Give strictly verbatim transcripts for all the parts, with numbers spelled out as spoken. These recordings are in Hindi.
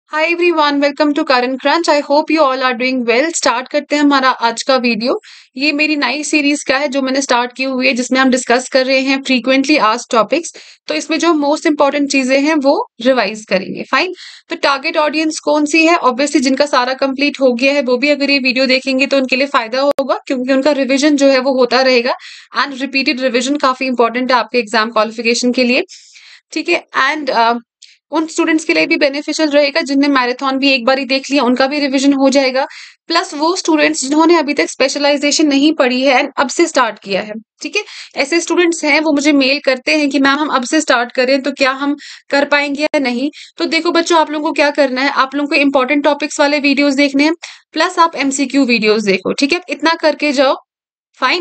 Hi everyone, welcome to Current Crunch. I hope you all are doing well. Start करते हैं हमारा आज का वीडियो। ये मेरी नई सीरीज का है जो मैंने स्टार्ट की हुई है, जिसमें हम डिस्कस कर रहे हैं फ्रीक्वेंटली आस्क्ड टॉपिक्स। तो इसमें जो मोस्ट इंपॉर्टेंट चीजें हैं वो रिवाइज करेंगे। फाइन। तो टारगेट ऑडियंस कौन सी है? ऑब्वियसली जिनका सारा कंप्लीट हो गया है वो भी अगर ये वीडियो देखेंगे तो उनके लिए फायदा होगा, क्योंकि उनका रिविजन जो है वो होता रहेगा। एंड रिपीटेड रिविजन काफी इंपॉर्टेंट है आपके एग्जाम क्वालिफिकेशन के लिए। ठीक है। एंड उन स्टूडेंट्स के लिए भी बेनिफिशियल रहेगा जिनने मैराथन भी एक बार ही देख लिया, उनका भी रिवीजन हो जाएगा। प्लस वो स्टूडेंट्स जिन्होंने अभी तक स्पेशलाइजेशन नहीं पढ़ी है एंड अब से स्टार्ट किया है। ठीक है। ऐसे स्टूडेंट्स हैं वो मुझे मेल करते हैं कि मैम हम अब से स्टार्ट करें तो क्या हम कर पाएंगे या नहीं। तो देखो बच्चों, आप लोगों को क्या करना है, आप लोगों को इंपॉर्टेंट टॉपिक्स वाले वीडियोस देखने हैं, प्लस आप एमसीक्यू वीडियोस देखो। ठीक है, इतना करके जाओ। फाइन।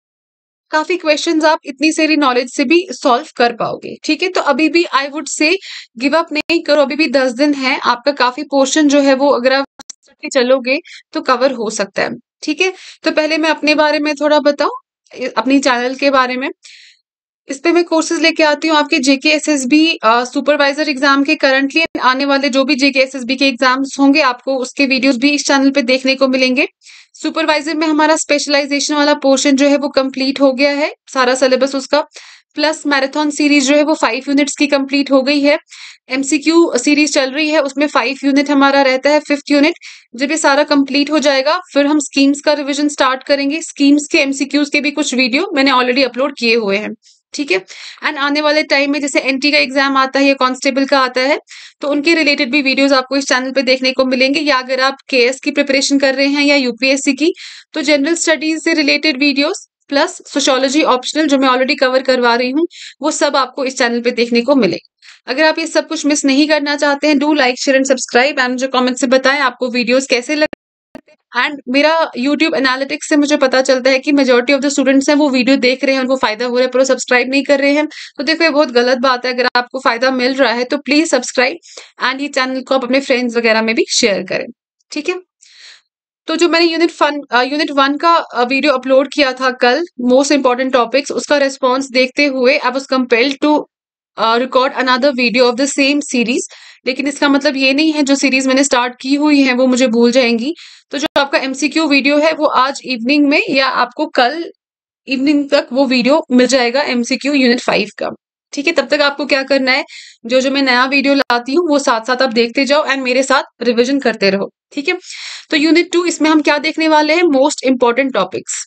काफी क्वेश्चंस आप इतनी सारी नॉलेज से भी सॉल्व कर पाओगे। ठीक है। तो अभी भी I would say give up नहीं करो, अभी भी दस दिन है आपका। काफी पोर्शन जो है वो अगर आप करके चलोगे तो कवर हो सकता है। ठीक है। तो पहले मैं अपने बारे में थोड़ा बताऊं, अपनी चैनल के बारे में। इस पे मैं कोर्सेज लेके आती हूँ आपके जेके एसएसबी सुपरवाइजर एग्जाम के। करंटली आने वाले जो भी जेके एसएसबी के एग्जाम्स होंगे आपको उसके वीडियोस भी इस चैनल पे देखने को मिलेंगे। सुपरवाइजर में हमारा स्पेशलाइजेशन वाला पोर्शन जो है वो कंप्लीट हो गया है, सारा सिलेबस उसका। प्लस मैराथन सीरीज जो है वो फाइव यूनिट्स की कंप्लीट हो गई है। एमसीक्यू सीरीज चल रही है, उसमें फाइव यूनिट हमारा रहता है। फिफ्थ यूनिट जब ये सारा कंप्लीट हो जाएगा फिर हम स्कीम्स का रिवीजन स्टार्ट करेंगे। स्कीम्स के एमसीक्यूज के भी कुछ वीडियो मैंने ऑलरेडी अपलोड किए हुए हैं। ठीक है। एंड आने वाले टाइम में जैसे एनटी का एग्जाम आता है या कांस्टेबल का आता है तो उनके रिलेटेड भी वीडियोस आपको इस चैनल पे देखने को मिलेंगे। या अगर आप केएस की प्रिपरेशन कर रहे हैं या यूपीएससी की तो जनरल स्टडीज से related videos plus sociology optional जो मैं ऑलरेडी कवर करवा रही हूँ वो सब आपको इस चैनल पे देखने को मिले। अगर आप ये सब कुछ मिस नहीं करना चाहते हैं, do like share and subscribe. And मुझे कमेंट से बताएं आपको वीडियोस कैसे लगे। एंड मेरा यूट्यूब एनालिटिक्स से मुझे पता चलता है कि मेजोरिटी ऑफ द स्टूडेंट्स हैं वो वीडियो देख रहे हैं, उनको फायदा हो रहा है, पर वो सब्सक्राइब नहीं कर रहे हैं। तो देखो ये बहुत गलत बात है। अगर आपको फायदा मिल रहा है तो प्लीज सब्सक्राइब एंड ये चैनल को आप अपने फ्रेंड्स वगैरह में भी शेयर करें। ठीक है। तो जो मैंने यूनिट फन यूनिट वन का वीडियो अपलोड किया था कल, मोस्ट इंपॉर्टेंट टॉपिक्स, उसका रेस्पॉन्स देखते हुए I was compelled to record another video of the same series. लेकिन इसका मतलब ये नहीं है जो सीरीज मैंने स्टार्ट की हुई है वो मुझे भूल जाएंगी। तो जो आपका एमसीक्यू वीडियो है वो आज इवनिंग में या आपको कल इवनिंग तक वो वीडियो मिल जाएगा एमसीक्यू यूनिट फाइव का। ठीक है। तब तक आपको क्या करना है, जो जो मैं नया वीडियो लाती हूँ वो साथ साथ आप देखते जाओ एंड मेरे साथ रिविजन करते रहो। ठीक है। तो यूनिट टू, इसमें हम क्या देखने वाले हैं, most important topics.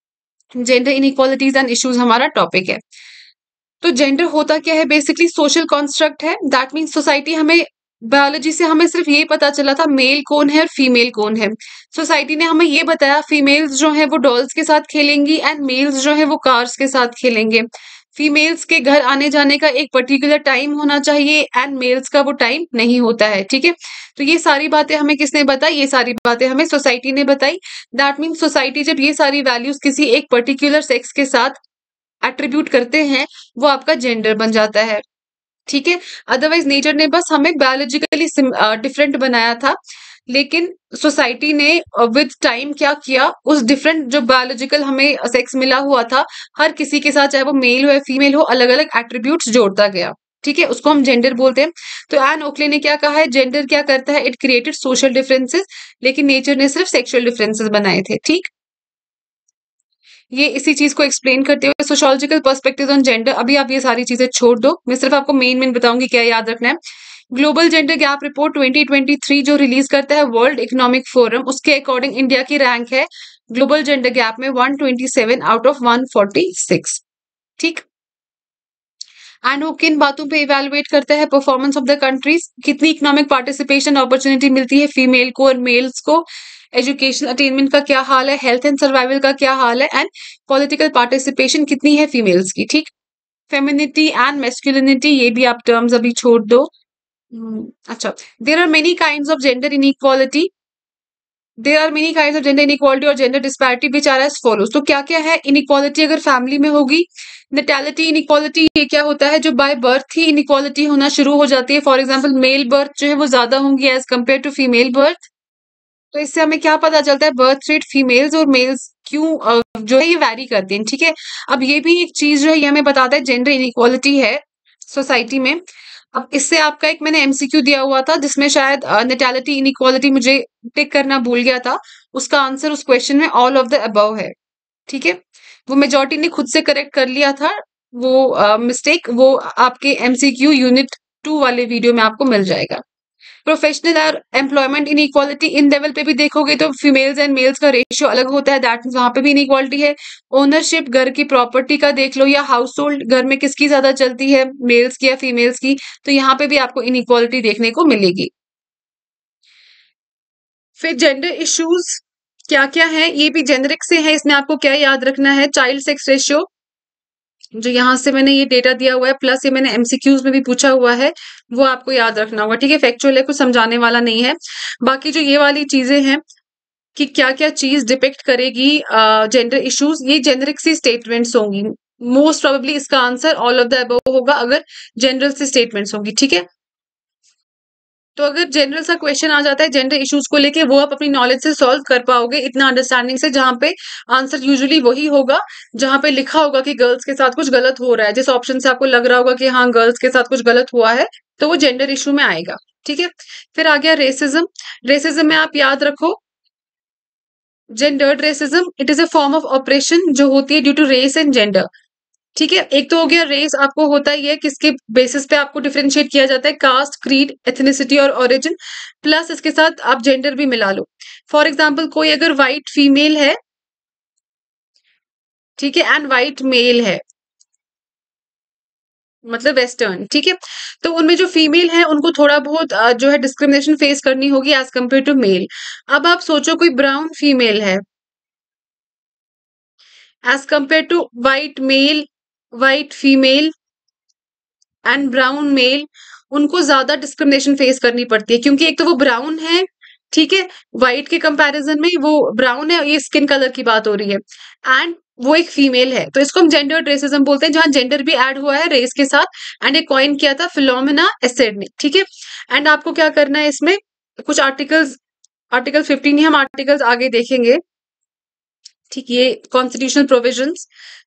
Gender inequalities and issues हमारा टॉपिक है। तो जेंडर होता क्या है, बेसिकली सोशल कॉन्स्ट्रक्ट है। दैट मीन्स सोसाइटी हमें, बायोलॉजी से हमें सिर्फ ये पता चला था मेल कौन है और फीमेल कौन है। सोसाइटी ने हमें ये बताया फीमेल्स जो है वो डॉल्स के साथ खेलेंगी एंड मेल्स जो है वो कार्स के साथ खेलेंगे। फीमेल्स के घर आने जाने का एक पर्टिकुलर टाइम होना चाहिए एंड मेल्स का वो टाइम नहीं होता है। ठीक है। तो ये सारी बातें हमें किसने बताई, ये सारी बातें हमें सोसाइटी ने बताई। दैट मीन्स सोसाइटी जब ये सारी वैल्यूज किसी एक पर्टिकुलर सेक्स के साथ एट्रीब्यूट करते हैं वो आपका जेंडर बन जाता है। ठीक है। अदरवाइज नेचर ने बस हमें बायोलॉजिकली डिफरेंट बनाया था, लेकिन सोसाइटी ने विद टाइम क्या किया, उस डिफरेंट जो बायोलॉजिकल हमें सेक्स मिला हुआ था हर किसी के साथ, चाहे वो मेल हो या फीमेल हो, अलग अलग एट्रीब्यूट्स जोड़ता गया। ठीक है। उसको हम जेंडर बोलते हैं। तो एन ओकले ने क्या कहा है, जेंडर क्या करता है, इट क्रिएटेड सोशल डिफरेंसेस, लेकिन नेचर ने सिर्फ सेक्सुअल डिफरेंसेस बनाए थे। ठीक। ये इसी चीज को एक्सप्लेन करते हुए सोशियोलॉजिकल पर्सपेक्टिव ऑन जेंडर। अभी आप ये सारी चीजें छोड़ दो, मैं सिर्फ आपको मेन मेन बताऊंगी क्या याद रखना है। Global gender gap report twenty twenty three जो रिलीज करता है वर्ल्ड इकोनॉमिक फोरम, उसके अकॉर्डिंग इंडिया की रैंक है ग्लोबल जेंडर गैप में one twenty seven out of one forty six. ठीक। एंड वो किन बातों पे इवेलुएट करता है, परफॉर्मेंस ऑफ द कंट्रीज, कितनी इकोनॉमिक पार्टिसिपेशन अपॉर्चुनिटी मिलती है फीमेल को और मेल्स को, एजुकेशन अटेनमेंट का क्या हाल है, हेल्थ एंड सर्वाइवल का क्या हाल है, एंड पॉलिटिकल पार्टिसिपेशन कितनी है फीमेल्स की। ठीक। फेमिनिटी एंड मेस्कुलिनिटी, ये भी आप टर्म्स अभी छोड़ दो। हम्म, अच्छा, there are many kind of gender inequality there are many kind of gender inequality और gender disparity which are as follows. तो क्या क्या है इनइक्वालिटी अगर फैमिली में होगी, नेटैलिटी इनइक्वालिटी, ये क्या होता है, जो बाय बर्थ ही इनइक्वालिटी होना शुरू हो जाती है। फॉर एग्जाम्पल मेल बर्थ जो है वो ज्यादा होंगी as compare to female birth. तो इससे हमें क्या पता चलता है, बर्थ रेट फीमेल्स और मेल्स क्यों अ, जो है ये वैरी करते हैं। ठीक है। अब ये भी एक चीज जो है ये हमें बताता है जेंडर इनइक्वालिटी है सोसाइटी में। अब इससे आपका एक मैंने एमसीक्यू दिया हुआ था जिसमें शायद नेटैलिटी इनइक्वालिटी मुझे टिक करना भूल गया था, उसका आंसर उस क्वेश्चन में ऑल ऑफ द अबव है। ठीक है, वो मेजॉरिटी ने खुद से करेक्ट कर लिया था, वो मिस्टेक uh, वो आपके एमसीक्यू यूनिट टू वाले वीडियो में आपको मिल जाएगा। प्रोफेशनल और एम्प्लॉयमेंट इनइक्वालिटी इन लेवल पे भी देखोगे तो फीमेल्स एंड मेल्स का रेशियो अलग होता है, दैट मीन्स वहां पे भी इनइक्वालिटी है। ओनरशिप घर की प्रॉपर्टी का देख लो या हाउस होल्ड घर में किसकी ज्यादा चलती है, मेल्स की या फीमेल्स की, तो यहाँ पे भी आपको इनइक्वालिटी देखने को मिलेगी। फिर जेंडर इश्यूज क्या क्या है, ये भी जेनरिक से है, इसमें आपको क्या याद रखना है, चाइल्ड सेक्स रेशियो जो यहाँ से मैंने ये डेटा दिया हुआ है, प्लस ये मैंने एमसीक्यूज में भी पूछा हुआ है, वो आपको याद रखना होगा। ठीक है, फैक्चुअल है, कुछ समझाने वाला नहीं है। बाकी जो ये वाली चीजें हैं कि क्या क्या चीज डिपिक्ट करेगी जेंडर uh, इश्यूज, ये जेनरिक सी स्टेटमेंट्स होंगी। मोस्ट प्रोबेबली इसका answer all of the above होगा अगर जनरल सी स्टेटमेंट्स होंगी। ठीक है, तो अगर जनरल सा क्वेश्चन आ जाता है जेंडर इश्यूज को लेके, वो आप अपनी नॉलेज से सॉल्व कर पाओगे इतना अंडरस्टैंडिंग से, जहां पे आंसर यूजुअली वही होगा जहां पे लिखा होगा कि गर्ल्स के साथ कुछ गलत हो रहा है, जिस ऑप्शन से आपको लग रहा होगा कि हाँ गर्ल्स के साथ कुछ गलत हुआ है, तो वो जेंडर इशू में आएगा। ठीक है, फिर आ गया रेसिज्म। रेसिज्म में आप याद रखो, gendered racism it is a form of operation जो होती है due to race and gender. ठीक है, एक तो हो गया रेस, आपको होता ही है किसके बेसिस पे आपको डिफरेंशिएट किया जाता है, कास्ट, क्रीड, एथनिसिटी और ओरिजिन, प्लस इसके साथ आप जेंडर भी मिला लो। फॉर एग्जांपल कोई अगर व्हाइट फीमेल है, ठीक है, एंड व्हाइट मेल है, मतलब वेस्टर्न, ठीक है, तो उनमें जो फीमेल है उनको थोड़ा बहुत अ, जो है डिस्क्रिमिनेशन फेस करनी होगी एज कम्पेयर टू मेल। अब आप सोचो कोई ब्राउन फीमेल है as compare to white male, white female and brown male, उनको ज्यादा डिस्क्रिमिनेशन फेस करनी पड़ती है, क्योंकि एक तो वो ब्राउन है, ठीक है, व्हाइट के कंपैरिजन में वो ब्राउन है, ये स्किन कलर की बात हो रही है, एंड वो एक फीमेल है, तो इसको हम जेंडर रेसिज्म बोलते हैं, जहां जेंडर भी ऐड हुआ है रेस के साथ, एंड एक कॉइन किया था फिलोमिना एसेड ने। ठीक है, एंड आपको क्या करना है इसमें, कुछ आर्टिकल्स, आर्टिकल फिफ्टीन ही हम आर्टिकल्स आगे देखेंगे। ठीक, ये कॉन्स्टिट्यूशनल प्रोविजंस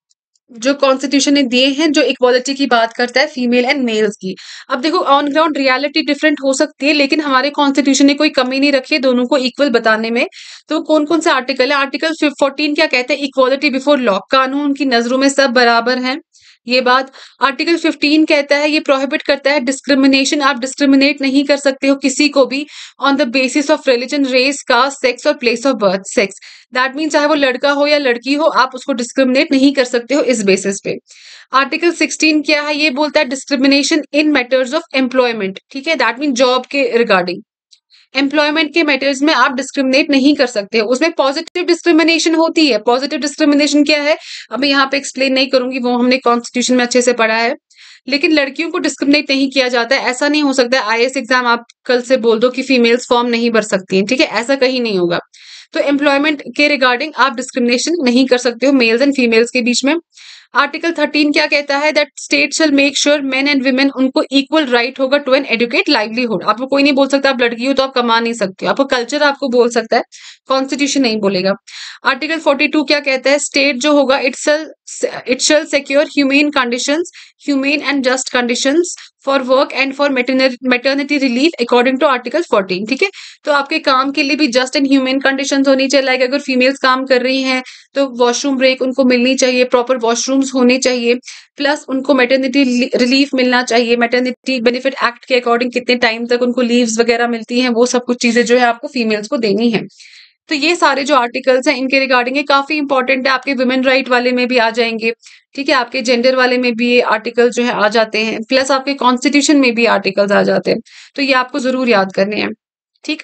जो कॉन्स्टिट्यूशन ने दिए हैं, जो इक्वालिटी की बात करता है फीमेल एंड मेल्स की। अब देखो ऑन ग्राउंड रियलिटी डिफरेंट हो सकती है, लेकिन हमारे कॉन्स्टिट्यूशन ने कोई कमी नहीं रखी है दोनों को इक्वल बताने में। तो कौन कौन से आर्टिकल है, आर्टिकल फोर्टीन क्या कहते हैं, इक्वालिटी बिफोर लॉ, कानून की नजरों में सब बराबर हैं, ये बात। आर्टिकल फिफ्टीन कहता है, ये प्रोहिबिट करता है डिस्क्रिमिनेशन, आप डिस्क्रिमिनेट नहीं कर सकते हो किसी को भी on the basis of religion, race, caste, sex और place of birth. Sex that mean चाहे वो लड़का हो या लड़की हो, आप उसको डिस्क्रिमिनेट नहीं कर सकते हो इस बेसिस पे। आर्टिकल सिक्सटीन क्या है, ये बोलता है discrimination in matters of employment. ठीक है, दैट मीन जॉब के रिगार्डिंग, एम्प्लॉयमेंट के मैटर्स में आप डिस्क्रिमिनेट नहीं कर सकते हो। उसमें पॉजिटिव डिस्क्रिमिनेशन होती है। पॉजिटिव डिस्क्रिमिनेशन क्या है, अब यहाँ पे एक्सप्लेन नहीं करूंगी, वो हमने कॉन्स्टिट्यूशन में अच्छे से पढ़ा है। लेकिन लड़कियों को डिस्क्रिमिनेट नहीं किया जाता है, ऐसा नहीं हो सकता है आईएएस एग्जाम आप कल से बोल दो कि फीमेल्स फॉर्म नहीं भर सकती हैं, ठीक है, ऐसा कहीं नहीं होगा। तो एम्प्लॉयमेंट के रिगार्डिंग आप डिस्क्रिमिनेशन नहीं कर सकते हो मेल्स एंड फीमेल्स के बीच में। आर्टिकल थर्टीन क्या कहता है, that state shall make sure men and women, उनको इक्वल राइट होगा टू एन एडुकेट लाइवलीहुड। आपको कोई नहीं बोल सकता आप लड़की हो तो आप कमा नहीं सकते हो, आपको कल्चर आपको बोल सकता है, कॉन्स्टिट्यूशन नहीं बोलेगा। आर्टिकल फोर्टी टू क्या कहता है, स्टेट जो होगा it it shall secure humane conditions, humane and just conditions for work and for maternity relief according to article fourteen. ठीक है, तो आपके काम के लिए भी जस्ट एंड ह्यूमेन कंडीशंस होनी चाहिए, लाइक अगर फीमेल्स काम कर रही हैं तो वॉशरूम ब्रेक उनको मिलनी चाहिए, प्रॉपर वॉशरूम्स होने चाहिए, प्लस उनको मैटरनिटी रिलीफ मिलना चाहिए, मैटरनिटी बेनिफिट एक्ट के अकॉर्डिंग कितने टाइम तक उनको लीव्स वगैरह मिलती हैं, वो सब कुछ चीजें जो है आपको फीमेल्स को देनी है। तो ये सारे जो आर्टिकल्स हैं इनके रिगार्डिंग ये काफी इंपॉर्टेंट है, आपके वुमेन राइट वाले में भी आ जाएंगे, ठीक है, आपके जेंडर वाले में भी ये आर्टिकल जो है आ जाते हैं, प्लस आपके कॉन्स्टिट्यूशन में भी आर्टिकल्स आ जाते हैं, तो ये आपको जरूर याद करने हैं। ठीक,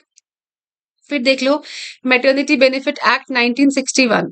फिर देख लो maternity benefit act nineteen sixty one,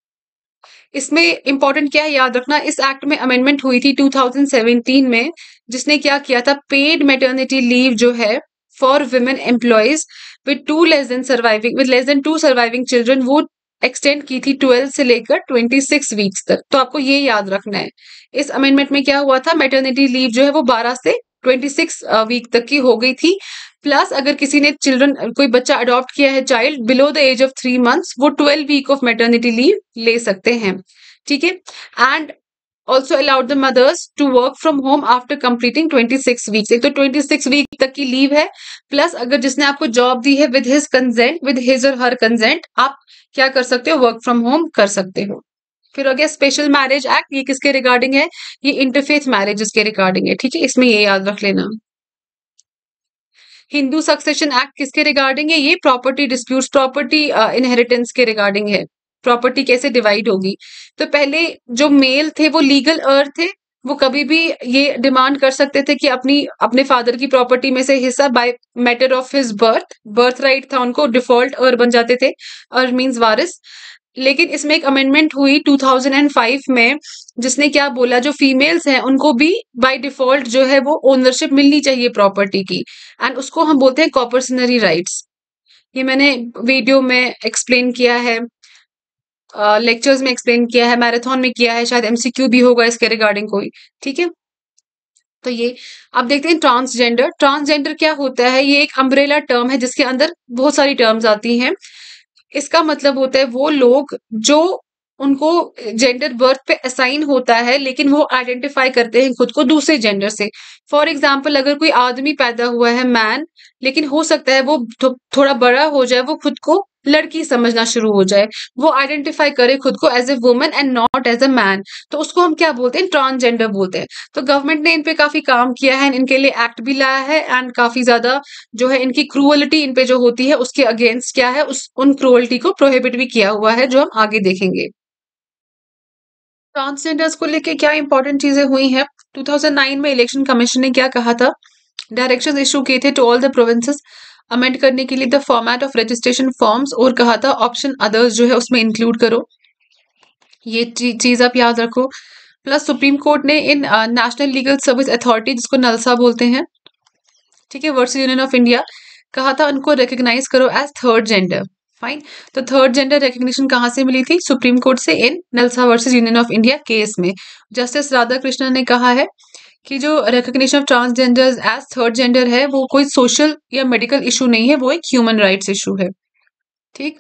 इसमें इंपॉर्टेंट क्या है याद रखना, इस एक्ट में अमेंडमेंट हुई थी टू थाउजेंड सेवेंटीन में, जिसने क्या किया था, पेड मैटरनिटी लीव जो है for women employees with two less than surviving with less than two surviving children, वो एक्सटेंड की थी ट्वेल्व से लेकर ट्वेंटी सिक्स वीक्स तक। तो आपको ये याद रखना है, इस अमेंडमेंट में क्या हुआ था, मैटरनिटी लीव जो है वो बारह से ट्वेंटी सिक्स वीक तक की हो गई थी। प्लस अगर किसी ने चिल्ड्रन, कोई बच्चा अडॉप्ट किया है child below the age of three months, वो twelve week of maternity leave ले सकते हैं। ठीक है, and also allowed the mothers to work from home after completing twenty six weeks. एक तो ट्वेंटी सिक्स वीक तक की लीव है, प्लस अगर जिसने आपको जॉब दी है with his consent, with his और हर कंसेंट, आप क्या कर सकते हो, वर्क फ्रॉम होम कर सकते हो। फिर हो गया स्पेशल मैरिज एक्ट, ये किसके रिगार्डिंग है, ये इंटरफेथ मैरिजेस के रिगार्डिंग है, ठीक है, इसमें ये याद रख लेना। हिंदू सक्सेशन एक्ट किसके रिगार्डिंग है, ये प्रॉपर्टी डिस्प्यूट्स, प्रॉपर्टी इनहेरिटेंस के रिगार्डिंग है, प्रॉपर्टी कैसे डिवाइड होगी। तो पहले जो मेल थे वो लीगल अर्थ थे, वो कभी भी ये डिमांड कर सकते थे कि अपनी अपने फादर की प्रॉपर्टी में से हिस्सा by matter of his birth, birth right था उनको, डिफॉल्ट अर्थ बन जाते थे, अर्थ मींस वारिस। लेकिन इसमें एक अमेंडमेंट हुई टू थाउज़ेंड फाइव में, जिसने क्या बोला, जो फीमेल्स हैं उनको भी बाय डिफॉल्ट जो है वो ओनरशिप मिलनी चाहिए प्रॉपर्टी की, एंड उसको हम बोलते हैं कॉपर्सनरी राइट्स। ये मैंने वीडियो में एक्सप्लेन किया है, लेक्चर्स में एक्सप्लेन किया है, मैराथन में किया है, शायद एमसीक्यू भी होगा इसके रिगार्डिंग कोई, ठीक है। तो ये अब देखते हैं ट्रांसजेंडर। ट्रांसजेंडर क्या होता है, ये एक अम्ब्रेला टर्म है जिसके अंदर बहुत सारी टर्म्स आती हैं। इसका मतलब होता है वो लोग जो उनको जेंडर बर्थ पे असाइन होता है, लेकिन वो आइडेंटिफाई करते हैं खुद को दूसरे जेंडर से। फॉर एग्जाम्पल, अगर कोई आदमी पैदा हुआ है मैन, लेकिन हो सकता है वो थो, थोड़ा बड़ा हो जाए, वो खुद को लड़की समझना शुरू हो जाए, वो आइडेंटिफाई करे खुद को as a woman and not as a man, तो उसको हम क्या बोलते हैं, ट्रांसजेंडर बोलते हैं। तो गवर्नमेंट ने इन पे काफी काम किया है, इनके लिए एक्ट भी लाया है, एंड काफी ज्यादा जो है इनकी क्रूअलिटी इन पे जो होती है उसके अगेंस्ट क्या है, उस उन क्रूअलिटी को प्रोहिबिट भी किया हुआ है, जो हम आगे देखेंगे। ट्रांसजेंडर्स को लेके क्या इंपॉर्टेंट चीजें हुई हैं, टू थाउज़ेंड नाइन में इलेक्शन कमीशन ने क्या कहा था, डायरेक्शंस इशू किए थे to all the provinces amend करने के लिए the format of registration forms, और कहा था ऑप्शन अदर्स जो है उसमें इंक्लूड करो, ये चीज आप याद रखो। प्लस सुप्रीम कोर्ट ने in national legal service authority, जिसको नलसा बोलते हैं, ठीक है, वर्सेस यूनियन ऑफ इंडिया, कहा था उनको रिकॉग्नाइज करो एज थर्ड जेंडर। फाइन, तो थर्ड जेंडर रिकग्निशन कहाँ से मिली थी, सुप्रीम कोर्ट से, in NALSA versus Union of India case में। जस्टिस राधा कृष्णन ने कहा है कि जो recognition of transgender as third gender है वो कोई सोशल या मेडिकल इशू नहीं है, वो एक ह्यूमन राइट्स इशू है, ठीक।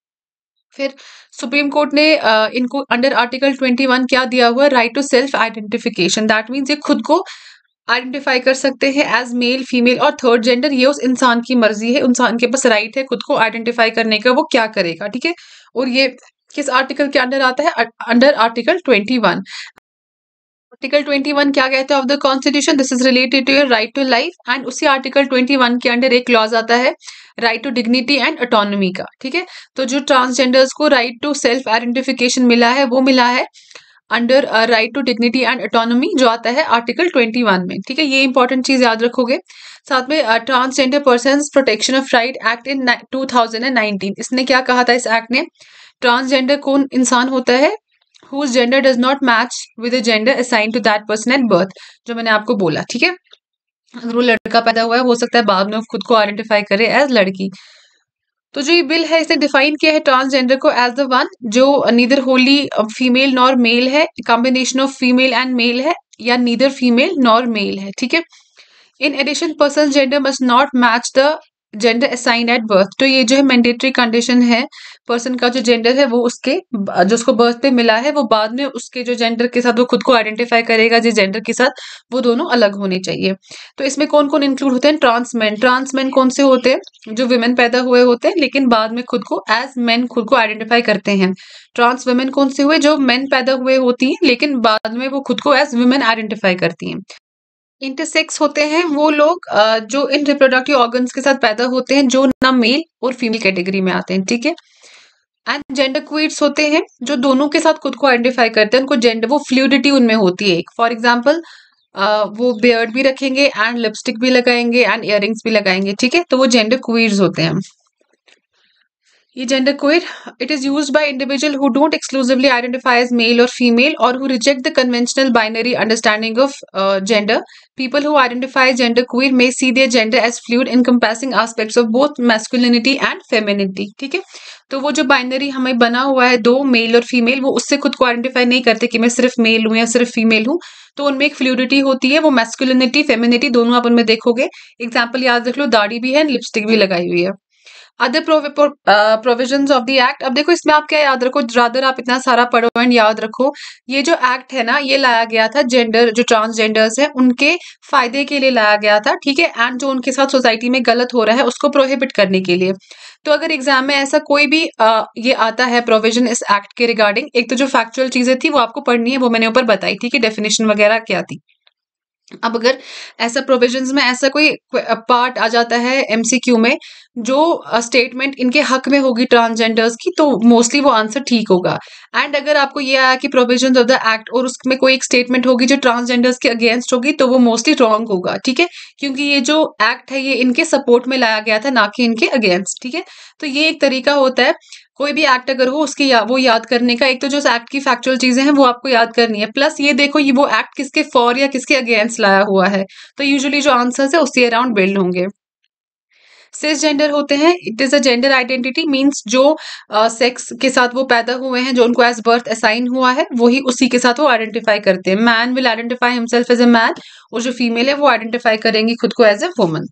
फिर सुप्रीम कोर्ट ने uh, इनको अंडर आर्टिकल ट्वेंटी वन क्या दिया हुआ है, right to self identification, that means ये खुद को आइडेंटिफाई कर सकते हैं एज मेल, फीमेल और थर्ड जेंडर, ये उस इंसान की मर्जी है, इंसान के पास राइट है खुद को आइडेंटिफाई करने का, वो क्या करेगा, ठीक है। और ये किस आर्टिकल के अंडर आता है, under article twenty one. Article twenty one क्या कहता है of the constitution, this is related to your right to life, and उसी आर्टिकल ट्वेंटी वन के अंडर एक क्लॉज आता है right to dignity and autonomy का, ठीक है। तो जो ट्रांसजेंडर्स को राइट टू सेल्फ आइडेंटिफिकेशन मिला है, वो मिला है under right to dignity and autonomy, जो आता है आर्टिकल ट्वेंटी वन में, ठीक है। ये इंपॉर्टेंट चीज याद रखोगे। साथ में transgender persons protection of right act in two thousand nineteen, इसने क्या कहा था, इस एक्ट ने, ट्रांसजेंडर कौन इंसान होता है, whose gender does not match with the gender assigned to that person at birth, जो मैंने आपको बोला, ठीक है। अगर वो लड़का पैदा हुआ है, हो सकता है बाद में खुद को आइडेंटिफाई करे एज लड़की। तो जो ये बिल है, इसने डिफाइन किया है ट्रांसजेंडर को एज द वन जो neither wholly female nor male है, combination of female and male है, या नीदर फीमेल नॉर मेल है, ठीक है। In addition person gender must not match the gender assign at birth, तो ये जो है मैंडेटरी कंडीशन है, पर्सन का जो जेंडर है वो उसके जो उसको बर्थ पे मिला है, वो बाद में उसके जो जेंडर के साथ वो खुद को आइडेंटिफाई करेगा जिस जेंडर के साथ, वो दोनों अलग होने चाहिए। तो इसमें कौन कौन इंक्लूड होते हैं, ट्रांसमेन। ट्रांसमेन कौन से होते हैं, जो विमेन पैदा हुए होते हैं लेकिन बाद में खुद को एज मेन खुद को आइडेंटिफाई करते हैं। ट्रांस वुमेन कौन से हुए, जो मेन पैदा हुए होती हैं लेकिन बाद में वो खुद को एज वुमेन आइडेंटिफाई करती हैं। इंटरसेक्स होते हैं वो लोग जो इन रिप्रोडक्टिव ऑर्गन्स के साथ पैदा होते हैं, जो ना मेल और फीमेल कैटेगरी में आते हैं, ठीक है। एंड जेंडर क्वीड्स होते हैं जो दोनों के साथ खुद को आइडेंटिफाई करते हैं, उनको जेंडर वो फ्लूइडिटी उनमें होती है। फॉर एग्जांपल वो बियर्ड भी रखेंगे एंड लिपस्टिक भी लगाएंगे एंड इयररिंग्स भी लगाएंगे, ठीक है, तो वो जेंडर क्वीड्स होते हैं। ये gender queer, it is used by individual who don't exclusively identify as male or female or who reject the conventional binary understanding of uh, gender. People who identify as gender queer may see their gender as fluid encompassing aspects of both masculinity and femininity, ठीक है। तो वो जो बाइनरी हमें बना हुआ है दो मेल और फीमेल, वो उससे खुद को आइडेंटिफाई नहीं करते कि मैं सिर्फ मेल हूँ या सिर्फ फीमेल हूँ, तो उनमें एक फ्लूइडिटी होती है, वो मैस्कुलिनिटी फेमिनिटी दोनों आप उनमें देखोगे। एग्जाम्पल याद रख लो, दाढ़ी भी है, लिपस्टिक भी लगाई हुई है। Other provisions of the act, अब देखो इसमें आप क्या याद रखो, रादर आप इतना सारा पढ़ो एंड याद रखो, ये जो एक्ट है ना ये लाया गया था जेंडर जो ट्रांसजेंडर्स है उनके फायदे के लिए लाया गया था, ठीक है, एंड जो उनके साथ सोसाइटी में गलत हो रहा है उसको प्रोहिबिट करने के लिए। तो अगर एग्जाम में ऐसा कोई भी आ, ये आता है प्रोविजन इस एक्ट के रिगार्डिंग, एक तो जो फैक्चुअल चीजें थी वो आपको पढ़नी है, वो मैंने ऊपर बताई थी कि डेफिनेशन वगैरह क्या थी। अब अगर ऐसा प्रोविजंस में ऐसा कोई पार्ट आ जाता है एमसीक्यू में जो स्टेटमेंट इनके हक में होगी ट्रांसजेंडर्स की, तो मोस्टली वो आंसर ठीक होगा। एंड अगर आपको ये आया कि प्रोविजंस ऑफ द एक्ट और उसमें कोई एक स्टेटमेंट होगी जो ट्रांसजेंडर्स के अगेंस्ट होगी, तो वो मोस्टली रॉन्ग होगा, ठीक है, क्योंकि ये जो एक्ट है ये इनके सपोर्ट में लाया गया था, ना कि इनके अगेंस्ट, ठीक है। तो ये एक तरीका होता है कोई भी एक्ट अगर हो उसकी या, वो याद करने का, एक तो जो एक्ट की फैक्चुअल चीजें हैं वो आपको याद करनी है, प्लस ये देखो ये वो एक्ट किसके फॉर या किसके अगेंस्ट लाया हुआ है, तो यूजुअली जो आंसर्स है उसी अराउंड बिल्ड होंगे। सिस जेंडर होते हैं, it is a gender identity, means जो सेक्स uh, के साथ वो पैदा हुए हैं, जो उनको एज बर्थ असाइन हुआ है वही उसी के साथ वो आइडेंटिफाई करते हैं। Man will identify himself as a man, और जो फीमेल है वो आइडेंटिफाई करेंगी खुद को as a woman.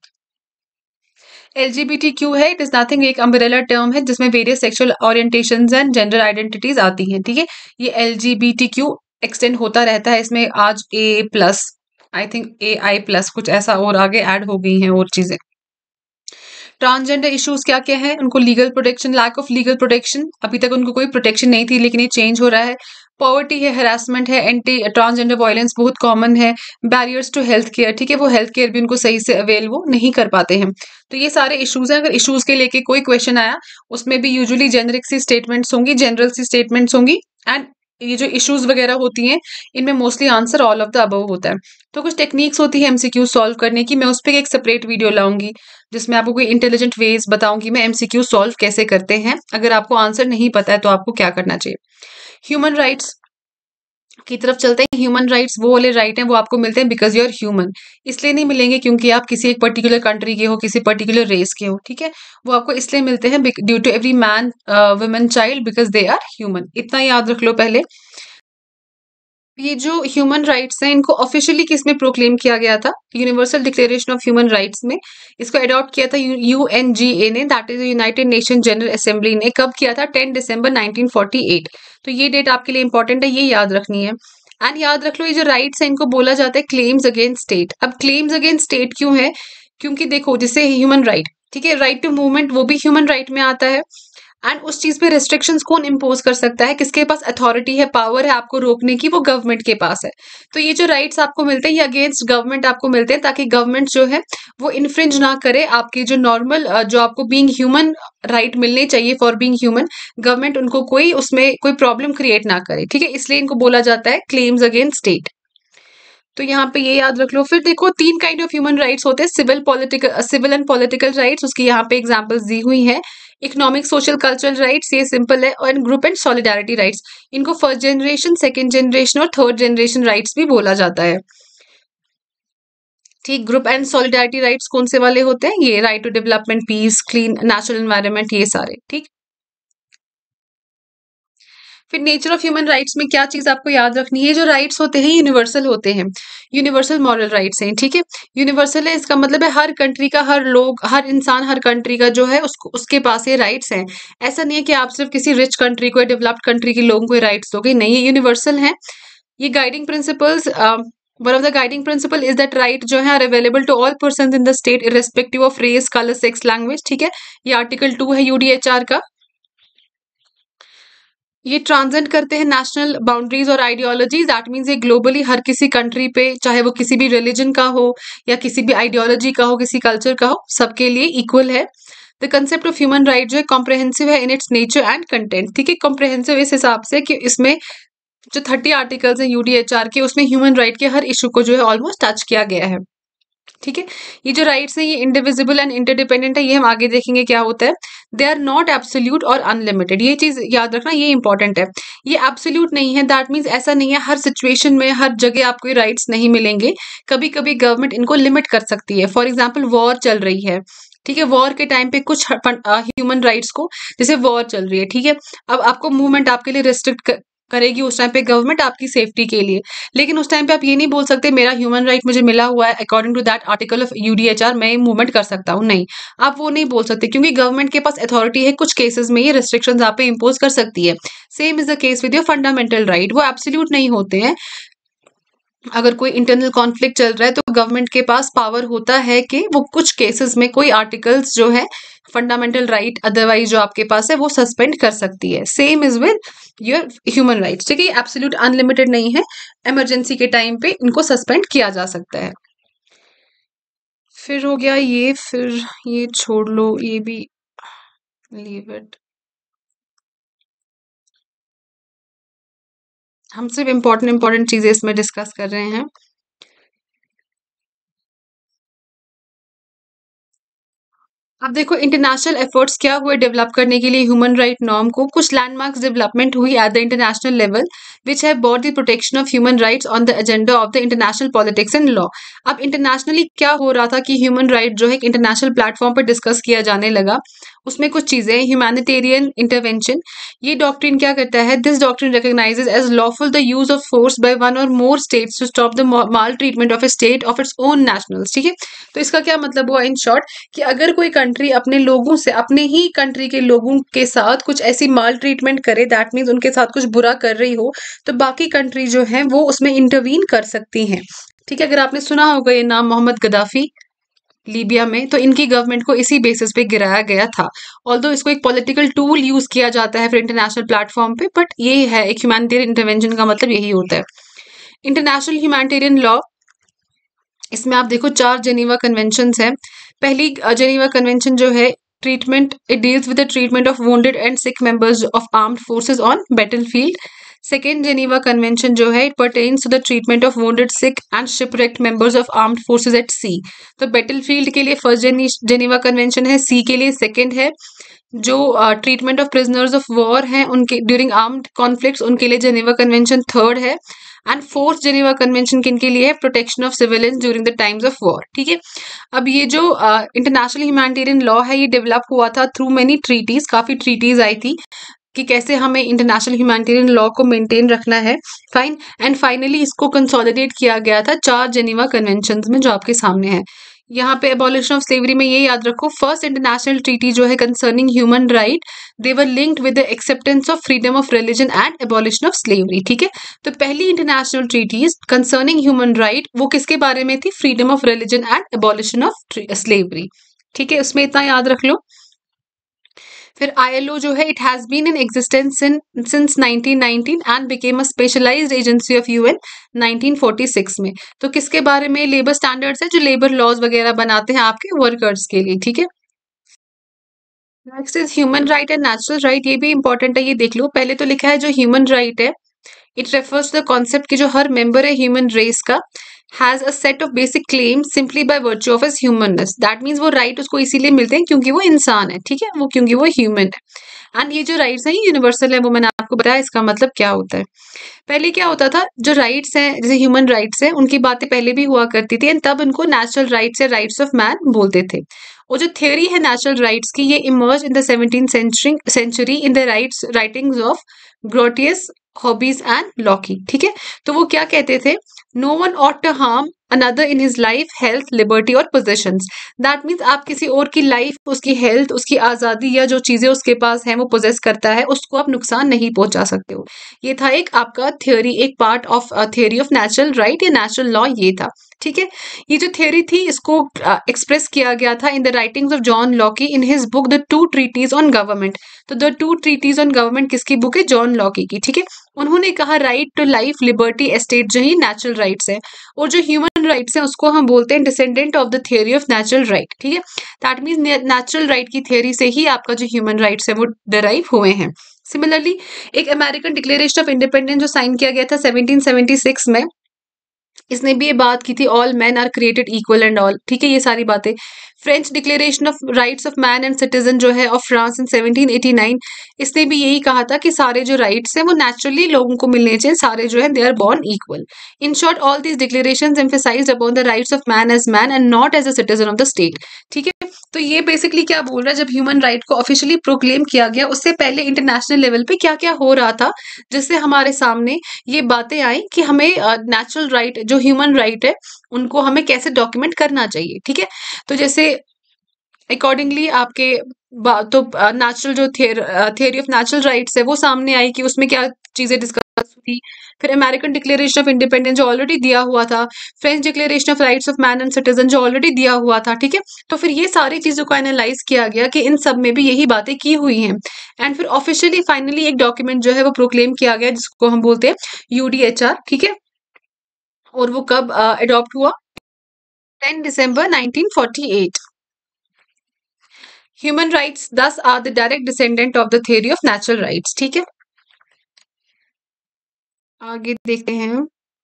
LGBT Q है, इट इज नथिंग, एक अम्ब्रेला टर्म है जिसमें various sexual orientations and gender identities आती हैं, ठीक है। ये एलजीबीटी क्यू एक्सटेंड होता रहता है, इसमें आज A plus I think A I plus कुछ ऐसा और आगे ऐड हो गई हैं और चीजें। ट्रांसजेंडर इश्यूज क्या क्या है, उनको legal protection, lack of legal protection, अभी तक उनको कोई प्रोटेक्शन नहीं थी लेकिन ये चेंज हो रहा है। पॉवर्टी है, हरासमेंट है, एंटी ट्रांसजेंडर वायलेंस बहुत कॉमन है, बैरियर्स टू हेल्थ केयर, ठीक है, वो हेल्थ केयर भी उनको सही से अवेल वो नहीं कर पाते हैं। तो ये सारे इश्यूज हैं, अगर इश्यूज के लेके कोई क्वेश्चन आया उसमें भी यूजुअली जेनरिक सी स्टेटमेंट्स होंगी, जनरल सी स्टेटमेंट्स होंगी, एंड ये जो इश्यूज वगैरह होती हैं इनमें mostly answer all of the above होता है। तो कुछ टेक्निक्स होती है एमसीक्यू सॉल्व करने की, मैं उस पर एक सेपरेट वीडियो लाऊंगी जिसमें आपको कोई इंटेलिजेंट वेज बताऊंगी मैं एमसीक्यू सॉल्व कैसे करते हैं, अगर आपको आंसर नहीं पता है तो आपको क्या करना चाहिए। ह्यूमन राइट्स की तरफ चलते हैं। ह्यूमन राइट्स वो वाले राइट हैं वो आपको मिलते हैं बिकॉज यू आर ह्यूमन, इसलिए नहीं मिलेंगे क्योंकि आप किसी एक पर्टिकुलर कंट्री के हो, किसी पर्टिकुलर रेस के हो, ठीक है, वो आपको इसलिए मिलते हैं due to every man women child because they are human, इतना याद रख लो पहले। ये जो ह्यूमन राइट्स हैं इनको ऑफिशियली किसमें प्रोक्लेम किया गया था, universal declaration of human rights में, इसको अडॉप्ट किया था यूएनजीए ने, that is United Nation General Assembly ने, कब किया था, ten December nineteen forty eight. तो ये डेट आपके लिए इंपॉर्टेंट है, ये याद रखनी है। एंड याद रख लो ये जो राइट्स है इनको बोला जाता है क्लेम्स अगेंस्ट स्टेट। अब क्लेम्स अगेंस्ट स्टेट क्यों है, क्योंकि देखो जैसे ह्यूमन राइट, ठीक है, राइट टू मूवमेंट वो भी ह्यूमन राइट में आता है, एंड उस चीज पे रिस्ट्रिक्शंस कौन इम्पोज कर सकता है, किसके पास अथॉरिटी है, पावर है आपको रोकने की, वो गवर्नमेंट के पास है। तो ये जो राइट्स आपको मिलते हैं ये अगेंस्ट गवर्नमेंट आपको मिलते हैं, ताकि गवर्नमेंट जो है वो इन्फ्रिंज ना करे आपके जो नॉर्मल जो आपको बीइंग ह्यूमन राइट मिलने चाहिए फॉर बीइंग ह्यूमन, गवर्नमेंट उनको कोई उसमें कोई प्रॉब्लम क्रिएट ना करे, ठीक है, इसलिए इनको बोला जाता है क्लेम्स अगेंस्ट स्टेट। तो यहाँ पे ये याद रख लो। फिर देखो तीन काइंड ऑफ ह्यूमन राइट्स होते हैं, civil political civil and political rights, उसकी यहाँ पे एग्जांपल्स दी हुई हैं। इकोनॉमिक सोशल कल्चरल राइट्स, ये सिंपल है, और ग्रुप एंड सॉलिडारिटी राइट्स, इनको फर्स्ट जनरेशन, सेकंड जनरेशन और थर्ड जनरेशन राइट्स भी बोला जाता है, ठीक। ग्रुप एंड सॉलिडारिटी राइट्स कौन से वाले होते हैं, ये right to development, peace, clean natural environment, ये सारे, ठीक। फिर नेचर ऑफ ह्यूमन राइट्स में क्या चीज आपको याद रखनी है, जो राइट्स होते हैं यूनिवर्सल होते हैं, यूनिवर्सल मॉरल राइट्स हैं, ठीक है। यूनिवर्सल है इसका मतलब है हर कंट्री का, हर लोग, हर इंसान, हर कंट्री का जो है उसको उसके पास ये राइट्स हैं। ऐसा नहीं है कि आप सिर्फ किसी रिच कंट्री को या डेवलप्ड कंट्री के लोगों को राइट्स दोगे, नहीं, ये यूनिवर्सल है। ये guiding principles, one of the guiding principle is that right जो है are available to all person in the state irrespective of race, colour, sex, language, ठीक है। ये आर्टिकल टू है यूडीएचआर का। ये ट्रांसेंड करते हैं नेशनल बाउंड्रीज और आइडियोलॉजीज, दैट मीन्स ये ग्लोबली हर किसी कंट्री पे, चाहे वो किसी भी रिलीजन का हो या किसी भी आइडियोलॉजी का हो, किसी कल्चर का हो, सबके लिए इक्वल है। The concept of human right जो है कॉम्प्रहेंसिव है in its nature and content, ठीक है। कॉम्प्रहेंसिव इस हिसाब से कि इसमें जो थर्टी आर्टिकल्स हैं यूडीएचआर के, उसमें ह्यूमन राइट के हर इशू को जो है ऑलमोस्ट टच किया गया है, ठीक है। ये जो राइट्स हैं ये इंडिविजिबल एंड इंटरडिपेंडेंट है, ये हम आगे देखेंगे क्या होता है। दे आर नॉट एब्सोल्यूट और अनलिमिटेड, ये चीज याद रखना, ये इंपॉर्टेंट है। ये एब्सोल्यूट नहीं है, दैट मीन्स ऐसा नहीं है हर सिचुएशन में हर जगह आपको ये राइट्स नहीं मिलेंगे, कभी कभी गवर्नमेंट इनको लिमिट कर सकती है। फॉर एग्जाम्पल वॉर चल रही है, ठीक है, वॉर के टाइम पे कुछ ह्यूमन राइट्स को, जैसे वॉर चल रही है, ठीक है, अब आपको मूवमेंट आपके लिए रिस्ट्रिक्ट करेगी उस टाइम पे गवर्नमेंट आपकी सेफ्टी के लिए। लेकिन उस टाइम पे आप ये नहीं बोल सकते मेरा ह्यूमन राइट मुझे मिला हुआ है according to that article of UDHR, मैं मूवमेंट कर सकता हूँ, नहीं, आप वो नहीं बोल सकते क्योंकि गवर्नमेंट के पास अथॉरिटी है कुछ केसेस में ये रिस्ट्रिक्शंस आप पे इम्पोज कर सकती है। Same is the case with your fundamental right, वो एब्सोल्यूट नहीं होते हैं। अगर कोई इंटरनल कॉन्फ्लिक्ट चल रहा है तो गवर्नमेंट के पास पावर होता है कि वो कुछ केसेस में कोई आर्टिकल्स जो है फंडामेंटल राइट अदरवाइज जो आपके पास है वो सस्पेंड कर सकती है। Same is with your human rights, ठीक है, एब्सोल्यूट अनलिमिटेड नहीं है, इमरजेंसी के टाइम पे इनको सस्पेंड किया जा सकता है। फिर हो गया ये, फिर ये छोड़ लो, ये भी लीव इट। हम सिर्फ इंपॉर्टेंट इंपॉर्टेंट चीजें इसमें डिस्कस कर रहे हैं। अब देखो इंटरनेशनल एफर्ट्स क्या हुए डेवलप करने के लिए ह्यूमन राइट नॉर्म को, कुछ लैंडमार्क्स डेवलपमेंट हुई at the international level which have bought the protection of human rights on the agenda of the international politics and law. अब इंटरनेशनली क्या हो रहा था कि ह्यूमन राइट जो है एक इंटरनेशनल प्लेटफॉर्म पर डिस्कस किया जाने लगा। उसमें कुछ चीजें, ह्यूमैनिटेरियन इंटरवेंशन, ये डॉक्ट्रिन क्या करता है, this doctrine recognizes as lawful the use of force by one or more states to stop the maltreatment of a state of its own nationals, ठीक है। तो इसका क्या मतलब हुआ इन शॉर्ट कि अगर कोई कंट्री अपने लोगों से, अपने ही कंट्री के लोगों के साथ कुछ ऐसी माल ट्रीटमेंट करे, दैट मीन्स उनके साथ कुछ बुरा कर रही हो, तो बाकी कंट्री जो है वो उसमें इंटरवीन कर सकती हैं, ठीक है। अगर आपने सुना होगा ये नाम मोहम्मद गद्दाफी लीबिया में, तो इनकी गवर्नमेंट को इसी बेसिस पे गिराया गया था। ऑल्दो इसको एक पॉलिटिकल टूल यूज किया जाता है फिर इंटरनेशनल प्लेटफॉर्म पे, बट ये है एक ह्यूमैनिटेरियन इंटरवेंशन का मतलब यही होता है। इंटरनेशनल ह्यूमैनिटेरियन लॉ, इसमें आप देखो चार जेनीवा कन्वेंशन है। पहली जेनीवा कन्वेंशन जो है treatment, it deals with the treatment of wounded and sick members of armed forces on battlefield. Second Geneva convention जो है it pertains to the treatment of wounded sick and shipwrecked members of armed forces at sea. तो बैटलफील्ड के लिए फर्स्ट जेनीवा कन्वेंशन है, सी के लिए सेकेंड है। जो treatment of prisoners of war हैं उनके ड्यूरिंग आर्म्ड कॉन्फ्लिक्ट्स, उनके लिए जेनीवा कन्वेंशन थर्ड है। एंड फोर्थ जेनीवा कन्वेंशन किन के लिए है, protection of civilians during the times of war, ठीक है। अब ये जो इंटरनेशनल ह्यूमैनिटेरियन लॉ है ये डेवलप हुआ था थ्रू मेनी ट्रीटीज, काफी ट्रीटीज आई थी कि कैसे हमें इंटरनेशनल ह्यूमैनिटेरियन लॉ को मेंटेन रखना है, फाइन। एंड फाइनली इसको कंसोलिडेट किया गया था चार जेनीवा कन्वेंशंस में जो आपके सामने है। यहाँ पे एबॉलिशन ऑफ स्लेवरी में ये याद रखो, फर्स्ट इंटरनेशनल ट्रीटी जो है concerning human right, they were linked with the acceptance of freedom of religion and abolition of slavery, ठीक है। तो पहली international treaties concerning human right वो किसके बारे में थी, freedom of religion and abolition of slavery, ठीक है, उसमें इतना याद रख लो। फिर आईएलओ जो है it has been in existence since nineteen nineteen and became a specialized agency of UN nineteen forty six में। तो किसके बारे में, लेबर स्टैंडर्ड्स है जो लेबर लॉज वगैरह बनाते हैं आपके वर्कर्स के लिए, ठीक है। Next is human right and natural right, ये भी इंपॉर्टेंट है, ये देख लो। पहले तो लिखा है जो ह्यूमन राइट है it refers to the concept कि जो हर मेंबर है ह्यूमन रेस का has a set of basic claim simply by virtue of his humanness, that means वो राइट उसको इसीलिए मिलते हैं क्योंकि वो इंसान है, ठीक है, वो क्योंकि वो ह्यूमन है। एंड ये जो राइट्स हैं ये यूनिवर्सल है, वो मैंने आपको बताया इसका मतलब क्या होता है। पहले क्या होता था, जो राइट्स हैं जैसे ह्यूमन राइट्स हैं उनकी बातें पहले भी हुआ करती थी एंड तब उनको नेचुरल राइट्स या राइट्स ऑफ मैन बोलते थे। और जो थ्योरी है नेचुरल राइट्स की ये emerge in the seventeen century century in the rights writings of Grotius, Hobbes and Locke, ठीक है। तो वो क्या कहते थे, no one ought to harm another in his life, health, liberty or possessions. That means आप किसी और की लाइफ, उसकी हेल्थ, उसकी आजादी या जो चीजें उसके पास हैं वो पोजेस करता है उसको आप नुकसान नहीं पहुंचा सकते हो। ये था एक आपका थ्योरी, एक part of theory of natural right या नेचुरल लॉ, ये था, ठीक है। ये जो थ्योरी थी इसको एक्सप्रेस uh, किया गया था in the writings of John Locke in his book the two treaties on government. तो the two treaties on government किसकी बुक है, जॉन लॉकी की, ठीक है। उन्होंने कहा right to life, liberty, estate जो ही नेचुरल राइट्स है, और जो ह्यूमन राइट्स हैं उसको हम बोलते हैं descendant of the theory of natural right, ठीक है। दैट मीन्स नेचुरल राइट की थ्योरी से ही आपका जो ह्यूमन राइट्स है वो डिराइव हुए हैं। सिमिलरली एक अमेरिकन डिक्लेरेशन ऑफ इंडिपेंडेंस जो साइन किया गया था सेवनटीन सेवेंटी सिक्स में, इसने भी ये बात की थी all man are created equal and all, ठीक है, ये सारी बातें। French declaration of rights of man and citizen जो है of France in seventeen eighty nine, इसने भी यही कहा था कि सारे जो राइट्स हैं वो नेचुरली लोगों को मिलने चाहिए, सारे जो है they are born equal. In short all these declarations emphasized upon the rights of man as man and not as a citizen of the state. ठीक है, तो ये बेसिकली क्या बोल रहा है, जब ह्यूमन राइट को ऑफिशियली प्रोक्लेम किया गया उससे पहले इंटरनेशनल लेवल पे क्या क्या हो रहा था, जिससे हमारे सामने ये बातें आई कि हमें नेचुरल uh, राइट जो ह्यूमन राइट है उनको हमें कैसे डॉक्यूमेंट करना चाहिए। ठीक है, तो जैसे अकॉर्डिंगली आपके तो नेचुरल जो थियरी ऑफ नेचुरल राइट्स है वो सामने आई कि उसमें क्या चीजें डिस्कस हुई। फिर अमेरिकन डिक्लेरेशन ऑफ इंडिपेंडेंस जो ऑलरेडी दिया हुआ था, French declaration of rights of man and citizen जो ऑलरेडी दिया हुआ था। ठीक है, तो फिर ये सारी चीजों को एनालाइज किया गया कि इन सब में भी यही बातें की हुई हैं, एंड फिर ऑफिशियली फाइनली एक डॉक्यूमेंट जो है वो प्रोक्लेम किया गया जिसको हम बोलते हैं यूडीएचआर। ठीक है, और वो कब अडॉप्ट हुआ, ten December nineteen forty eight. Human rights thus are the direct descendant of the theory of natural rights। ठीक है, आगे देखते हैं।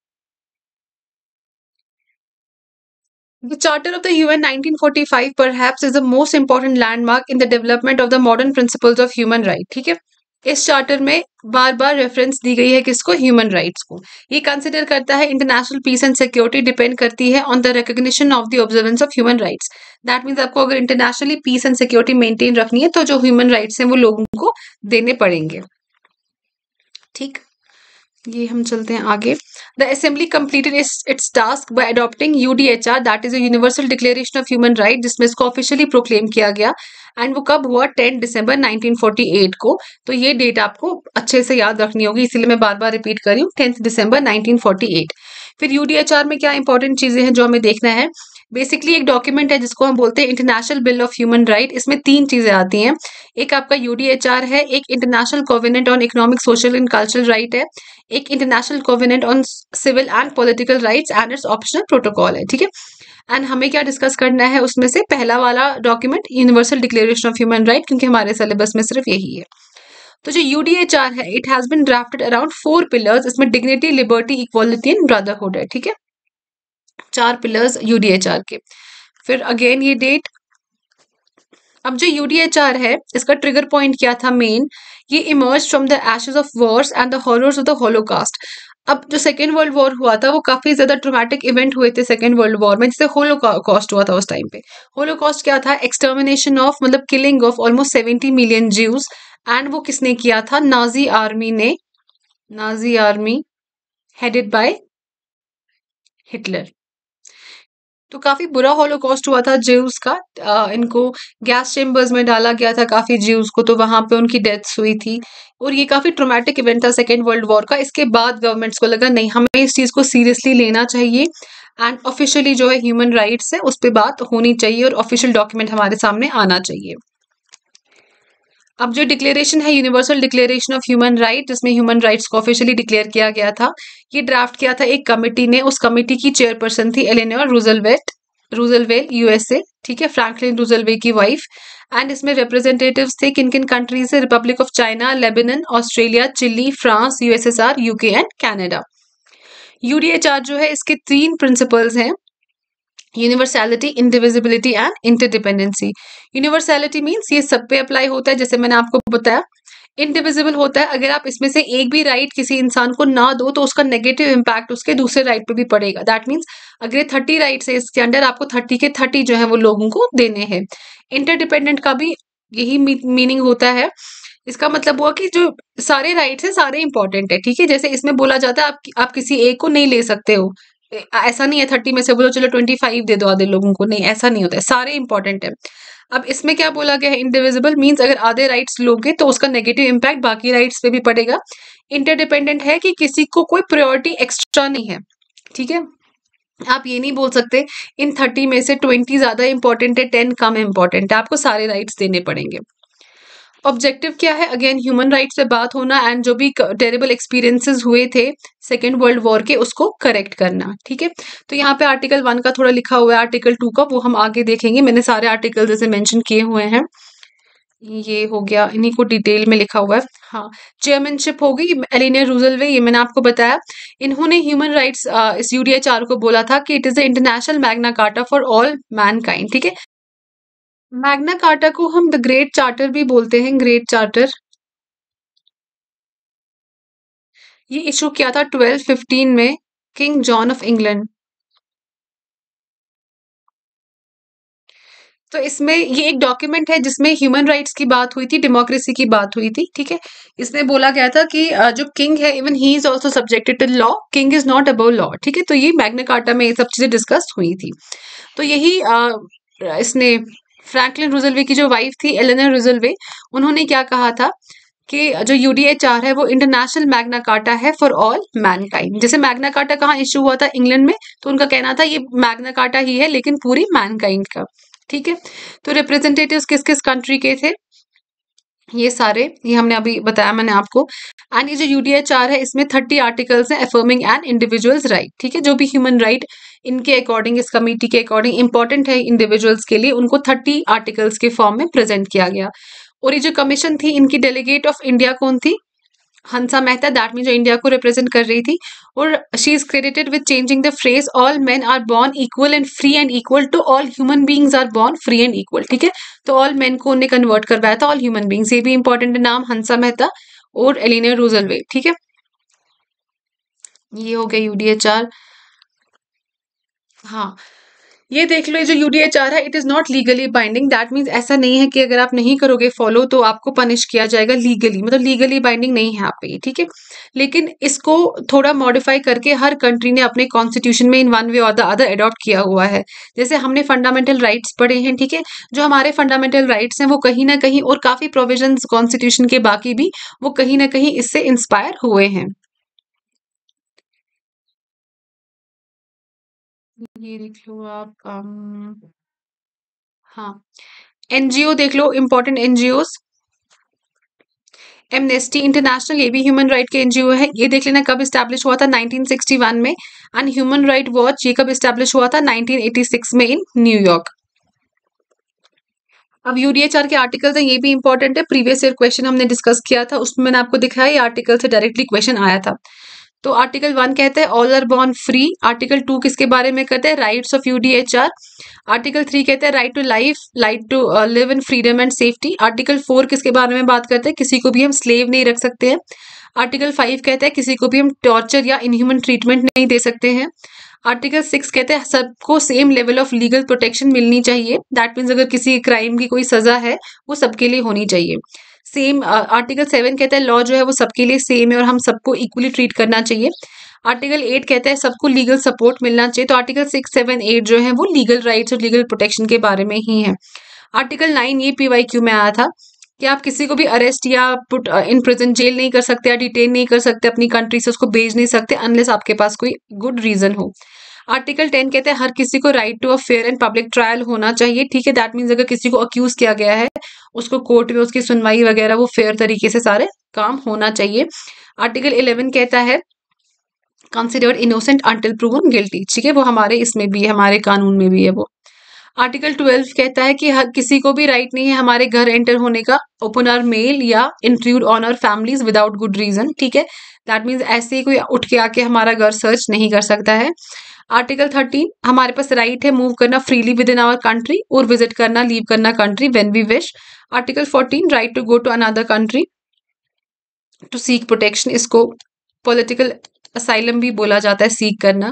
The Charter of the U N nineteen forty-five perhaps is the most important landmark in the development of the modern principles of human right। ठीक है, इस चार्टर में बार बार रेफरेंस दी गई है किसको, ह्यूमन राइट्स को। ये कंसिडर करता है international peace and security depend करती है on the recognition of the observance of human rights. That means आपको अगर internationally peace and security maintain रखनी है तो जो ह्यूमन राइट्स हैं वो लोगों को देने पड़ेंगे। ठीक, ये हम चलते हैं आगे। The assembly completed its task by adopting UDHR, that is a universal declaration of human right, जिसमें इसको ऑफिशियली प्रोक्लेम किया गया। एंड वो कब हुआ, ten December nineteen forty eight को। तो ये डेट आपको अच्छे से याद रखनी होगी, इसीलिए मैं बार बार रिपीट कर रही हूँ, tenth December nineteen forty eight. फिर यूडीएचआर में क्या इंपॉर्टेंट चीजें हैं जो हमें देखना है। बेसिकली एक डॉक्यूमेंट है जिसको हम बोलते हैं international bill of human right. इसमें तीन चीजें आती हैं, एक आपका यूडीएचआर है, एक international covenant on economic, social and cultural right है, एक international covenant on civil and political rights and its optional protocol है। ठीक है, एंड हमें क्या डिस्कस करना है उसमें से, पहला वाला document universal declaration of human right, क्योंकि हमारे सिलेबस में सिर्फ यही है। तो जो यूडीएचआर है, it has been drafted around four pillars. इसमें dignity, liberty, equality and brotherhood है। ठीक है, चार पिलर्स यूडीएचआर के। फिर अगेन ये डेट, अब जो यूडीएचआर है इसका ट्रिगर पॉइंट क्या था मेन, ये emerge from the ashes of wars and the horrors of the holocaust. अब जो सेकेंड वर्ल्ड वॉर हुआ था वो काफी ज्यादा ट्रोमैटिक इवेंट हुए थे सेकेंड वर्ल्ड वॉर में, जिससे होलोकॉस्ट हुआ था उस टाइम पे। होलोकॉस्ट क्या था, एक्सटर्मिनेशन ऑफ, मतलब killing of almost seventy million Jews. And वो किसने किया था, नाजी आर्मी ने, Nazi army headed by Hitler. तो काफी बुरा होलोकॉस्ट हुआ था ज्यूज का। आ, इनको गैस चेम्बर्स में डाला गया था काफी ज्यूज को, तो वहां पे उनकी डेथ्स हुई थी। और ये काफी ट्रोमैटिक इवेंट था सेकेंड वर्ल्ड वॉर का। इसके बाद गवर्नमेंट्स को लगा नहीं, हमें इस चीज को सीरियसली लेना चाहिए, एंड ऑफिशियली जो है ह्यूमन राइट्स है उस पर बात होनी चाहिए और ऑफिशियल डॉक्यूमेंट हमारे सामने आना चाहिए। अब जो डिक्लेरेशन है universal declaration of human right, जिसमें ह्यूमन राइट्स को ऑफिशियली डिक्लेयर किया गया था, ये ड्राफ्ट किया था एक कमिटी ने। उस कमिटी की चेयरपर्सन थी एलेनोर रूजलवेट रूजलवेल यूएसए। ठीक है, फ्रैंकलिन रूजलवेट की वाइफ। एंड इसमें रिप्रेजेंटेटिव्स थे किन किन कंट्रीज से, republic of China, Lebanon, Australia, Chile, France, USSR, UK and Canada. UDHR जो है इसके तीन प्रिंसिपल्स हैं, universality, indivisibility and interdependency. Universality means ये सब पे अप्लाई होता है, जैसे मैंने आपको बताया। इंडिविजिबल होता है, अगर आप इसमें से एक भी राइट किसी इंसान को ना दो तो उसका नेगेटिव इम्पैक्ट उसके दूसरे राइट पे भी पड़ेगा। दैट मीन्स अगर थर्टी राइट्स है इसके अंडर, आपको थर्टी के थर्टी जो है वो लोगों को देने हैं। इंटरडिपेंडेंट का भी यही मीनिंग होता है। इसका मतलब हुआ कि जो सारे राइट्स है सारे इंपॉर्टेंट है। ठीक है, जैसे इसमें बोला जाता है आप, आप किसी एक को नहीं ले सकते हो, ऐसा नहीं है थर्टी में से बोलो चलो ट्वेंटी फाइव दे दो आधे लोगों को, नहीं ऐसा नहीं होता है, सारे इंपॉर्टेंट है। अब इसमें क्या बोला गया है, इंडिविजिबल मींस अगर आधे राइट्स लोगे तो उसका नेगेटिव इम्पैक्ट बाकी राइट्स पे भी पड़ेगा। इंटरडिपेंडेंट है कि किसी को कोई प्रायोरिटी एक्स्ट्रा नहीं है। ठीक है, आप ये नहीं बोल सकते इन थर्टी में से ट्वेंटी ज्यादा इंपॉर्टेंट है, टेन कम इंपॉर्टेंट है, आपको सारे राइट्स देने पड़ेंगे। ऑब्जेक्टिव क्या है, अगेन ह्यूमन राइट्स पे बात होना एंड जो भी टेरिबल एक्सपीरियंसेस हुए थे सेकेंड वर्ल्ड वॉर के उसको करेक्ट करना। ठीक है, तो यहाँ पे आर्टिकल वन का थोड़ा लिखा हुआ है, आर्टिकल टू का वो हम आगे देखेंगे। मैंने सारे आर्टिकल जैसे मेंशन किए हुए हैं, ये हो गया, इन्हीं को डिटेल में लिखा हुआ है। हाँ, चेयरमैनशिप होगी एलेनोर रूजलवेट, ये मैंने आपको बताया। इन्होंने ह्यूमन राइट्स इस यूडीएचआर को बोला था कि it is the international Magna Carta for all mankind. ठीक है, मैग्ना कार्टा को हम द ग्रेट चार्टर भी बोलते हैं, ग्रेट चार्टर। ये इशू किया था ट्वेल्व फिफ्टीन में किंग जॉन ऑफ इंग्लैंड। तो इसमें ये एक डॉक्यूमेंट है जिसमें ह्यूमन राइट्स की बात हुई थी, डेमोक्रेसी की बात हुई थी, ठीक है। इसमें बोला गया था कि अ, जो किंग है even he is also subjected to law, king is not above law, ठीक है। तो ये मैग्ना कार्टा में ये सब चीजें डिस्कस हुई थी। तो यही अ, इसने फ्रैंकलिन रूजलवे की जो वाइफ थी एलेनर रूजलवे, उन्होंने क्या कहा था कि जो यूडीएचआर है वो इंटरनेशनल मैग्ना कार्टा है फॉर ऑल मैनकाइंड। जैसे मैग्ना कार्टा कहाँ इशू हुआ था, इंग्लैंड में, तो उनका कहना था ये मैग्ना कार्टा ही है लेकिन पूरी मैनकाइंड का, ठीक है। तो रिप्रेजेंटेटिव्स किस किस कंट्री के थे, ये सारे ये हमने अभी बताया मैंने आपको। एंड ये जो यूडीएचआर है इसमें थर्टी आर्टिकल्स हैं अफर्मिंग एन इंडिविजुअल्स राइट, ठीक है। जो भी ह्यूमन राइट इनके अकॉर्डिंग, इस कमेटी के अकॉर्डिंग इंपॉर्टेंट है इंडिविजुअल्स के लिए, उनको थर्टी आर्टिकल्स के फॉर्म में प्रेजेंट किया गया। और ये जो कमीशन थी इनकी डेलीगेट ऑफ इंडिया कौन थी, हंसा मेहता, दैट मीन जो इंडिया को रिप्रेजेंट कर रही थी। और she is credited with changing the phrase all men are born equal and free and equal to all human beings are born free and equal, ठीक है। तो ऑल मेन को उन्हें कन्वर्ट करवाया था ऑल ह्यूमन बींग्स। ये भी इंपॉर्टेंट है नाम, हंसा मेहता और एलिनर रूजलवे, ठीक है। ये हो गया यूडीएचआर। हाँ, ये देख लो, ये जो यूडीएचआर है it is not legally binding, that means ऐसा नहीं है कि अगर आप नहीं करोगे फॉलो तो आपको पनिश किया जाएगा लीगली, मतलब लीगली बाइंडिंग नहीं है आप पे ये, ठीक है। लेकिन इसको थोड़ा मॉडिफाई करके हर कंट्री ने अपने कॉन्स्टिट्यूशन में इन वन वे और द अदर अडॉप्ट किया हुआ है। जैसे हमने फंडामेंटल राइट्स पढ़े हैं, ठीक है। जो हमारे फंडामेंटल राइट्स हैं वो कहीं ना कहीं, और काफी प्रोविजंस कॉन्स्टिट्यूशन के बाकी भी, वो कहीं ना कहीं इससे इंस्पायर हुए हैं। ये देख लो आप, अम, हाँ, एनजीओ देख लो, इंपॉर्टेंट एनजीओ। एमनेस्टी इंटरनेशनल, ये भी ह्यूमन राइट के एनजीओ है, ये देख लेना कब स्टैब्लिश हुआ था, नाइनटीन सिक्सटी वन में। एंड ह्यूमन राइट वॉच, ये कब स्टैब्लिश हुआ था, नाइनटीन एटी सिक्स में इन न्यूयॉर्क। अब यूडीएचआर के आर्टिकल्स हैं, ये भी इंपॉर्टेंट है, प्रीवियस ईयर क्वेश्चन हमने डिस्कस किया था उसमें मैंने आपको दिखाया ये आर्टिकल से डायरेक्टली क्वेश्चन आया था। तो आर्टिकल वन कहते हैं all are born free. Article two किसके बारे में कहते हैं, rights of UDHR. Article three कहते हैं right to life, right to live in freedom and safety. Article four किसके बारे में बात करते हैं, किसी को भी हम स्लेव नहीं रख सकते हैं। आर्टिकल फाइव कहता है किसी को भी हम टॉर्चर या इनह्यूमन ट्रीटमेंट नहीं दे सकते हैं। आर्टिकल सिक्स कहते हैं सबको same level of legal protection मिलनी चाहिए, दैट मीन्स अगर किसी क्राइम की कोई सजा है वो सबके लिए होनी चाहिए सेम। आर्टिकल सेवन कहता है लॉ जो है वो सबके लिए सेम है और हम सबको इक्वली ट्रीट करना चाहिए। आर्टिकल एट कहता है सबको लीगल सपोर्ट मिलना चाहिए। तो आर्टिकल सिक्स सेवन एट जो है वो लीगल राइट्स और लीगल प्रोटेक्शन के बारे में ही है। आर्टिकल नाइन ये पीवाई क्यू में आया था कि आप किसी को भी अरेस्ट या पुट इन प्रिजन, जेल नहीं कर सकते या डिटेन नहीं कर सकते, अपनी कंट्री से उसको भेज नहीं सकते अनलेस आपके पास कोई गुड रीजन हो। आर्टिकल टेन कहते हैं हर किसी को right to a fair and public trial होना चाहिए, ठीक है। दैट मीन्स अगर किसी को अक्यूज किया गया है उसको कोर्ट में उसकी सुनवाई वगैरह वो फेयर तरीके से सारे काम होना चाहिए। आर्टिकल इलेवन कहता है considered innocent until proven guilty, ठीक है। वो हमारे इसमें भी है, हमारे कानून में भी है वो। आर्टिकल ट्वेल्व कहता है कि हर किसी को भी राइट नहीं है हमारे घर एंटर होने का, ओपन आवर मेल या intrude on our families without good reason, ठीक है। दैट मीन्स ऐसे ही कोई उठ के आके हमारा घर सर्च नहीं कर सकता है। आर्टिकल थर्टीन हमारे पास राइट है मूव करना freely within our country और विजिट करना, लीव करना country when we wish. Article fourteen right to go to another country to seek protection, इसको पॉलिटिकल असाइलम भी बोला जाता है, सीक करना,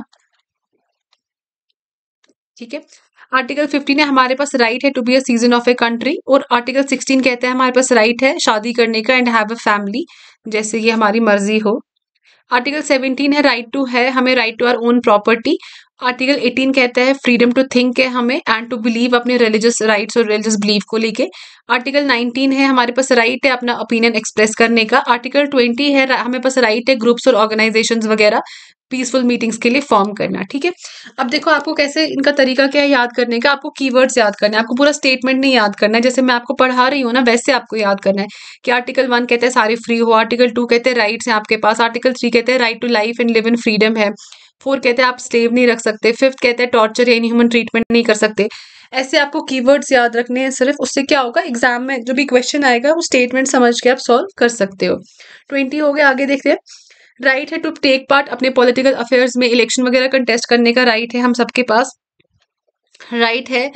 ठीक है। आर्टिकल फिफ्टीन है हमारे पास राइट है to be a citizen of a country. और आर्टिकल सिक्सटीन कहते हैं हमारे पास राइट है शादी करने का एंड हैव अ फैमिली, जैसे कि हमारी मर्जी हो। आर्टिकल सेवनटीन है राइट टू है हमें right to our own property. Article eighteen कहता है फ्रीडम टू थिंक है हमें एंड टू बिलीव, अपने रिलीजियस राइट्स और रिलीजियस बिलीफ को लेके। आर्टिकल नाइनटीन है हमारे पास राइट है अपना ओपिनियन एक्सप्रेस करने का। आर्टिकल ट्वेंटी है हमें पास राइट है ग्रुप्स और ऑर्गेनाइजेशंस वगैरह पीसफुल मीटिंग्स के लिए फॉर्म करना, ठीक है। अब देखो आपको कैसे, इनका तरीका क्या है याद करने का, आपको कीवर्ड्स याद करना है, आपको पूरा स्टेटमेंट नहीं याद करना है, जैसे मैं आपको पढ़ा रही हूँ ना वैसे आपको याद करना है कि आर्टिकल वन कहते हैं सारे फ्री हो, आर्टिकल टू कहते हैं राइट्स हैं आपके पास, आर्टिकल थ्री कहते हैं right to life and live in freedom है, फोर कहते हैं आप स्लेव नहीं रख सकते, फिफ्थ कहते हैं टॉर्चर या इनह्यूमन ट्रीटमेंट नहीं कर सकते। ऐसे आपको कीवर्ड्स याद रखने हैं सिर्फ, उससे क्या होगा एग्जाम में जो भी क्वेश्चन आएगा वो स्टेटमेंट समझ के आप सॉल्व कर सकते हो। ट्वेंटी हो गया, आगे देखते हैं। राइट है टू टेक पार्ट, अपने पॉलिटिकल अफेयर्स में इलेक्शन वगैरह कंटेस्ट करने का राइट है हम सबके पास। राइट है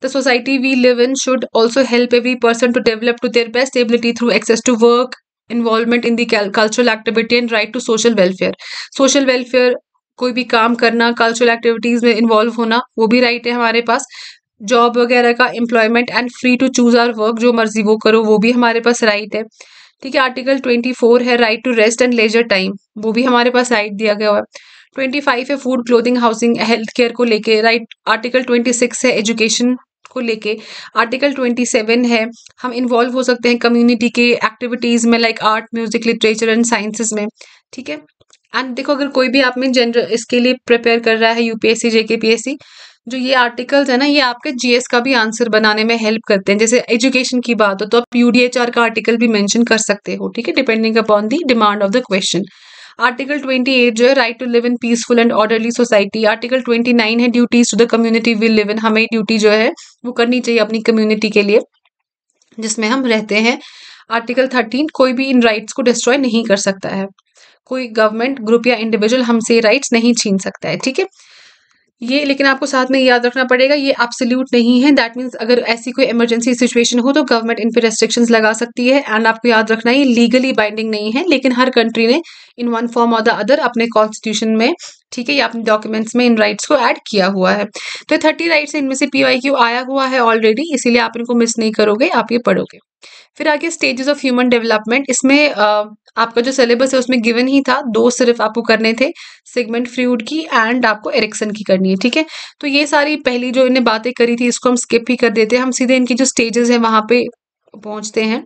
The society we live in should also help every person to develop to their best ability through access to work, involvement in the cultural activity and right to social welfare. Social welfare, कोई भी काम करना, कल्चरल एक्टिविटीज में इन्वॉल्व होना, वो भी राइट है हमारे पास. जॉब वगैरह का, employment and free to choose our work, जो मर्जी वो करो, वो भी हमारे पास राइट है. ठीक है. आर्टिकल ट्वेंटी फोर है right to rest and leisure time, वो भी हमारे पास राइट दिया गया है. ट्वेंटी फाइव है food, clothing, housing, health care को लेके राइट. आर्टिकल ट्वेंटी सिक्स है एजुकेशन को लेके. आर्टिकल ट्वेंटी सेवन है हम इन्वॉल्व हो सकते हैं कम्युनिटी के एक्टिविटीज में, like art, music, literature and sciences में. ठीक है. एंड देखो, अगर कोई भी आप में जनरल इसके लिए प्रिपेयर कर रहा है, यूपीएससी, जेकेपीएससी, जो ये आर्टिकल्स है ना, ये आपके जीएस का भी आंसर बनाने में हेल्प करते हैं. जैसे एजुकेशन की बात हो तो आप यूडीएचआर का आर्टिकल भी मेंशन कर सकते हो. ठीक है, depending upon the demand of the question. Article twenty eight जो है right to live in peaceful and orderly society. Article twenty nine है duties to the community we live in, हमें ड्यूटी जो है वो करनी चाहिए अपनी कम्युनिटी के लिए जिसमें हम रहते हैं. आर्टिकल थर्टीन, कोई भी इन राइट्स को डिस्ट्रॉय नहीं कर सकता है. कोई गवर्नमेंट, ग्रुप या इंडिविजुअल हमसे राइट्स नहीं छीन सकता है. ठीक है, ये लेकिन आपको साथ में याद रखना पड़ेगा, ये एब्सोल्यूट नहीं है. दैट मीन्स अगर ऐसी कोई इमरजेंसी सिचुएशन हो तो गवर्नमेंट इन पे रेस्ट्रिक्शंस लगा सकती है. एंड आपको याद रखना है ये लीगली बाइंडिंग नहीं है, लेकिन हर कंट्री ने इन वन फॉर्म और द अदर अपने कॉन्स्टिट्यूशन में, ठीक है, या अपने डॉक्यूमेंट्स में इन राइट्स को ऐड किया हुआ है. तो थर्टी राइट्स इनमें से पीवाईक्यू आया हुआ है ऑलरेडी, इसीलिए आप इनको मिस नहीं करोगे, आप ये पढ़ोगे. फिर आगे स्टेजेस ऑफ ह्यूमन डेवलपमेंट. इसमें आ, आपका जो सिलेबस है उसमें गिवन ही था, दो सिर्फ आपको करने थे, सिगमंड फ्रूड की एंड आपको एरिक्सन की करनी है. ठीक है, तो ये सारी पहली जो इन्हें बातें करी थी इसको हम स्किप ही कर देते हैं, हम सीधे इनकी जो स्टेजेस हैं वहां पे पहुंचते हैं.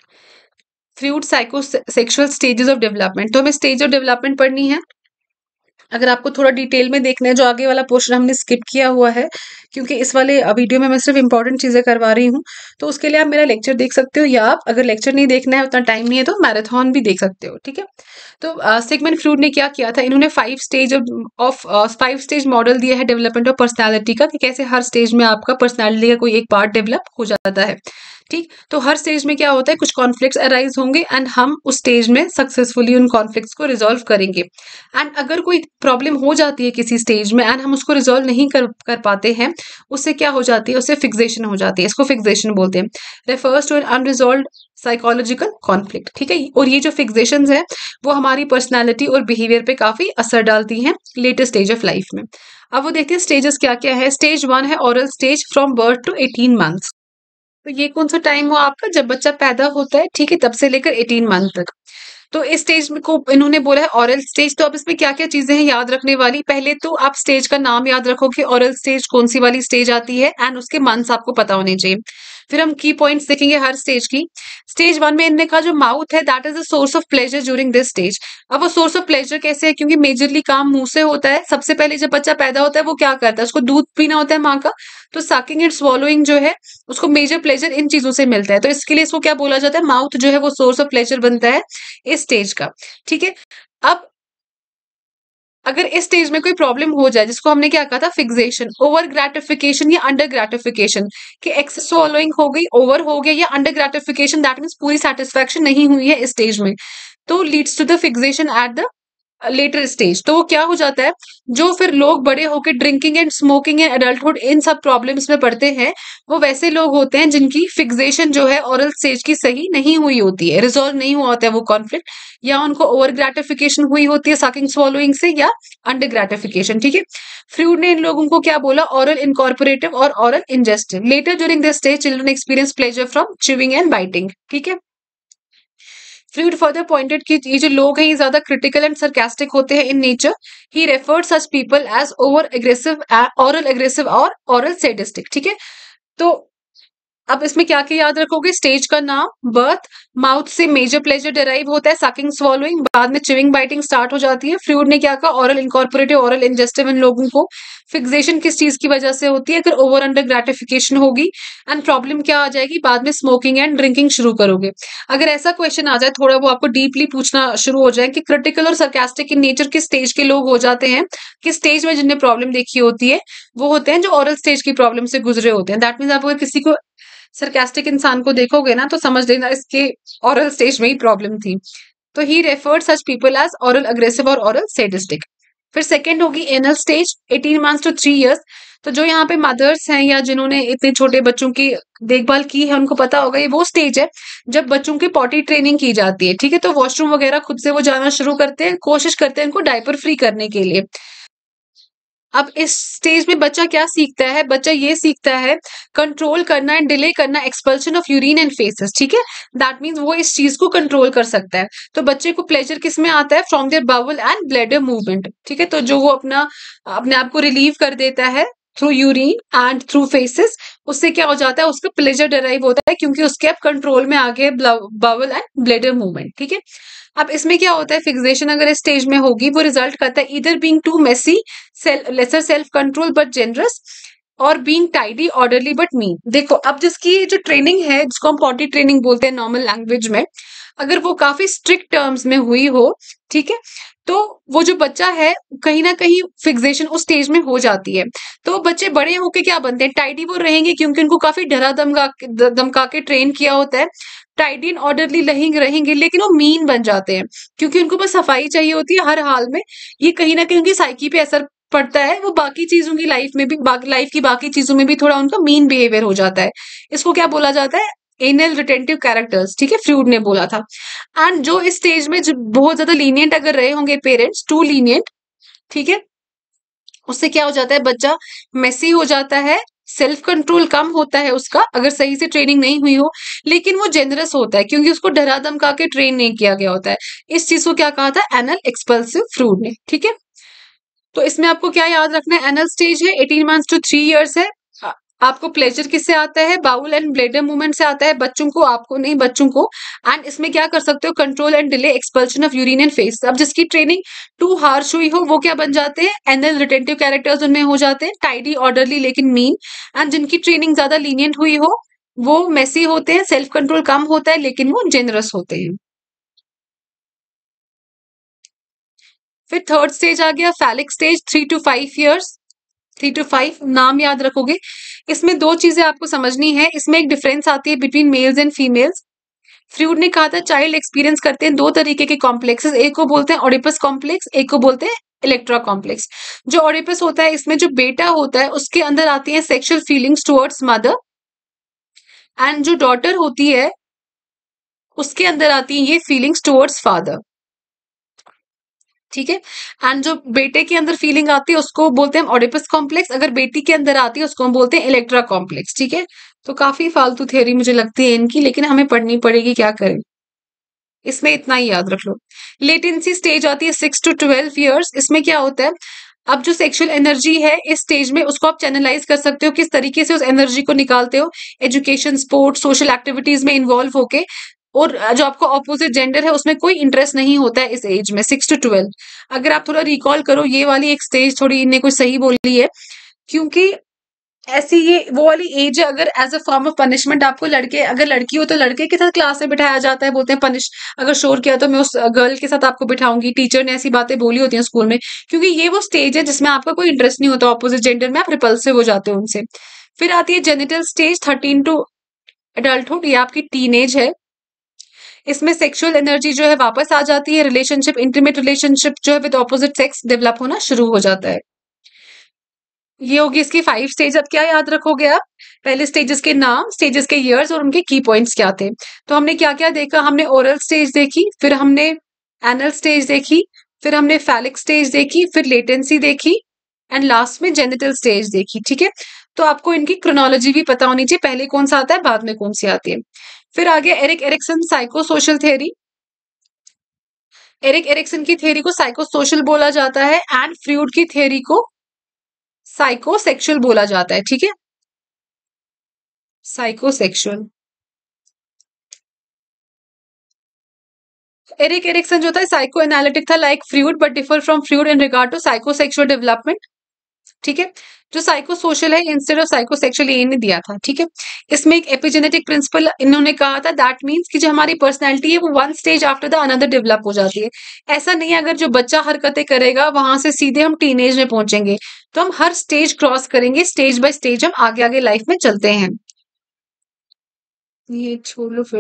Freud psycho sexual stages of development, तो हमें स्टेज ऑफ डेवलपमेंट पढ़नी है. अगर आपको थोड़ा डिटेल में देखना है, जो आगे वाला पोर्शन हमने स्किप किया हुआ है, क्योंकि इस वाले वीडियो में मैं सिर्फ इंपॉर्टेंट चीजें करवा रही हूँ, तो उसके लिए आप मेरा लेक्चर देख सकते हो, या आप अगर लेक्चर नहीं देखना है, उतना टाइम नहीं है, तो मैराथन भी देख सकते हो. ठीक है, तो सिगमंड फ्रूड ने क्या किया था, इन्होंने five stage of five stage model दिया है डेवलपमेंट ऑफ पर्सनैलिटी का, कि कैसे हर स्टेज में आपका पर्सनैलिटी का कोई एक पार्ट डेवलप हो जाता है. ठीक, तो हर स्टेज में क्या होता है, कुछ कॉन्फ्लिक्ट्स अराइज होंगे एंड हम उस स्टेज में सक्सेसफुली उन कॉन्फ्लिक्ट्स को रिजॉल्व करेंगे. एंड अगर कोई प्रॉब्लम हो जाती है किसी स्टेज में एंड हम उसको रिजॉल्व नहीं कर कर पाते हैं, उससे क्या हो जाती है, उससे फिक्सेशन हो जाती है. इसको फिक्सेशन बोलते हैं. Refers to an unresolved psychological conflict. ठीक है, और ये जो फिक्सेशंस है वो हमारी पर्सनैलिटी और बिहेवियर पे काफी असर डालती हैं लेटेस्ट स्टेज ऑफ लाइफ में. अब वो देखते हैं स्टेजेस क्या क्या है. स्टेज वन है oral stage, from birth to eighteen months. तो ये कौन सा टाइम हो आपका, जब बच्चा पैदा होता है, ठीक है, तब से लेकर एटीन मंथ तक. तो इस स्टेज में को इन्होंने बोला है ऑरल स्टेज. तो अब इसमें क्या क्या चीजें हैं याद रखने वाली. पहले तो आप स्टेज का नाम याद रखो कि ऑरल स्टेज कौन सी वाली स्टेज आती है, एंड उसके मंथ्स आपको पता होने चाहिए. फिर हम की पॉइंट्स देखेंगे हर स्टेज की. स्टेज वन में इनने कहा जो माउथ है that is the source of pleasure during this stage. अब वो सोर्स ऑफ प्लेजर कैसे है, क्योंकि मेजरली काम मुंह से होता है. सबसे पहले जब बच्चा पैदा होता है वो क्या करता है, उसको दूध पीना होता है माँ का, तो सकिंग एंड स्वॉलोइंग जो है उसको मेजर प्लेजर इन चीजों से मिलता है. तो इसके लिए इसको क्या बोला जाता है, माउथ जो है वो सोर्स ऑफ प्लेजर बनता है इस स्टेज का. ठीक है, अब अगर इस स्टेज में कोई प्रॉब्लम हो जाए, जिसको हमने क्या कहा था, फिक्सेशन, ओवर ग्रेटिफिकेशन या अंडर ग्रेटिफिकेशन, कि एक्सेस स्वॉलोइंग हो गई, ओवर हो गया, या अंडर ग्रेटिफिकेशन, दैट मीन्स पूरी सेटिस्फैक्शन नहीं हुई है इस स्टेज में, तो leads to the fixation at the later stage. तो वो क्या हो जाता है, जो फिर लोग बड़े होकर drinking and smoking and adulthood इन सब प्रॉब्लम्स में पड़ते हैं, वो वैसे लोग होते हैं जिनकी फिक्सेशन जो है ओरल स्टेज की सही नहीं हुई होती है, रिजॉल्व नहीं हुआ होता है वो कॉन्फ्लिक्ट, या उनको ओवर ग्रेटिफिकेशन हुई होती है सकिंग स्वॉलोइंग से, या अंडर ग्रेटिफिकेशन. ठीक है, फ्रूड ने इन लोगों को क्या बोला, ओरल इनकॉर्पोरेटिव और oral ingestive. Later during this stage children experience pleasure from chewing and biting. ठीक है, फ्रूड फर्दर पॉइंटेड कि ये जो लोग हैं ये ज्यादा क्रिटिकल एंड सरकास्टिक होते हैं in nature. He referred such people as over aggressive, oral aggressive और ओरल सैडिस्टिक. ठीक है, तो अब इसमें क्या क्या याद रखोगे, स्टेज का नाम, बर्थ, माउथ से मेजर प्लेजर डिराइव होता है, सकिंग स्वॉलोइंग, बाद में च्यूइंग बाइटिंग स्टार्ट हो जाती है. फ्रूड ने क्या कहा, ओरल इनकॉर्पोरेटिव, ओरल इंजेस्टिव इन लोगों को फिक्सेशन किस चीज की वजह से होती है, अगर ओवर अंडर ग्रेटिफिकेशन होगी, एंड प्रॉब्लम क्या आ जाएगी, बाद में स्मोकिंग एंड ड्रिंकिंग शुरू करोगे. अगर ऐसा क्वेश्चन आ जाए, थोड़ा वो आपको डीपली पूछना शुरू हो जाए कि क्रिटिकल और सरकास्टिक इन नेचर किस स्टेज के लोग हो जाते हैं, किस स्टेज में जिन्हें प्रॉब्लम देखी होती है, वो होते हैं जो ओरल स्टेज की प्रॉब्लम से गुजरे होते हैं. दैट मीन्स आप अगर किसी को सरकास्टिक इंसान को देखोगे ना, तो समझ लेना इसके ओरल स्टेज में ही प्रॉब्लम थी. तो he referred such people as oral aggressive और ओरल सैडिस्टिक. फिर सेकंड होगी anal stage, eighteen months to three years. तो जो यहाँ पे मदर्स हैं या जिन्होंने इतने छोटे बच्चों की देखभाल की है, उनको पता होगा ये वो स्टेज है जब बच्चों की पॉटी ट्रेनिंग की जाती है, ठीक है? तो वॉशरूम वगैरह खुद से वो जाना शुरू करते हैं, कोशिश करते हैं इनको डायपर फ्री करने के लिए। अब इस स्टेज में बच्चा क्या सीखता है? बच्चा ये सीखता है कंट्रोल करना एंड डिले करना expulsion of urine and faeces, ठीक है? दैट मीन्स वो इस चीज को कंट्रोल कर सकता है। तो बच्चे को प्लेजर किस में आता है? From their bowel and bladder movement, ठीक है? तो जो वो अपना अपने आप को रिलीव कर देता है through urine and through faeces, उससे क्या हो जाता है? उसका प्लेजर डराइव होता है क्योंकि उसके अब कंट्रोल में आ गए बाउल एंड ब्लैडर मूवमेंट, ठीक है? अब इसमें क्या होता है? फिक्सेशन अगर इस स्टेज में होगी, वो रिजल्ट करता है either being too messy, lesser self control but generous, और being tidy orderly but mean. देखो, अब जिसकी जो ट्रेनिंग है, जिसको हम पॉटी ट्रेनिंग बोलते हैं नॉर्मल लैंग्वेज में, अगर वो काफी स्ट्रिक्ट टर्म्स में हुई हो, ठीक है, तो वो जो बच्चा है कहीं ना कहीं फिक्सेशन उस स्टेज में हो जाती है। तो बच्चे बड़े होके क्या बनते हैं? टाइडी वो रहेंगे क्योंकि उनको काफी डरा धमका धमका के ट्रेन किया होता है। टाइडी एंड ऑर्डरली रहेंगे रहेंगे लेकिन वो मीन बन जाते हैं क्योंकि उनको बस सफाई चाहिए होती है हर हाल में। ये कहीं ना कहीं उनकी साइकी पे असर पड़ता है, वो बाकी चीजों की लाइफ में भी, लाइफ की बाकी चीजों में भी थोड़ा उनका मीन बिहेवियर हो जाता है। इसको क्या बोला जाता है? एनल रिटेंटिव कैरेक्टर्स, ठीक है? फ्रूड ने बोला था। एंड जो इस स्टेज में जो बहुत ज्यादा लीनियंट अगर रहे होंगे पेरेंट्स, टू लीनियंट, ठीक है, उससे क्या हो जाता है? बच्चा मेसी हो जाता है, सेल्फ कंट्रोल कम होता है उसका अगर सही से ट्रेनिंग नहीं हुई हो, लेकिन वो जेनरस होता है क्योंकि उसको डरा धमका के ट्रेन नहीं किया गया होता है। इस चीज को क्या कहा था? एनल एक्सपल्सिव फ्रूड ने, ठीक है? तो इसमें आपको क्या याद रखना है? एनल स्टेज है, eighteen months to three years है। आ- आपको प्लेजर किससे आता है? बाउल एंड ब्लेडर मूवमेंट से आता है, बच्चों को, आपको नहीं, बच्चों को। एंड इसमें क्या कर सकते हो? Control and delay expulsion of urine and faeces. अब जिसकी ट्रेनिंग टू हार्श हुई हो वो क्या बन जाते हैं? एनल रिटेंटिव कैरेक्टर्स उनमें हो जाते हैं, टाइडी ऑर्डरली लेकिन मीन। एंड जिनकी ट्रेनिंग ज्यादा लीनियंट हुई हो वो मेसी होते हैं, सेल्फ कंट्रोल कम होता है लेकिन वो जेनरस होते हैं। फिर थर्ड स्टेज आ गया phallic stage, three to five years. Three to five नाम याद रखोगे। इसमें दो चीजें आपको समझनी है, इसमें एक डिफरेंस आती है between males and females. Freud ने कहा था चाइल्ड एक्सपीरियंस करते हैं दो तरीके के कॉम्प्लेक्सेस, एक को बोलते हैं ओडिपस कॉम्प्लेक्स, एक को बोलते हैं इलेक्ट्रा कॉम्प्लेक्स। जो ओडिपस होता है, इसमें जो बेटा होता है उसके अंदर आती है sexual feelings towards mother, and जो डॉटर होती है उसके अंदर आती है ये फीलिंग्स टुवर्ड्स फादर, ठीक है? एंड जो बेटे के अंदर फीलिंग आती है उसको बोलते हैं ओडिपस कॉम्प्लेक्स, अगर बेटी के अंदर आती है उसको हम बोलते हैं इलेक्ट्रा कॉम्प्लेक्स, ठीक है? तो काफी फालतू थ्योरी मुझे लगती है इनकी, लेकिन हमें पढ़नी पड़ेगी, क्या करें? इसमें इतना ही याद रख लो। लेटेंसी स्टेज आती है सिक्स टू ट्वेल्व ईयर्स। इसमें क्या होता है? अब जो सेक्सुअल एनर्जी है इस स्टेज में उसको आप चैनलाइज कर सकते हो, किस तरीके से उस एनर्जी को निकालते हो? एजुकेशन, स्पोर्ट्स, सोशल एक्टिविटीज में इन्वॉल्व होके। और जो आपको ऑपोजिट जेंडर है उसमें कोई इंटरेस्ट नहीं होता है इस एज में, सिक्स टू ट्वेल्व। अगर आप थोड़ा रिकॉल करो, ये वाली एक स्टेज थोड़ी इनने कुछ सही बोली है क्योंकि ऐसी ये वो वाली एज है, अगर as a form of punishment आपको लड़के, अगर लड़की हो तो लड़के के साथ क्लास में बिठाया जाता है, बोलते हैं पनिश, अगर शोर किया तो मैं उस गर्ल के साथ आपको बिठाऊंगी, टीचर ने ऐसी बातें बोली होती हैं स्कूल में, क्योंकि ये वो स्टेज है जिसमें आपका कोई इंटरेस्ट नहीं होता ऑपोजिट जेंडर में, आप रिपल्सिव हो जाते हो उनसे। फिर आती है genital stage, thirteen to adulthood, ये आपकी टीनेज है। इसमें सेक्सुअल एनर्जी जो है वापस आ जाती है, रिलेशनशिप, इंटीमेट रिलेशनशिप जो है विद ऑपोजिट सेक्स डेवलप होना शुरू हो जाता है। ये होगी इसकी फाइव स्टेज। अब क्या याद रखोगे आप? पहले स्टेजेस के नाम, स्टेजेस के ईयर्स और उनके की पॉइंट्स क्या थे। तो हमने क्या क्या देखा? हमने ओरल स्टेज देखी, फिर हमने एनल स्टेज देखी, फिर हमने फैलिक स्टेज देखी, फिर लेटेंसी देखी, एंड लास्ट में जेनिटल स्टेज देखी, ठीक है? तो आपको इनकी क्रोनोलॉजी भी पता होनी चाहिए, पहले कौन सा आता है, बाद में कौन सी आती है। फिर आगे Erik Erikson psychosocial theory. Erik Erikson की थ्योरी को साइको सोशल बोला जाता है एंड फ्रूड की थ्योरी को साइकोसेक्सुअल बोला जाता है, ठीक है? साइकोसेक्सुअल। एरिक एरिक्सन जो था साइको एनालिटिक था like Freud but differ from Freud in regard to psychosexual development, ठीक है? जो साइको सोशल है इंस्टेड ऑफ साइकोसेक्सुअल ये इन्हें दिया था, ठीक है? इसमें एक एपिजेनेटिक प्रिंसिपल इन्होंने कहा था, दैट मींस कि जो हमारी पर्सनालिटी है वो one stage after the another develop हो जाती है। ऐसा नहीं है अगर जो बच्चा हरकतें करेगा वहां से सीधे हम टीनेज में पहुंचेंगे, तो हम हर स्टेज क्रॉस करेंगे, स्टेज बाय स्टेज हम आगे आगे लाइफ में चलते हैं। ये छोड़ लो फिर।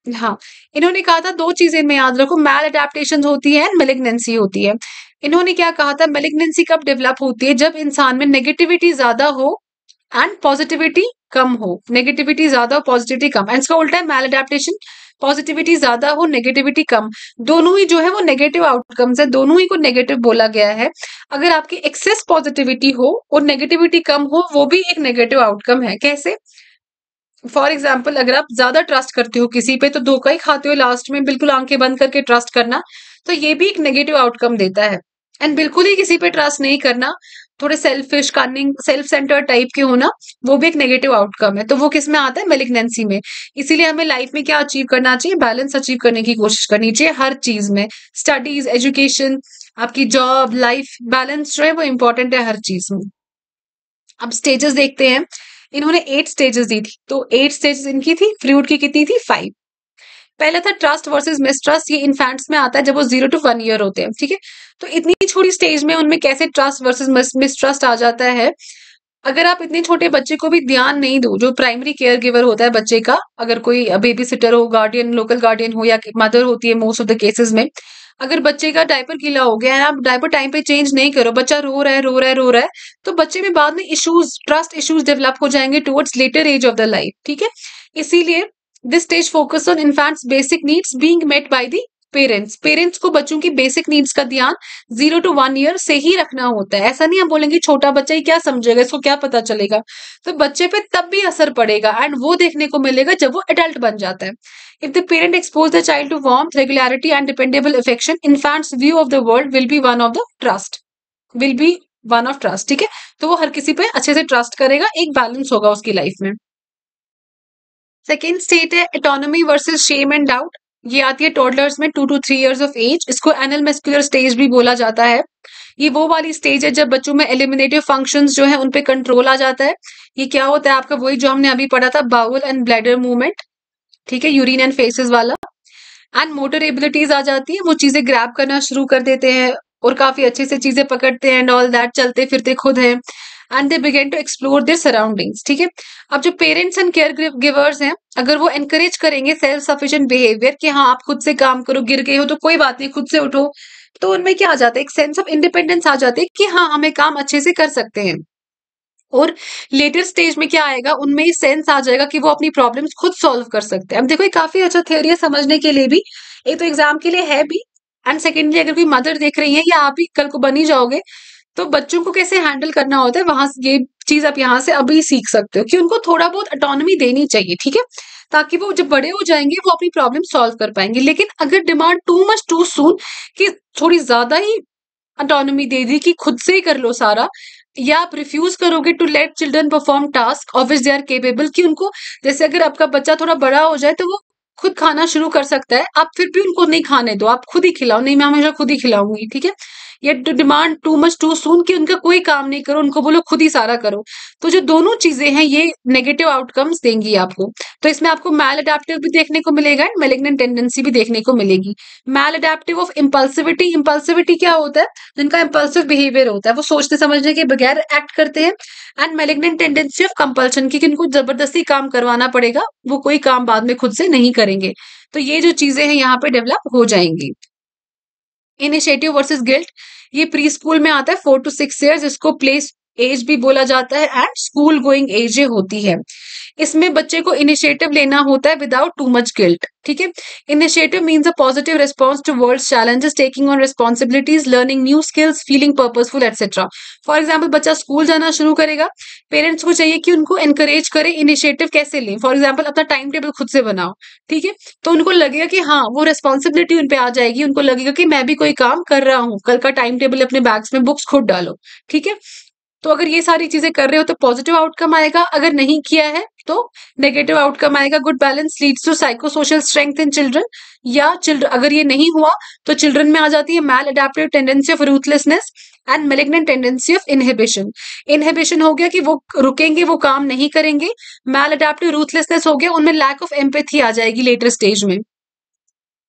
हाँ, इन्होंने कहा था दो चीजें इनमें याद रखो, मैल एडेप्टेशन होती है एंड मेलिग्नेंसी होती है। इन्होंने क्या कहा था, मेलिग्नेंसी कब डेवलप होती है, जब इंसान में नेगेटिविटी ज्यादा हो एंड पॉजिटिविटी कम हो। नेगेटिविटी ज्यादा हो, पॉजिटिविटी कम, एंड इसका उल्टा है मैल एडेप्टेशन, पॉजिटिविटी ज्यादा हो, नेगेटिविटी कम। दोनों ही जो है वो नेगेटिव आउटकम्स है, दोनों ही को नेगेटिव बोला गया है। अगर आपकी एक्सेस पॉजिटिविटी हो और नेगेटिविटी कम हो, वो भी एक नेगेटिव आउटकम है। कैसे? फॉर एग्जाम्पल, अगर आप ज्यादा ट्रस्ट करते हो किसी पे तो धोखा ही खाते हो लास्ट में, बिल्कुल आंखें बंद करके ट्रस्ट करना, तो ये भी एक नेगेटिव आउटकम देता है। एंड बिल्कुल ही किसी पे ट्रस्ट नहीं करना, थोड़े selfish, cunning, self centre type के होना, वो भी एक नेगेटिव आउटकम है। तो वो किस में आता है? मेलिग्नेंसी में। इसीलिए हमें लाइफ में क्या अचीव करना चाहिए? बैलेंस अचीव करने की कोशिश करनी चाहिए हर चीज में, स्टडीज, एजुकेशन, आपकी जॉब, लाइफ बैलेंस जो है वो इंपॉर्टेंट है हर चीज में। अब स्टेजेस देखते हैं, इन्होंने एट स्टेजेस दी थी, तो एट स्टेजेस इनकी थी, फ्रूट की कितनी थी? फाइव। पहला था ट्रस्ट वर्सेस मिसट्रस्ट, ये इन्फेंट्स में आता है जब वो जीरो टू वन ईयर होते हैं, ठीक है। तो इतनी छोटी स्टेज में उनमें कैसे ट्रस्ट वर्सेस मिसट्रस्ट आ जाता है? अगर आप इतने छोटे बच्चे को भी ध्यान नहीं दो, जो प्राइमरी केयर गिवर होता है बच्चे का, अगर कोई बेबी सिटर हो, गार्डियन, लोकल गार्डियन हो या मदर होती है मोस्ट ऑफ द केसेस में, अगर बच्चे का डायपर गीला हो गया है, आप डायपर टाइम पे चेंज नहीं करो, बच्चा रो रहा है रो रहा है रो रहा है, तो बच्चे में बाद में इश्यूज, ट्रस्ट इश्यूज डेवलप हो जाएंगे towards later age of the life, ठीक है। इसीलिए this stage focus on infants basic needs being met by the parents. Parents को बच्चों की बेसिक नीड्स का ध्यान जीरो टू वन ईयर से ही रखना होता है। ऐसा नहीं हम बोलेंगे छोटा बच्चा ही क्या समझेगा, इसको क्या पता चलेगा, तो बच्चे पे तब भी असर पड़ेगा एंड वो देखने को मिलेगा जब वो अडल्ट बन जाता है। If the parent expose the child to warmth, regularity and dependable affection, infants view of the world will be one of the trust, will be one of trust, ठीक है। तो वो हर किसी पे अच्छे से ट्रस्ट करेगा, एक बैलेंस होगा उसकी लाइफ में। सेकेंड स्टेट है autonomy versus shame and doubt, ये आती है टोडलर्स में two to three years of age, इसको एनल मस्कुलर स्टेज भी बोला जाता है। ये वो वाली स्टेज है जब बच्चों में एलिमिनेटिव फंक्शंस जो है उन पे कंट्रोल आ जाता है। ये क्या होता है आपका? वही जो हमने अभी पढ़ा था, बाउल एंड ब्लैडर मूवमेंट, ठीक है, यूरिन एंड फेसेस वाला। एंड मोटर एबिलिटीज आ जाती है, वो चीजें ग्रैब करना शुरू कर देते हैं और काफी अच्छे से चीजें पकड़ते हैं एंड ऑल दैट, चलते फिरते खुद हैं, and they begin to explore their surroundings, ठीक है। अब जो पेरेंट्स एंड केयर गिवर्स हैं, अगर वो एनकरेज करेंगे सेल्फ सफिशिएंट बिहेवियर कि हाँ आप खुद से काम करो, गिर गए हो तो कोई बात नहीं, खुद से उठो, तो उनमें क्या आ जाता है? एक सेंस ऑफ इंडिपेंडेंस आ जाती है कि हाँ हम ये काम अच्छे से कर सकते हैं। और लेटर स्टेज में क्या आएगा? उनमें ये सेंस आ जाएगा कि वो अपनी प्रॉब्लम्स खुद सॉल्व कर सकते हैं। अब देखो ये काफी अच्छा थ्योरी है समझने के लिए भी, एक तो एग्जाम के लिए है भी, एंड सेकेंडली अगर कोई मदर देख रही है या आप ही कल को बन ही जाओगे, तो बच्चों को कैसे हैंडल करना होता है, वहां से ये चीज आप यहाँ से अभी सीख सकते हो कि उनको थोड़ा बहुत ऑटोनॉमी देनी चाहिए, ठीक है, ताकि वो जब बड़े हो जाएंगे वो अपनी प्रॉब्लम सॉल्व कर पाएंगे। लेकिन अगर demand too much too soon, कि थोड़ी ज्यादा ही ऑटोनॉमी दे दी कि खुद से ही कर लो सारा, या आप रिफ्यूज करोगे to let children perform task of which they are capable, कि उनको, जैसे अगर आपका बच्चा थोड़ा बड़ा हो जाए तो वो खुद खाना शुरू कर सकता है, आप फिर भी उनको नहीं खाने दो, आप खुद ही खिलाओ, नहीं मैं हमेशा खुद ही खिलाऊंगी, ठीक है। या to demand too much too soon, कि उनका कोई काम नहीं करो, उनको बोलो खुद ही सारा करो। तो जो दोनों चीजें हैं ये नेगेटिव आउटकम्स देंगी आपको। तो इसमें आपको मैल अडेप्टिव भी देखने को मिलेगा एंड मेलिग्नेंट टेंडेंसी भी देखने को मिलेगी। Maladaptive of impulsivity, impulsivity क्या होता है? जिनका इम्पल्सिव बिहेवियर होता है, वो सोचने समझने के बगैर एक्ट करते हैं। And malignant tendency of compulsion, की इनको जबरदस्ती काम करवाना पड़ेगा, वो कोई काम बाद में खुद से नहीं करेंगे। तो ये जो चीजें हैं यहाँ पे डेवलप हो जाएंगी। इनिशिएटिव वर्सेस गिल्ट, ये प्री स्कूल में आता है, फोर टू सिक्स ईयर्स, इसको प्ले एज भी बोला जाता है एंड स्कूल गोइंग एज ये होती है। इसमें बच्चे को इनिशिएटिव लेना होता है विदाउट टू मच गिल्ट, ठीक है। Initiative means a positive response to world's challenges, taking on responsibilities, learning new skills, feeling purposeful etcetera. For example बच्चा स्कूल जाना शुरू करेगा, पेरेंट्स को चाहिए कि उनको एनकरेज करे, इनिशिएटिव कैसे लें, फॉर एग्जाम्पल अपना टाइम टेबल खुद से बनाओ, ठीक है। तो उनको लगेगा कि हाँ वो रिस्पॉन्सिबिलिटी उन पे आ जाएगी, उनको लगेगा कि मैं भी कोई काम कर रहा हूँ, कल का टाइम टेबल अपने बैग्स में बुक्स खुद डालो, ठीक है। तो अगर ये सारी चीजें कर रहे हो तो पॉजिटिव आउटकम आएगा, अगर नहीं किया है तो नेगेटिव आउटकम आएगा। Good balance leads to psychosocial strength in children, या चिल्ड्रन अगर ये नहीं हुआ तो चिल्ड्रन में आ जाती है maladaptive tendency of ruthlessness and malignant tendency of inhibition. Inhibition हो गया कि वो रुकेंगे, वो काम नहीं करेंगे। मैल अडेप्टिव रूथलेसनेस हो गया, उनमें लैक ऑफ एम्पैथी आ जाएगी लेटर स्टेज में।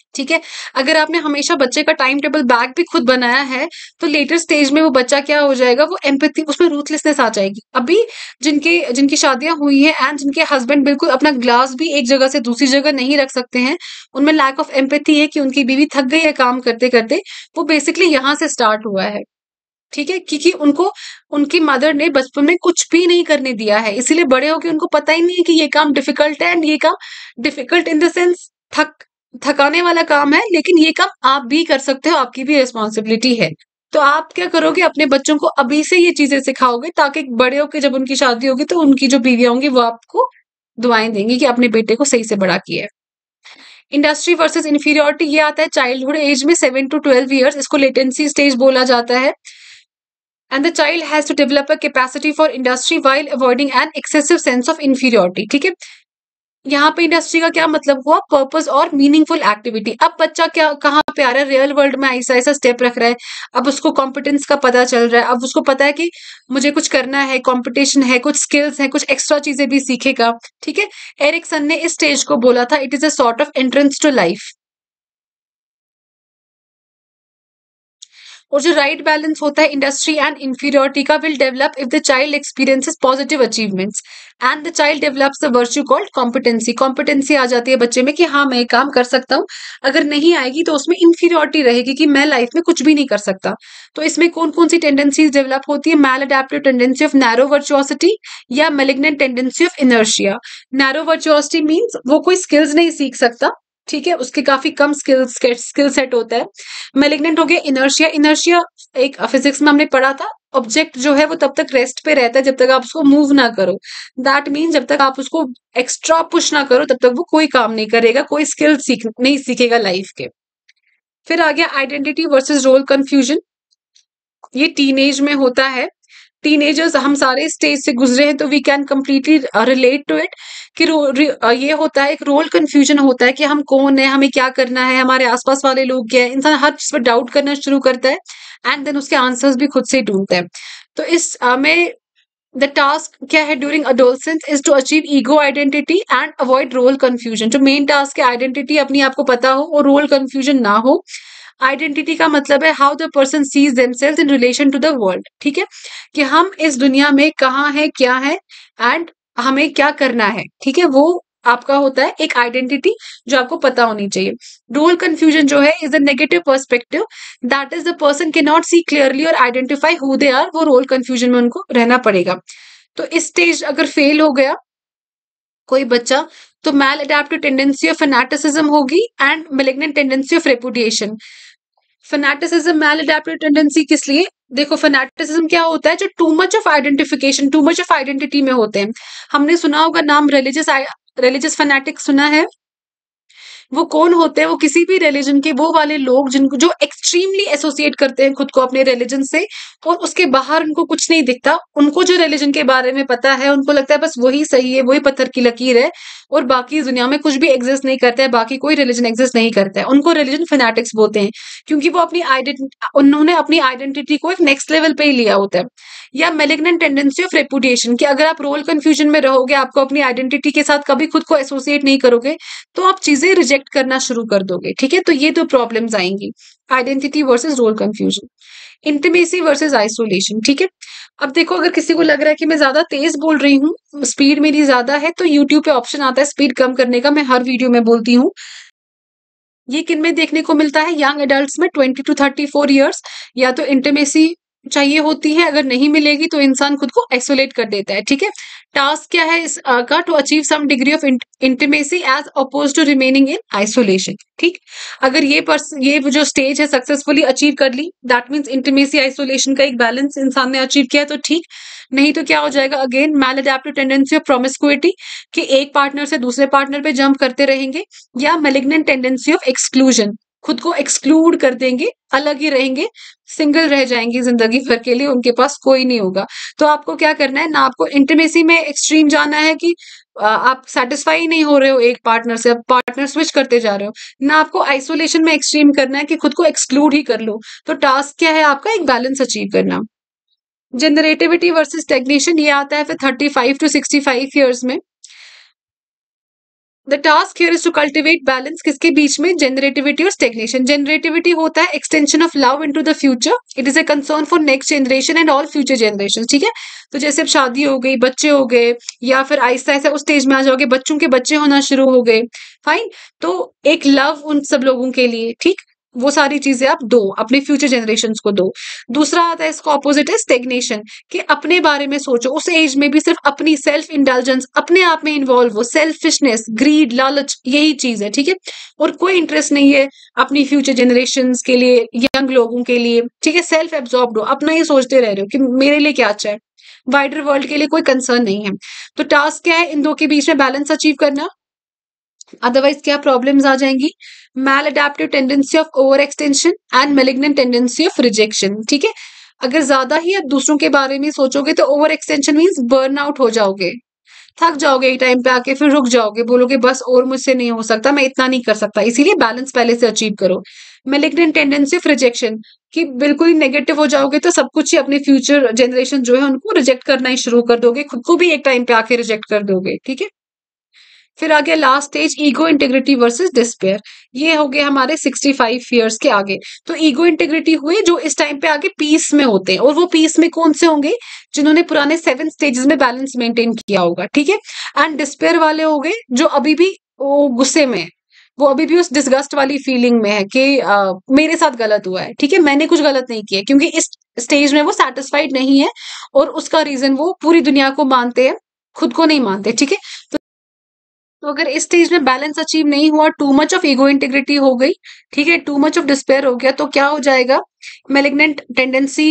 ठीक है? अगर आपने हमेशा बच्चे का टाइम टेबल बैग भी खुद बनाया है, तो लेटर स्टेज में वो बच्चा क्या हो जाएगा, वो एम्पैथी, उसमें रूथलेसनेस आ जाएगी। अभी जिनके जिनकी शादियाँ हुई हैं एंड जिनके हस्बैंड बिल्कुल अपना ग्लास भी एक जगह से दूसरी जगह नहीं रख सकते हैं, उनमें लैक ऑफ एम्पैथी है कि उनकी बीवी थक गई है काम करते-करते, वो बेसिकली यहाँ से स्टार्ट हुआ है। ठीक है? क्योंकि उनको उनकी मदर ने बचपन में कुछ भी नहीं करने दिया है, इसीलिए बड़े होके उनको पता ही नहीं है कि ये काम डिफिकल्ट है एंड ये काम डिफिकल्ट इन द सेंस थक थकाने वाला काम है, लेकिन ये काम आप भी कर सकते हो, आपकी भी रिस्पॉन्सिबिलिटी है। तो आप क्या करोगे, अपने बच्चों को अभी से ये चीजें सिखाओगे ताकि बड़े होके जब उनकी शादी होगी तो उनकी जो बीवियां होंगी वो आपको दुआएं देंगी कि अपने बेटे को सही से बड़ा किया है। इंडस्ट्री वर्सेस इंफीरियोरिटी ये आता है चाइल्डहुड एज में सेवन टू ट्वेल्व ईयर्स, इसको लेटेंसी स्टेज बोला जाता है। And the child has to develop a capacity for industry while avoiding an excessive sense of inferiority. ठीक है, यहाँ पे इंडस्ट्री का क्या मतलब हुआ, पर्पस और मीनिंगफुल एक्टिविटी। अब बच्चा क्या कहाँ पे आ रहा है, रियल वर्ल्ड में ऐसा ऐसा स्टेप रख रहा है, अब उसको कॉम्पिटेंस का पता चल रहा है, अब उसको पता है कि मुझे कुछ करना है, कंपटीशन है, कुछ स्किल्स है, कुछ एक्स्ट्रा चीजें भी सीखेगा। ठीक है, एरिक्सन ने इस स्टेज को बोला था, it is a sort of entrance to life. और जो राइट बैलेंस होता है इंडस्ट्री एंड इंफीरियोरिटी का, will develop if the child experiences positive achievements and the child develops the virtue called competency. Competency आ जाती है बच्चे में कि हाँ मैं ये काम कर सकता हूँ, अगर नहीं आएगी तो उसमें इंफीरियोरिटी रहेगी कि मैं लाइफ में कुछ भी नहीं कर सकता। तो इसमें कौन कौन सी टेंडेंसीज डेवलप होती है, maladaptive tendency of narrow virtuosity या malignant tendency of inertia. Narrow virtuosity means वो कोई स्किल्स नहीं सीख सकता, ठीक है, उसके काफी कम स्किल्स स्किल सेट होता है। मेलिग्नेंट हो गया इनर्शिया। इनर्शिया एक फिजिक्स में हमने पढ़ा था, ऑब्जेक्ट जो है वो तब तक रेस्ट पे रहता है जब तक आप उसको मूव ना करो। दैट मीन जब तक आप उसको एक्स्ट्रा पुश ना करो तब तक वो कोई काम नहीं करेगा, कोई स्किल सीख नहीं सीखेगा लाइफ के। फिर आ गया आइडेंटिटी वर्सेस रोल कंफ्यूजन, ये टीनेज में होता है। टीनेजर्स हम सारे स्टेज से गुजरे हैं तो we can completely relate to it कि रो, रि- अ, ये होता है, एक रोल कंफ्यूजन होता है कि हम कौन है, हमें क्या करना है, हमारे आसपास वाले लोग क्या है, इंसान हर चीज पर डाउट करना शुरू करता है एंड देन उसके आंसर्स भी खुद से ही ढूंढता है। तो इस अ, में द टास्क क्या है during adolescence is to achieve ego identity and avoid role confusion. जो मेन टास्क है आइडेंटिटी अपनी आपको पता हो और रोल कंफ्यूजन ना हो। आइडेंटिटी का मतलब है how the person sees themselves in relation to the world. ठीक है, कि हम इस दुनिया में कहाँ है, क्या है एंड हमें क्या करना है। ठीक है, वो आपका होता है एक आइडेंटिटी जो आपको पता होनी चाहिए। रोल कंफ्यूजन जो है is a negative perspective, that is the person can not see clearly और आइडेंटिफाई हु दे आर, वो रोल कंफ्यूजन में उनको रहना पड़ेगा। तो इस स्टेज अगर फेल हो गया कोई बच्चा तो maladaptive tendency of fanaticism होगी and malignant tendency of repudiation. Fanaticism maladaptive tendency किस लिए, देखो फैनेटिसिज्म क्या होता है, जो too much of identification, too much of identity में होते हैं। हमने सुना होगा नाम रिलीजियस रिलीजियस फैनेटिक सुना है, वो कौन होते हैं, वो किसी भी रिलीजन के वो वाले लोग जिनको जो एक्सट्रीमली एसोसिएट करते हैं खुद को अपने रिलीजन से और उसके बाहर उनको कुछ नहीं दिखता, उनको जो रिलीजन के बारे में पता है उनको लगता है बस वही सही है, वही पत्थर की लकीर है और बाकी दुनिया में कुछ भी एग्जिस्ट नहीं करता है, बाकी कोई रिलीजन एग्जिस्ट नहीं करता है, उनको रिलीजन फैनेटिक्स बोलते हैं क्योंकि वो अपनी आइडेंटिटी उन्होंने अपनी आइडेंटिटी को एक नेक्स्ट लेवल पे ही लिया होता है। या मेलिग्नेंट टेंडेंसी ऑफ रेपुटेशन, कि अगर आप रोल कंफ्यूजन में रहोगे, आपको अपनी आइडेंटिटी के साथ कभी खुद को एसोसिएट नहीं करोगे तो आप चीजें रिजेक्ट करना शुरू कर दोगे। ठीक है, तो ये दो प्रॉब्लम्स आएंगी, identity versus role confusion. Intimacy versus isolation. ठीक है, अब देखो अगर किसी को लग रहा है कि मैं ज्यादा तेज बोल रही हूँ, स्पीड मेरी ज्यादा है, तो यूट्यूब पे ऑप्शन आता है स्पीड कम करने का, मैं हर वीडियो में बोलती हूँ। ये किन में देखने को मिलता है, यंग एडल्ट्स में twenty to thirty four years, या तो इंटीमेसी चाहिए होती है, अगर नहीं मिलेगी तो इंसान खुद को आइसोलेट कर देता है। ठीक है, टास्क क्या है इस uh, का, to achieve some degree of intimacy as opposed to remaining in isolation. ठीक, अगर ये पर्स ये जो स्टेज है सक्सेसफुली अचीव कर ली, दैट मीन्स इंटीमेसी आइसोलेशन का एक बैलेंस इंसान ने अचीव किया तो ठीक, नहीं तो क्या हो जाएगा, again maladaptive tendency of promiscuity, कि एक पार्टनर से दूसरे पार्टनर पे जंप करते रहेंगे, या मेलिग्नेंट टेंडेंसी ऑफ एक्सक्लूजन, खुद को एक्सक्लूड कर देंगे, अलग ही रहेंगे, सिंगल रह जाएंगी जिंदगी भर के लिए, उनके पास कोई नहीं होगा। तो आपको क्या करना है ना, आपको इंटीमेसी में एक्सट्रीम जाना है कि आ, आप सेटिस्फाई नहीं हो रहे हो एक पार्टनर से, अब पार्टनर स्विच करते जा रहे हो ना, आपको आइसोलेशन में एक्सट्रीम करना है कि खुद को एक्सक्लूड ही कर लो। तो टास्क क्या है आपका, एक बैलेंस अचीव करना। जनरेटिविटी वर्सेस स्टैग्नेशन, ये आता है फिर thirty five to sixty five years में। The task here is to cultivate balance, किसके बीच में, जनरेटिविटी और स्टेग्नेशन। जनरेटिविटी होता है extension of love into the future, it is a concern for next generation and all future generation, ठीक है। तो जैसे अब शादी हो गई, बच्चे हो गए, या फिर आहिस्ता आहिस्ता उस स्टेज में आ जाओगे बच्चों के बच्चे होना शुरू हो गए, फाइन। तो एक लव उन सब लोगों के लिए, ठीक, वो सारी चीजें आप दो, अपने फ्यूचर जनरेशंस को दो। दूसरा आता है, इसका ऑपोजिट है स्टेग्नेशन, कि अपने बारे में सोचो, उस एज में भी सिर्फ अपनी सेल्फ इंडल्जेंस, अपने आप में इन्वॉल्व हो, सेल्फिशनेस, ग्रीड, लालच, यही चीज है, ठीक है। और कोई इंटरेस्ट नहीं है अपनी फ्यूचर जनरेशंस के लिए, यंग लोगों के लिए, ठीक है। सेल्फ एब्जॉर्ब्ड हो, अपना ही सोचते रह रहे हो कि मेरे लिए क्या अच्छा है, वाइडर वर्ल्ड के लिए कोई कंसर्न नहीं है। तो टास्क क्या है, इन दो के बीच में बैलेंस अचीव करना, अदरवाइज क्या प्रॉब्लम्स आ जाएंगी, maladaptive tendency of overextension and malignant tendency of rejection, ठीक है। अगर ज्यादा ही आप दूसरों के बारे में सोचोगे तो overextension means burn out हो जाओगे, थक जाओगे एक टाइम पे आके, फिर रुक जाओगे, बोलोगे बस और मुझसे नहीं हो सकता, मैं इतना नहीं कर सकता, इसीलिए बैलेंस पहले से अचीव करो। मेलिग्नेंट टेंडेंसी ऑफ रिजेक्शन, कि बिल्कुल ही नेगेटिव हो जाओगे तो सब कुछ ही अपने फ्यूचर जनरेशन जो है उनको रिजेक्ट करना ही शुरू कर दोगे, खुद को भी एक टाइम पे आके रिजेक्ट कर दोगे, ठीक है। फिर आ गया last stage, ego integrity versus despair. ये हो गए हमारे सिक्सटी फाइव ईयर्स के आगे। तो ईगो इंटेग्रिटी हुए जो इस टाइम पे आगे पीस में होते हैं, और वो पीस में कौन से होंगे, जिन्होंने पुराने सेवन स्टेजेस में बैलेंस मेंटेन किया होगा, ठीक है। एंड डिस्पेयर वाले हो गए जो अभी भी वो गुस्से में है, वो अभी भी उस डिस्गस्ट वाली फीलिंग में है कि आ, मेरे साथ गलत हुआ है, ठीक है, मैंने कुछ गलत नहीं किया, क्योंकि इस स्टेज में वो सेटिस्फाइड नहीं है, और उसका रीजन वो पूरी दुनिया को मानते हैं, खुद को नहीं मानते, ठीक है। तो अगर इस स्टेज में बैलेंस अचीव नहीं हुआ, too much of ego integrity हो गई, ठीक है, टू मच ऑफ डिस्पेयर हो गया, तो क्या हो जाएगा, malignant tendency,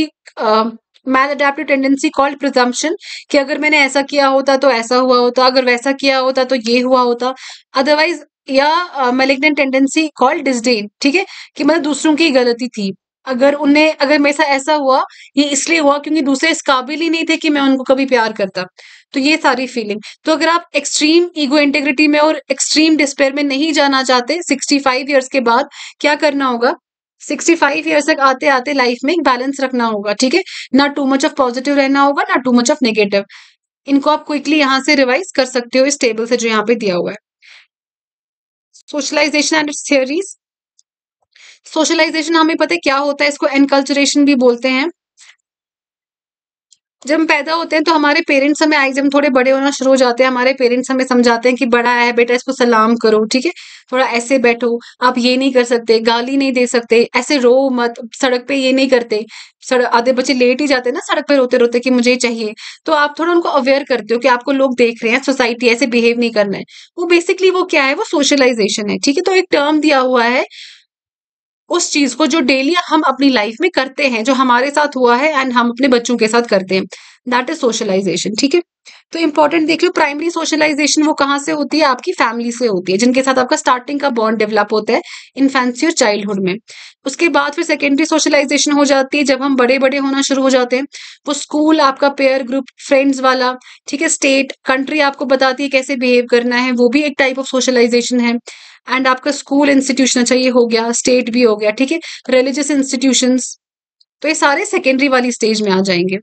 maladaptive tendency called presumption, कि अगर मैंने ऐसा किया होता तो ऐसा हुआ होता, अगर वैसा किया होता तो ये हुआ होता, अदरवाइज, या मेलिग्नेंट टेंडेंसी कॉल्ड डिसडेन, ठीक है, कि मतलब दूसरों की गलती थी, अगर उन्हें, अगर मेरे साथ ऐसा हुआ, ये इसलिए हुआ क्योंकि दूसरे इस काबिल ही नहीं थे कि मैं उनको कभी प्यार करता। तो ये सारी फीलिंग, तो अगर आप एक्सट्रीम ईगो इंटेग्रिटी में और एक्सट्रीम डिस्पेयर में नहीं जाना चाहते सिक्सटी फाइव इयर्स के बाद, क्या करना होगा, सिक्सटी फाइव इयर्स तक आते आते लाइफ में एक बैलेंस रखना होगा, ठीक है। ना टू मच ऑफ पॉजिटिव रहना होगा, ना टू मच ऑफ नेगेटिव। इनको आप क्विकली यहाँ से रिवाइज कर सकते हो इस टेबल से जो यहाँ पे दिया हुआ है। Socialisation and its theories. Socialisation हमें पता है क्या होता है, इसको एनकल्चरेशन भी बोलते हैं। जब हम पैदा होते हैं तो हमारे पेरेंट्स हमें, आई जब हम थोड़े बड़े होना शुरू हो जाते हैं, हमारे पेरेंट्स हमें समझाते हैं कि बड़ा है बेटा, इसको सलाम करो, ठीक है, थोड़ा ऐसे बैठो, आप ये नहीं कर सकते, गाली नहीं दे सकते, ऐसे रो मत, सड़क पे ये नहीं करते, सड़क, आधे बच्चे लेट ही जाते हैं ना सड़क पे रोते रोते कि मुझे ये चाहिए, तो आप थोड़ा उनको अवेयर करते हो कि आपको लोग देख रहे हैं, सोसाइटी, ऐसे बिहेव नहीं करना है। वो बेसिकली वो क्या है, वो सोशलाइजेशन है, ठीक है। तो एक टर्म दिया हुआ है उस चीज को जो डेली हम अपनी लाइफ में करते हैं, जो हमारे साथ हुआ है एंड हम अपने बच्चों के साथ करते हैं, दैट इज सोशलाइजेशन, ठीक है। तो इंपॉर्टेंट देख लो, प्राइमरी सोशलाइजेशन वो कहाँ से होती है, आपकी फैमिली से होती है, जिनके साथ आपका स्टार्टिंग का बॉन्ड डेवलप होता है इन्फेंसी और चाइल्डहुड में। उसके बाद फिर सेकेंडरी सोशलाइजेशन हो जाती है जब हम बड़े बड़े होना शुरू हो जाते हैं, वो स्कूल, आपका पेयर ग्रुप, फ्रेंड्स वाला, ठीक है, स्टेट, कंट्री आपको बताती है कैसे बिहेव करना है, वो भी एक टाइप ऑफ सोशलाइजेशन है। एंड आपका स्कूल इंस्टीट्यूशन, अच्छा ये हो गया, स्टेट भी हो गया, ठीक है, रिलीजियस इंस्टीट्यूशंस, तो ये सारे सेकेंडरी वाली स्टेज में आ जाएंगे।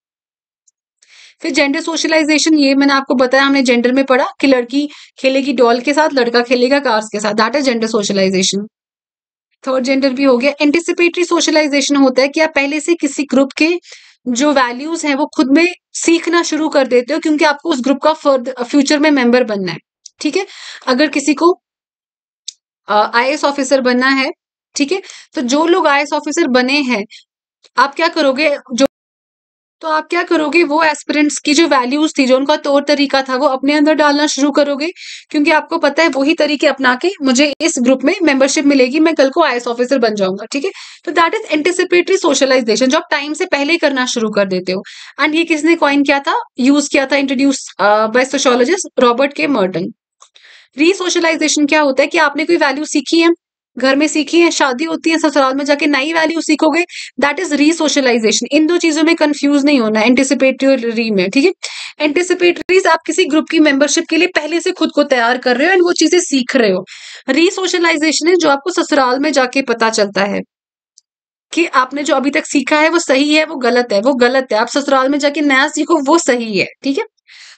फिर जेंडर सोशलाइजेशन, ये मैंने आपको बताया, हमने जेंडर में पढ़ा कि लड़की खेलेगी डॉल के साथ, लड़का खेलेगा कार्स के साथ, that is gender socialisation. Third gender भी हो गया। एंटिसिपेटरी सोशलाइजेशन होता है कि आप पहले से किसी ग्रुप के जो वैल्यूज हैं वो खुद में सीखना शुरू कर देते हो, क्योंकि आपको उस ग्रुप का फ्यूचर में मेंबर बनना है, ठीक है। अगर किसी को आई ए एस ऑफिसर बनना है, ठीक है, तो जो लोग आई ए एस ऑफिसर बने हैं, आप क्या करोगे, जो तो आप क्या करोगे, वो एस्पिरेंट्स की जो वैल्यूज थी, जो उनका तौर तरीका था, वो अपने अंदर डालना शुरू करोगे, क्योंकि आपको पता है वही तरीके अपना के मुझे इस ग्रुप में मेंबरशिप मिलेगी, मैं कल को आई ए एस ऑफिसर बन जाऊंगा, ठीक है। तो दैट इज एंटिसिपेटरी सोशलाइजेशन, जो आप टाइम से पहले करना शुरू कर देते हो। एंड ये किसने कॉइन किया था, यूज किया था, introduce by sociologist Robert K Merton. Resocialisation क्या होता है कि आपने कोई वैल्यू सीखी है, घर में सीखी है, शादी होती है, ससुराल में जाके नई वैल्यू सीखोगे, दैट इज रीसोशलाइजेशन। इन दो चीजों में कंफ्यूज नहीं होना, एंटिसिपेटरी और री में, ठीक है। एंटिसिपेटरीज आप किसी ग्रुप की मेंबरशिप के लिए पहले से खुद को तैयार कर रहे हो एंड वो चीजें सीख रहे हो। रीसोशलाइजेशन है जो आपको ससुराल में जाके पता चलता है कि आपने जो अभी तक सीखा है वो सही है, वो गलत है, वो गलत है, आप ससुराल में जाके नया सीखो, वो सही है, ठीक है।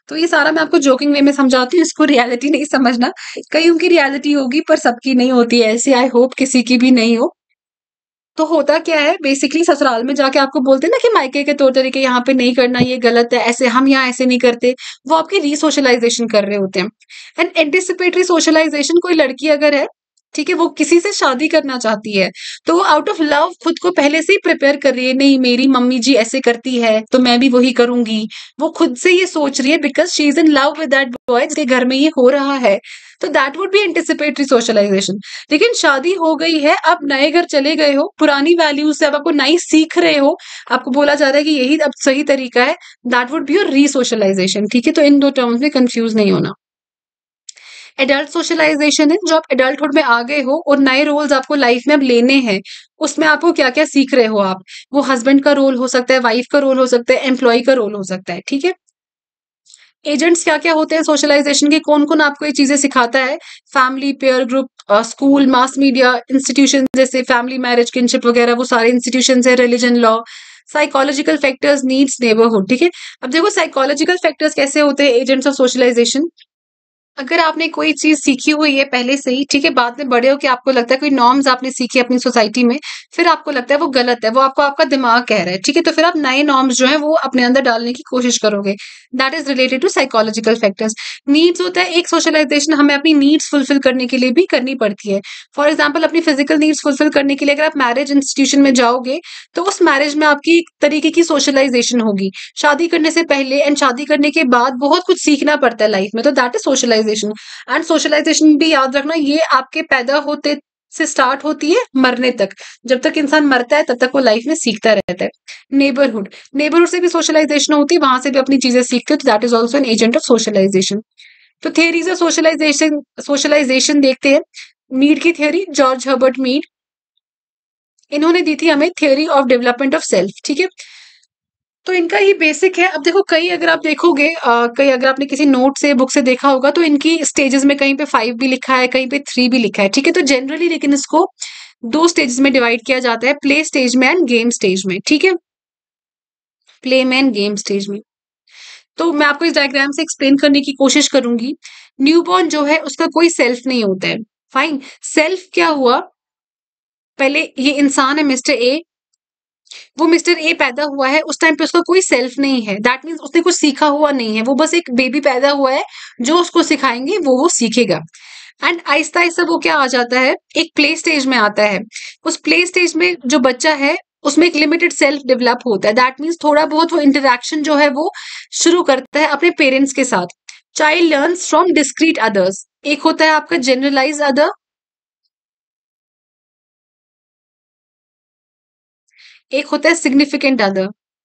तो ये सारा मैं आपको जोकिंग वे में समझाती हूँ, इसको रियलिटी नहीं समझना। कईयों की रियलिटी होगी पर सबकी नहीं होती है ऐसी, आई होप किसी की भी नहीं हो। तो होता क्या है बेसिकली, ससुराल में जाके आपको बोलते हैं ना कि मायके के तौर तरीके यहाँ पे नहीं करना, ये गलत है, ऐसे हम यहाँ ऐसे नहीं करते। वो आपकी रीसोशलाइजेशन कर रहे होते हैं। एंड एंटिसिपेटरी सोशलाइजेशन, कोई लड़की अगर है, ठीक है, वो किसी से शादी करना चाहती है, तो वो आउट ऑफ लव खुद को पहले से ही प्रिपेयर कर रही है, नहीं मेरी मम्मी जी ऐसे करती है तो मैं भी वही करूंगी। वो खुद से ये सोच रही है because she is in love with that boy, जिसके घर में ये हो रहा है। तो that would be anticipatory socialisation. लेकिन शादी हो गई है, आप नए घर चले गए हो, पुरानी वैल्यूज से अब आपको नई सीख रहे हो, आपको बोला जा रहा है कि यही अब सही तरीका है, that would be your resocialisation. ठीक है, तो इन दो टर्म्स में कंफ्यूज नहीं होना। एडल्ट सोशलाइजेशन है जो आप एडल्टहुड में आ गए हो और नए रोल्स आपको लाइफ में अब लेने हैं। उसमें आपको क्या क्या सीख रहे हो आप, वो हस्बैंड का रोल हो सकता है, वाइफ का रोल हो सकता है, एम्प्लॉय का रोल हो सकता है। ठीक है, एजेंट्स क्या क्या होते हैं सोशलाइजेशन के, कौन कौन आपको ये चीजें सिखाता है, family, peer group, school, mass media, institution जैसे फैमिली, मैरिज, किनशिप वगैरह, वो सारे इंस्टीट्यूशन है, religion, law, psychological factors, needs, neighbourhood. ठीक है, अब देखो साइकोलॉजिकल फैक्टर्स कैसे होते हैं एजेंट्स ऑफ सोशलाइजेशन। अगर आपने कोई चीज सीखी हुई है पहले से ही, ठीक है, बाद में बड़े हो के आपको लगता है कोई नॉर्म्स आपने सीखे अपनी सोसाइटी में, फिर आपको लगता है वो गलत है, वो आपको आपका दिमाग कह रहा है, ठीक है, तो फिर आप नए नॉर्म्स जो है वो अपने अंदर डालने की कोशिश करोगे। That is related to psychological factors. Needs होता है एक सोशलाइजेशन, हमें अपनी नीड्स फुलफिल करने के लिए भी करनी पड़ती है। फॉर एग्जाम्पल अपनी फिजिकल नीड्स फुलफिल करने के लिए अगर आप मैरिज इंस्टीट्यूशन में जाओगे, तो उस मैरिज में आपकी एक तरीके की सोशलाइजेशन होगी। शादी करने से पहले एंड शादी करने के बाद बहुत कुछ सीखना पड़ता है लाइफ में, तो that is socialisation. And socialisation भी याद रखना, ये आपके पैदा होते से स्टार्ट होती है मरने तक। जब तक इंसान मरता है तब तक वो लाइफ में सीखता रहता है। नेबरहुड, नेबरहुड से भी सोशलाइजेशन होती है, वहां से भी अपनी चीजें सीखते हो, तो that is also an agent of socialisation. तो थियरीज ऑफ सोशलाइजेशन, सोशलाइजेशन देखते हैं। मीड की थियरी, जॉर्ज हर्बर्ट मीड, इन्होंने दी थी हमें theory of development of self. ठीक है, तो इनका ये बेसिक है। अब देखो कई अगर आप देखोगे अ, कई अगर आपने किसी नोट से बुक से देखा होगा तो इनकी स्टेजेस में कहीं पे फाइव भी लिखा है, कहीं पे थ्री भी लिखा है। ठीक है, तो जनरली लेकिन इसको दो स्टेजेस में डिवाइड किया जाता है, प्ले स्टेज में एंड गेम स्टेज में। ठीक है, प्ले में एंड गेम स्टेज में। तो मैं आपको इस डायग्राम से एक्सप्लेन करने की कोशिश करूंगी। न्यूबॉर्न जो है उसका कोई सेल्फ नहीं होता है। फाइन, सेल्फ क्या हुआ, पहले ये इंसान है मिस्टर ए, वो मिस्टर ए पैदा हुआ है, उस टाइम पे उसका कोई सेल्फ नहीं है। दैट मीन्स उसने कुछ सीखा हुआ नहीं है, वो बस एक बेबी पैदा हुआ है, जो उसको सिखाएंगे वो वो सीखेगा। एंड आहिस्ता आहिस्ता वो क्या आ जाता है, एक प्ले स्टेज में आता है। उस प्ले स्टेज में जो बच्चा है उसमें एक लिमिटेड सेल्फ डेवलप होता है। दैट मीन्स थोड़ा बहुत वो इंटरेक्शन जो है वो शुरू करता है अपने पेरेंट्स के साथ। Child learns from discrete others, एक होता है आपका जनरलाइज अदर, एक होता है सिग्निफिकेंट अदर।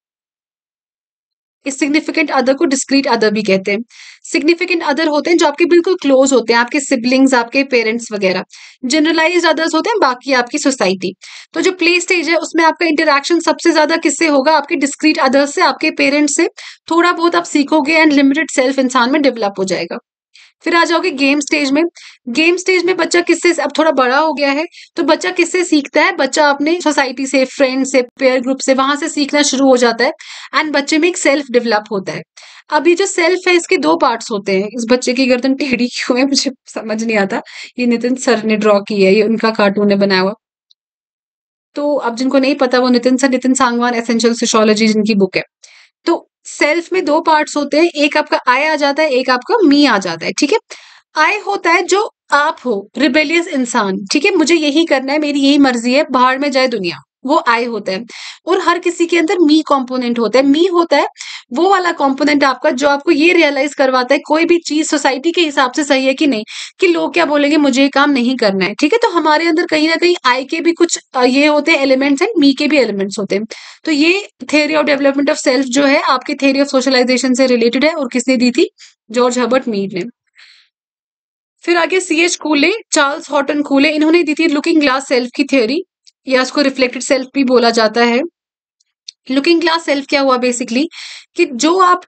इस सिग्निफिकेंट अदर को डिस्क्रीट अदर भी कहते हैं। सिग्निफिकेंट अदर होते हैं जो आपके बिल्कुल क्लोज होते हैं, आपके सिबलिंग्स, आपके पेरेंट्स वगैरह। जनरलाइज्ड अदर्स होते हैं बाकी आपकी सोसाइटी। तो जो प्ले स्टेज है उसमें आपका इंटरेक्शन सबसे ज्यादा किससे होगा, आपके डिस्क्रीट अदर्स से, आपके पेरेंट्स से। थोड़ा बहुत आप सीखोगे एंड लिमिटेड सेल्फ इंसान में डेवलप हो जाएगा। फिर आ जाओगे गेम स्टेज में। गेम स्टेज में बच्चा किससे, अब थोड़ा बड़ा हो गया है, तो बच्चा किससे सीखता है, बच्चा अपने सोसाइटी से, फ्रेंड से, पेयर ग्रुप से, वहां से सीखना शुरू हो जाता है। एंड बच्चे में एक सेल्फ डेवलप होता है। अब ये जो सेल्फ है इसके दो पार्ट्स होते हैं। इस बच्चे की गर्दन टेढ़ी क्यों है मुझे समझ नहीं आता, ये नितिन सर ने ड्रॉ की है, ये उनका कार्टून है बनाया हुआ। तो अब जिनको नहीं पता वो Nitin sir, Nitin Sangwan essential sociology जिनकी बुक है। तो सेल्फ में दो पार्ट्स होते हैं, एक आपका आई आ जाता है, एक आपका मी आ जाता है। ठीक है, आई होता है जो आप हो, रिबेलियस इंसान, ठीक है, मुझे यही करना है, मेरी यही मर्जी है, बाहर में जाए दुनिया, वो आई होता है। और हर किसी के अंदर मी कंपोनेंट होता है। मी होता है वो वाला कंपोनेंट आपका जो आपको ये रियलाइज करवाता है कोई भी चीज सोसाइटी के हिसाब से सही है कि नहीं, कि लोग क्या बोलेंगे, मुझे ये काम नहीं करना है। ठीक है, तो हमारे अंदर कहीं ना कहीं आई के भी कुछ अ, ये होते हैं एलिमेंट्स एंड मी के भी एलिमेंट्स होते हैं। तो ये theory of development of self जो है आपके थ्योरी ऑफ सोशलाइजेशन से रिलेटेड है, और किसने दी थी, जॉर्ज हर्बर्ट मीड ने। फिर आगे C H Cooley, Charles Horton Cooley, इन्होंने दी थी लुकिंग ग्लास सेल्फ की थ्योरी, या उसको रिफ्लेक्टेड सेल्फ भी बोला जाता है। लुकिंग ग्लास सेल्फ क्या हुआ बेसिकली, कि जो आप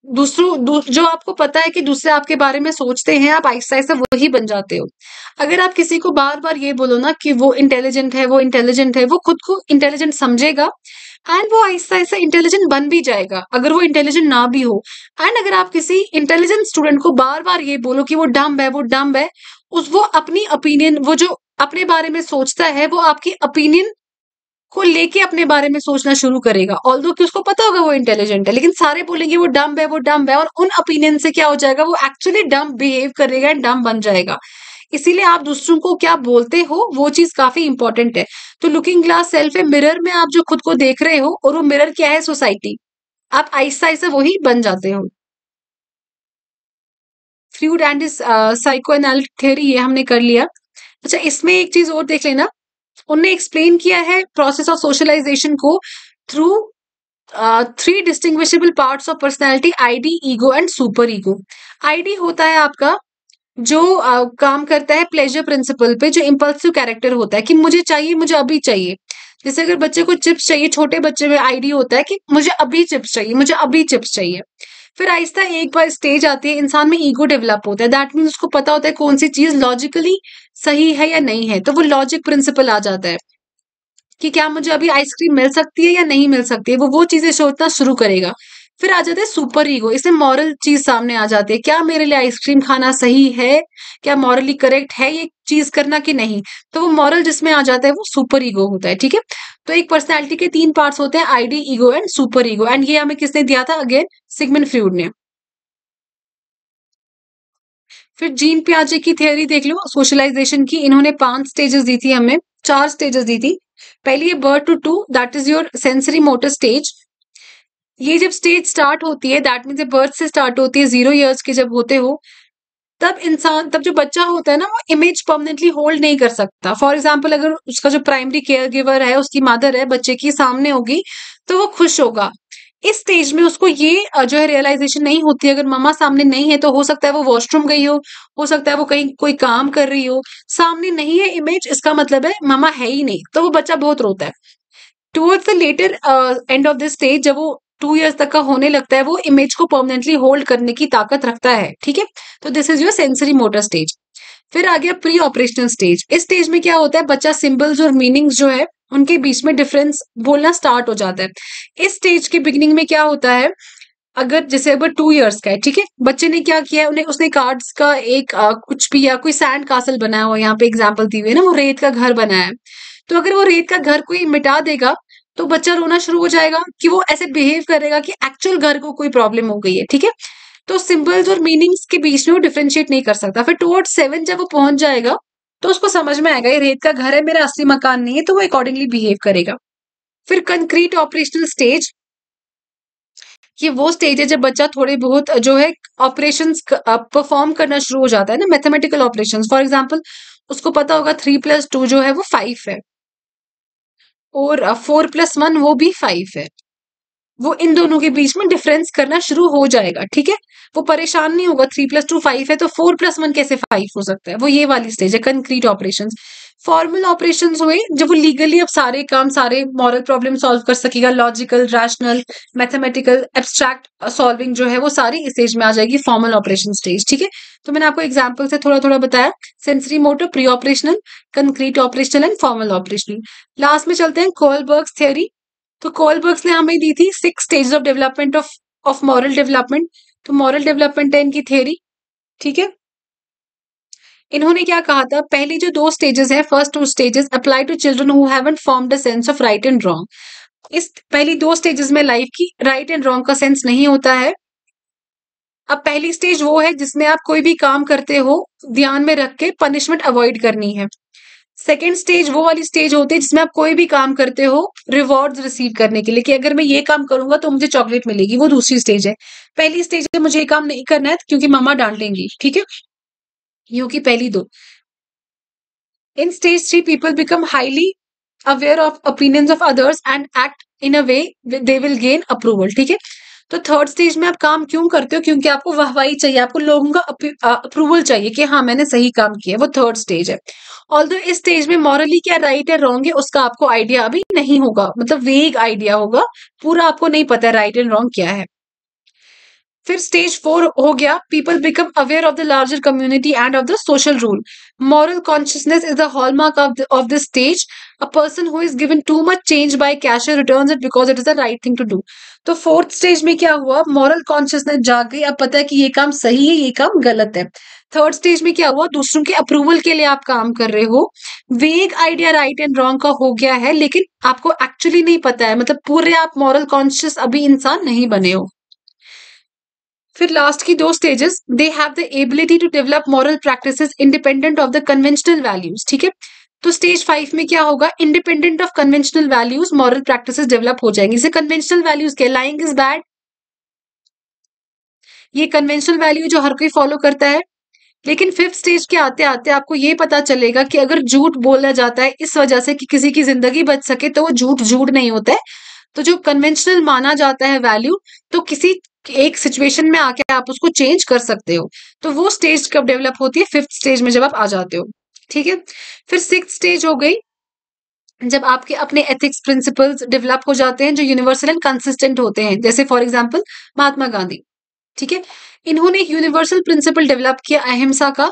दूसरों दू, जो आपको पता है कि दूसरे आपके बारे में सोचते हैं, आप आहिस्ता आहिस्ता वही बन जाते हो। अगर आप किसी को बार बार ये बोलो ना कि वो इंटेलिजेंट है, वो इंटेलिजेंट है, वो खुद को इंटेलिजेंट समझेगा एंड वो आहिस्ता आहिस्ता इंटेलिजेंट बन भी जाएगा, अगर वो इंटेलिजेंट ना भी हो। एंड अगर आप किसी इंटेलिजेंट स्टूडेंट को बार बार ये बोलो कि वो डम्ब है, वो डम्ब है, उस वो अपनी ओपिनियन, वो जो अपने बारे में सोचता है, वो आपकी ओपिनियन को लेके अपने बारे में सोचना शुरू करेगा, ऑल्दो कि उसको पता होगा वो इंटेलिजेंट है, लेकिन सारे बोलेंगे वो डम्ब है, वो डम्ब है, और उन ओपिनियन से क्या हो जाएगा, वो एक्चुअली डम्ब बिहेव करेगा एंड डम्ब बन जाएगा। इसीलिए आप दूसरों को क्या बोलते हो वो चीज काफी इंपॉर्टेंट है। तो लुकिंग ग्लास सेल्फ है, मिरर में आप जो खुद को देख रहे हो, और वो मिरर क्या है, सोसाइटी। आप आहिस्ता आहिस्ता वही बन जाते हो। Freud and psychoanalytic theory ये हमने कर लिया। अच्छा, इसमें एक चीज और देख लेना, उनने एक्सप्लेन किया है प्रोसेस ऑफ सोशलाइजेशन को through three distinguishable parts of personality, id, ego and superego. Id होता है आपका जो uh, काम करता है प्लेजर प्रिंसिपल पे, जो इम्पल्सिव कैरेक्टर होता है कि मुझे चाहिए, मुझे अभी चाहिए। जैसे अगर बच्चे को चिप्स चाहिए, छोटे बच्चे में आईडी होता है कि मुझे अभी चिप्स चाहिए, मुझे अभी चिप्स चाहिए। फिर आहिस्ता एक बार स्टेज आती है, इंसान में ईगो डेवलप होता है, दैट मीन्स उसको पता होता है कौन सी चीज लॉजिकली सही है या नहीं है, तो वो लॉजिक प्रिंसिपल आ जाता है कि क्या मुझे अभी आइसक्रीम मिल सकती है या नहीं मिल सकती है, वो वो चीजें सोचना शुरू करेगा। फिर आ जाता है सुपर ईगो, इसमें मॉरल चीज सामने आ जाती है, क्या मेरे लिए आइसक्रीम खाना सही है, क्या मॉरली करेक्ट है ये चीज करना कि नहीं। तो वो मॉरल जिसमें आ जाता है वो सुपर ईगो होता है, ठीक है। तो एक पर्सनैलिटी के तीन पार्ट्स होते हैं, id, ego and superego, and ये हमें किसने दिया था, अगेन सिगमंड फ्रॉइड ने। फिर जीन पियाजे की थियरी देख लो सोशलाइजेशन की, इन्होंने पांच स्टेजेस दी थी हमें, चार स्टेजेस दी थी। पहली है birth to two, that is your sensory motor stage. ये जब स्टेज स्टार्ट होती है, दैट मीन्स बर्थ से स्टार्ट होती है, जीरो इयर्स के जब होते हो, तब इंसान, तब जो बच्चा होता है ना, वो इमेज परमानेंटली होल्ड नहीं कर सकता। फॉर एग्जाम्पल, अगर उसका जो प्राइमरी केयर गिवर है, उसकी मदर है, बच्चे की सामने होगी, तो वो खुश होगा। इस स्टेज में उसको ये अ, जो है रियलाइजेशन नहीं होती, अगर मम्मा सामने नहीं है तो हो सकता है वो वॉशरूम गई हो हो सकता है वो कहीं कोई काम कर रही हो, सामने नहीं है इमेज, इसका मतलब है मम्मा है ही नहीं, तो वो बच्चा बहुत रोता है। Towards the later end of this stage, जब वो टू इयर्स तक का होने लगता है, वो इमेज को परमानेंटली होल्ड करने की ताकत रखता है, ठीक है। तो this is your sensory motor stage. फिर आ गया प्री ऑपरेशनल स्टेज। इस स्टेज में क्या होता है, बच्चा सिंबल्स और मीनिंग्स जो है उनके बीच में डिफरेंस बोलना स्टार्ट हो जाता है। इस स्टेज के बिगिनिंग में क्या होता है, अगर जैसे अगर टू इयर्स का है, ठीक है, बच्चे ने क्या किया, उन्हें उसने कार्ड्स का एक आ, कुछ भी, या कोई सैंड कासल बनाया हुआ, यहाँ पे एग्जाम्पल दी हुई है ना, वो रेत का घर बनाया है। तो अगर वो रेत का घर कोई मिटा देगा, तो बच्चा रोना शुरू हो जाएगा, कि वो ऐसे बिहेव करेगा कि एक्चुअल घर को कोई प्रॉब्लम हो गई है, ठीक है। तो सिंबल्स और मीनिंग्स के बीच में वो डिफरेंशिएट नहीं कर सकता। फिर टुवर्ड्स सेवन जब वो पहुंच जाएगा, तो उसको समझ में आएगा ये रेत का घर है, मेरा असली मकान नहीं है, तो वो अकॉर्डिंगली बिहेव करेगा। फिर कंक्रीट ऑपरेशनल स्टेज, ये वो स्टेज है जब बच्चा थोड़े बहुत जो है ऑपरेशंस परफॉर्म करना शुरू हो जाता है ना, मैथमेटिकल ऑपरेशंस। फॉर एग्जांपल, उसको पता होगा थ्री प्लस टू जो है वो फाइव है, और फोर प्लस वन वो भी फाइव है। वो इन दोनों के बीच में डिफरेंस करना शुरू हो जाएगा, ठीक है। वो परेशान नहीं होगा, थ्री प्लस टू फाइव है तो फोर प्लस वन कैसे फाइव हो सकता है, वो ये वाली स्टेज है कंक्रीट ऑपरेशन। फॉर्मल ऑपरेशंस हुए जब वो लीगली अब सारे काम, सारे मॉरल प्रॉब्लम सॉल्व कर सकेगा, logical, rational, mathematical, abstract solving जो है वो सारी इस स्टेज में आ जाएगी, फॉर्मल ऑपरेशन स्टेज, ठीक है। तो मैंने आपको एग्जाम्पल से थोड़ा थोड़ा बताया, sensory motor, pre operational, concrete operational and formal operational. Last में चलते हैं कोलबर्ग्स थ्योरी। तो कोलबर्ग्स ने हमें दी थी six stage of development of of moral development. तो मॉरल डेवलपमेंट है इनकी थ्योरी, ठीक है। इन्होंने क्या कहा था, पहली जो दो स्टेजेस है, first two stages apply to children who haven't formed a sense of right and wrong. इस पहली दो स्टेजेस में लाइफ की राइट एंड रॉन्ग का सेंस नहीं होता है। अब पहली स्टेज वो है जिसमें आप कोई भी काम करते हो ध्यान में रख के पनिशमेंट अवॉइड करनी है। सेकेंड स्टेज वो वाली स्टेज होती है जिसमें आप कोई भी काम करते हो रिवॉर्ड्स रिसीव करने के लिए, कि अगर मैं ये काम करूंगा तो मुझे चॉकलेट मिलेगी, वो दूसरी स्टेज है। पहली स्टेज है मुझे ये काम नहीं करना है क्योंकि मम्मा डांटेंगी, ठीक है। यूं की पहली दो। In stage three people become highly aware of opinions of others and act in a way they will gain approval, ठीक है। तो थर्ड स्टेज में आप काम क्यों करते हो, क्योंकि आपको वाहवाही चाहिए, आपको लोगों का अप्रूवल चाहिए कि हाँ मैंने सही काम किया, वो थर्ड स्टेज है। ऑल्दो इस स्टेज में मॉरली क्या राइट है रॉन्ग है उसका आपको आइडिया अभी नहीं होगा, मतलब वेग आइडिया होगा, पूरा आपको नहीं पता राइट एंड रॉन्ग क्या है। फिर स्टेज फोर हो गया, people become aware of the larger community and of the social rule. Moral consciousness is the hallmark of of this stage. A person who is given too much change by cash returns it because it is the right thing to do. तो फोर्थ स्टेज में क्या हुआ, मॉरल कॉन्शियसनेस जाग गई, अब पता है कि ये काम सही है, ये काम गलत है। थर्ड स्टेज में क्या हुआ, दूसरों के अप्रूवल के लिए आप काम कर रहे हो, वेग आइडिया राइट एंड रॉन्ग का हो गया है, लेकिन आपको एक्चुअली नहीं पता है, मतलब पूरे आप मॉरल कॉन्शियस अभी इंसान नहीं बने हो। फिर लास्ट की दो stages, they have the ability to develop moral practices independent of the conventional values. ठीक है, तो स्टेज फाइव में क्या होगा, independent of conventional values moral practices develop हो जाएंगी। इसे कन्वेंशनल वैल्यूज के, लाइंग इज बैड, ये कन्वेंशनल वैल्यू जो हर कोई फॉलो करता है। लेकिन फिफ्थ स्टेज के आते आते आपको ये पता चलेगा कि अगर झूठ बोला जाता है इस वजह से कि किसी की जिंदगी बच सके, तो वो झूठ झूठ नहीं होता है। तो जो कन्वेंशनल माना जाता है वैल्यू, तो किसी एक सिचुएशन में आके आप उसको चेंज कर सकते हो। तो वो स्टेज कब डेवलप होती है, फिफ्थ स्टेज में जब आप आ जाते हो। ठीक है, फिर सिक्स स्टेज हो गई जब आपके अपने एथिक्स प्रिंसिपल्स डेवलप हो जाते हैं जो यूनिवर्सल एंड कंसिस्टेंट होते हैं, जैसे फॉर एग्जाम्पल महात्मा गांधी। ठीक है, इन्होंने यूनिवर्सल प्रिंसिपल डेवलप किया अहिंसा का,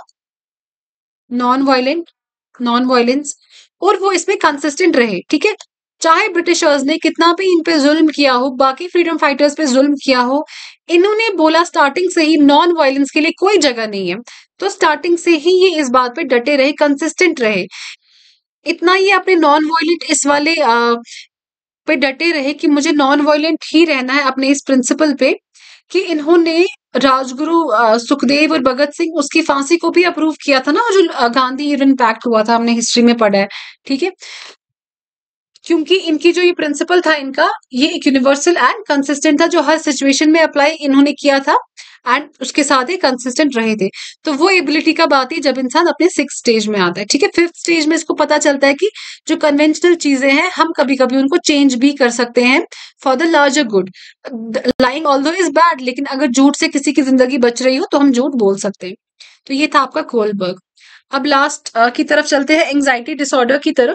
नॉन वायलेंट नॉन वायलेंस, और वो इसमें कंसिस्टेंट रहे। ठीक है, चाहे ब्रिटिशर्स ने कितना भी इन पे जुल्म किया हो, बाकी फ्रीडम फाइटर्स पे जुल्म किया हो, इन्होंने बोला स्टार्टिंग से ही नॉन वायलेंस के लिए कोई जगह नहीं है। तो स्टार्टिंग से ही ये इस बात पे डटे रहे, कंसिस्टेंट रहे। इतना ये अपने नॉन वायलेंट इस वाले आ, पे डटे रहे कि मुझे नॉन वायलेंट ही रहना है अपने इस प्रिंसिपल पे, कि इन्होंने राजगुरु अ, सुखदेव और भगत सिंह उसकी फांसी को भी अप्रूव किया था ना, जो अ, गांधी यूनियन पैक्ट हुआ था, हमने हिस्ट्री में पढ़ा है। ठीक है, क्योंकि इनकी जो ये प्रिंसिपल था इनका, ये एक यूनिवर्सल एंड कंसिस्टेंट था, जो हर सिचुएशन में अप्लाई इन्होंने किया था एंड उसके साथ ही कंसिस्टेंट रहे थे। तो वो एबिलिटी कब आती है, जब इंसान अपने सिक्स स्टेज में आता है। ठीक है, फिफ्थ स्टेज में इसको पता चलता है कि जो कन्वेंशनल चीजें हैं हम कभी कभी उनको चेंज भी कर सकते हैं for the larger good. Lying although is bad, लेकिन अगर झूठ से किसी की जिंदगी बच रही हो तो हम झूठ बोल सकते हैं। तो ये था आपका कोलबर्ग। अब लास्ट की तरफ चलते हैं, एंग्जाइटी डिसऑर्डर की तरफ।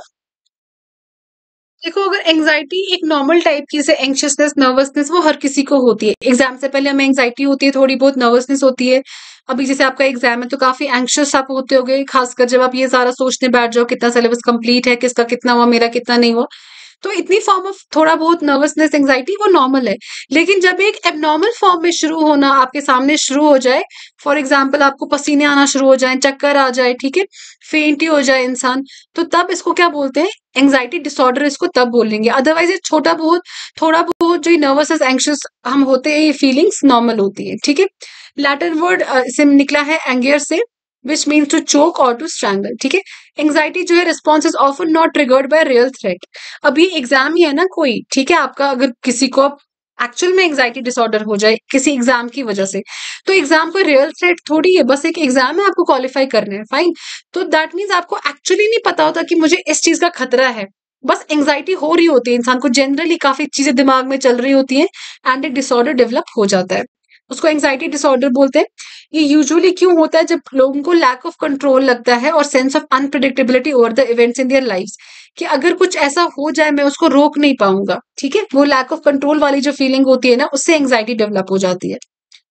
देखो, अगर एंग्जाइटी एक नॉर्मल टाइप की, जैसे एंग्शियसनेस, नर्वसनेस, वो हर किसी को होती है। एग्जाम से पहले हमें एंग्जाइटी होती है, थोड़ी बहुत नर्वसनेस होती है। अभी जैसे आपका एग्जाम है तो काफी एंग्शियस आप होते होगे, खासकर जब आप ये सारा सोचने बैठ जाओ कितना सिलेबस कंप्लीट है, किसका कितना हुआ, मेरा कितना नहीं हुआ। तो इतनी फॉर्म ऑफ थोड़ा बहुत नर्वसनेस, एंग्जाइटी, वो नॉर्मल है। लेकिन जब एक एबनॉर्मल फॉर्म में शुरू होना आपके सामने शुरू हो जाए, फॉर एग्जाम्पल आपको पसीने आना शुरू हो जाए, चक्कर आ जाए, ठीक है, फेंट ही हो जाए इंसान, तो तब इसको क्या बोलते हैं, एंग्जाइटी डिसऑर्डर इसको तब बोलेंगे। अदरवाइज ये छोटा बहुत थोड़ा बहुत जो नर्वस एंग्शियस हम होते हैं, ये फीलिंग्स नॉर्मल होती है। ठीक है, लैटिन वर्ड से निकला है एंगियर से, विच मीन्स टू चोक और टू स्ट्रैंगल। ठीक है, एंग्जाइटी जो है response is often not triggered by real threat. अभी एग्जाम ही है ना कोई, ठीक है, आपका अगर किसी को एक्चुअल में एंग्जाइटी डिसऑर्डर हो जाए किसी एग्जाम की वजह से, तो एग्जाम कोई रियल थ्रेट थोड़ी है, बस एक एग्जाम है, आपको क्वालिफाई करना है, फाइन। तो दैट मीन्स आपको एक्चुअली नहीं पता होता कि मुझे इस चीज का खतरा है, बस एंग्जाइटी हो रही होती है इंसान को, जनरली काफी चीजें दिमाग में चल रही होती हैं एंड एक डिसऑर्डर डेवलप हो जाता है, उसको एंग्जाइटी डिसऑर्डर बोलते हैं। ये यूजुअली क्यों होता है, जब लोगों को लैक ऑफ कंट्रोल लगता है और sense of unpredictability over the events in their lives, कि अगर कुछ ऐसा हो जाए मैं उसको रोक नहीं पाऊंगा। ठीक है, वो लैक ऑफ कंट्रोल वाली जो फीलिंग होती है ना, उससे एंग्जाइटी डेवलप हो जाती है।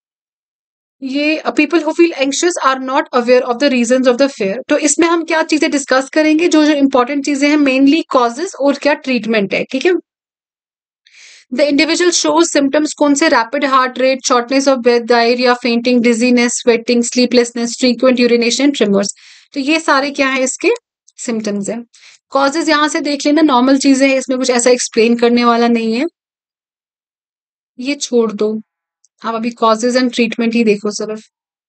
ये people who feel anxious are not aware of the reasons of the fear. तो इसमें हम क्या चीजें डिस्कस करेंगे, जो जो इंपॉर्टेंट चीजें हैं, मेनली कॉजेस और क्या ट्रीटमेंट है। ठीक है, द इंडिविजुअल शोज सिम्टम्स कौन से, rapid heart rate, shortness of breath, diarrhoea, fainting, dizziness, sweating, sleeplessness, frequent urination, tremors. तो ये सारे क्या है, इसके सिम्टम्स हैं। कॉजेज यहां से देख लेना, नॉर्मल चीजें हैं, इसमें कुछ ऐसा एक्सप्लेन करने वाला नहीं है, ये छोड़ दो। आप अभी कॉजेज एंड ट्रीटमेंट ही देखो सिर्फ।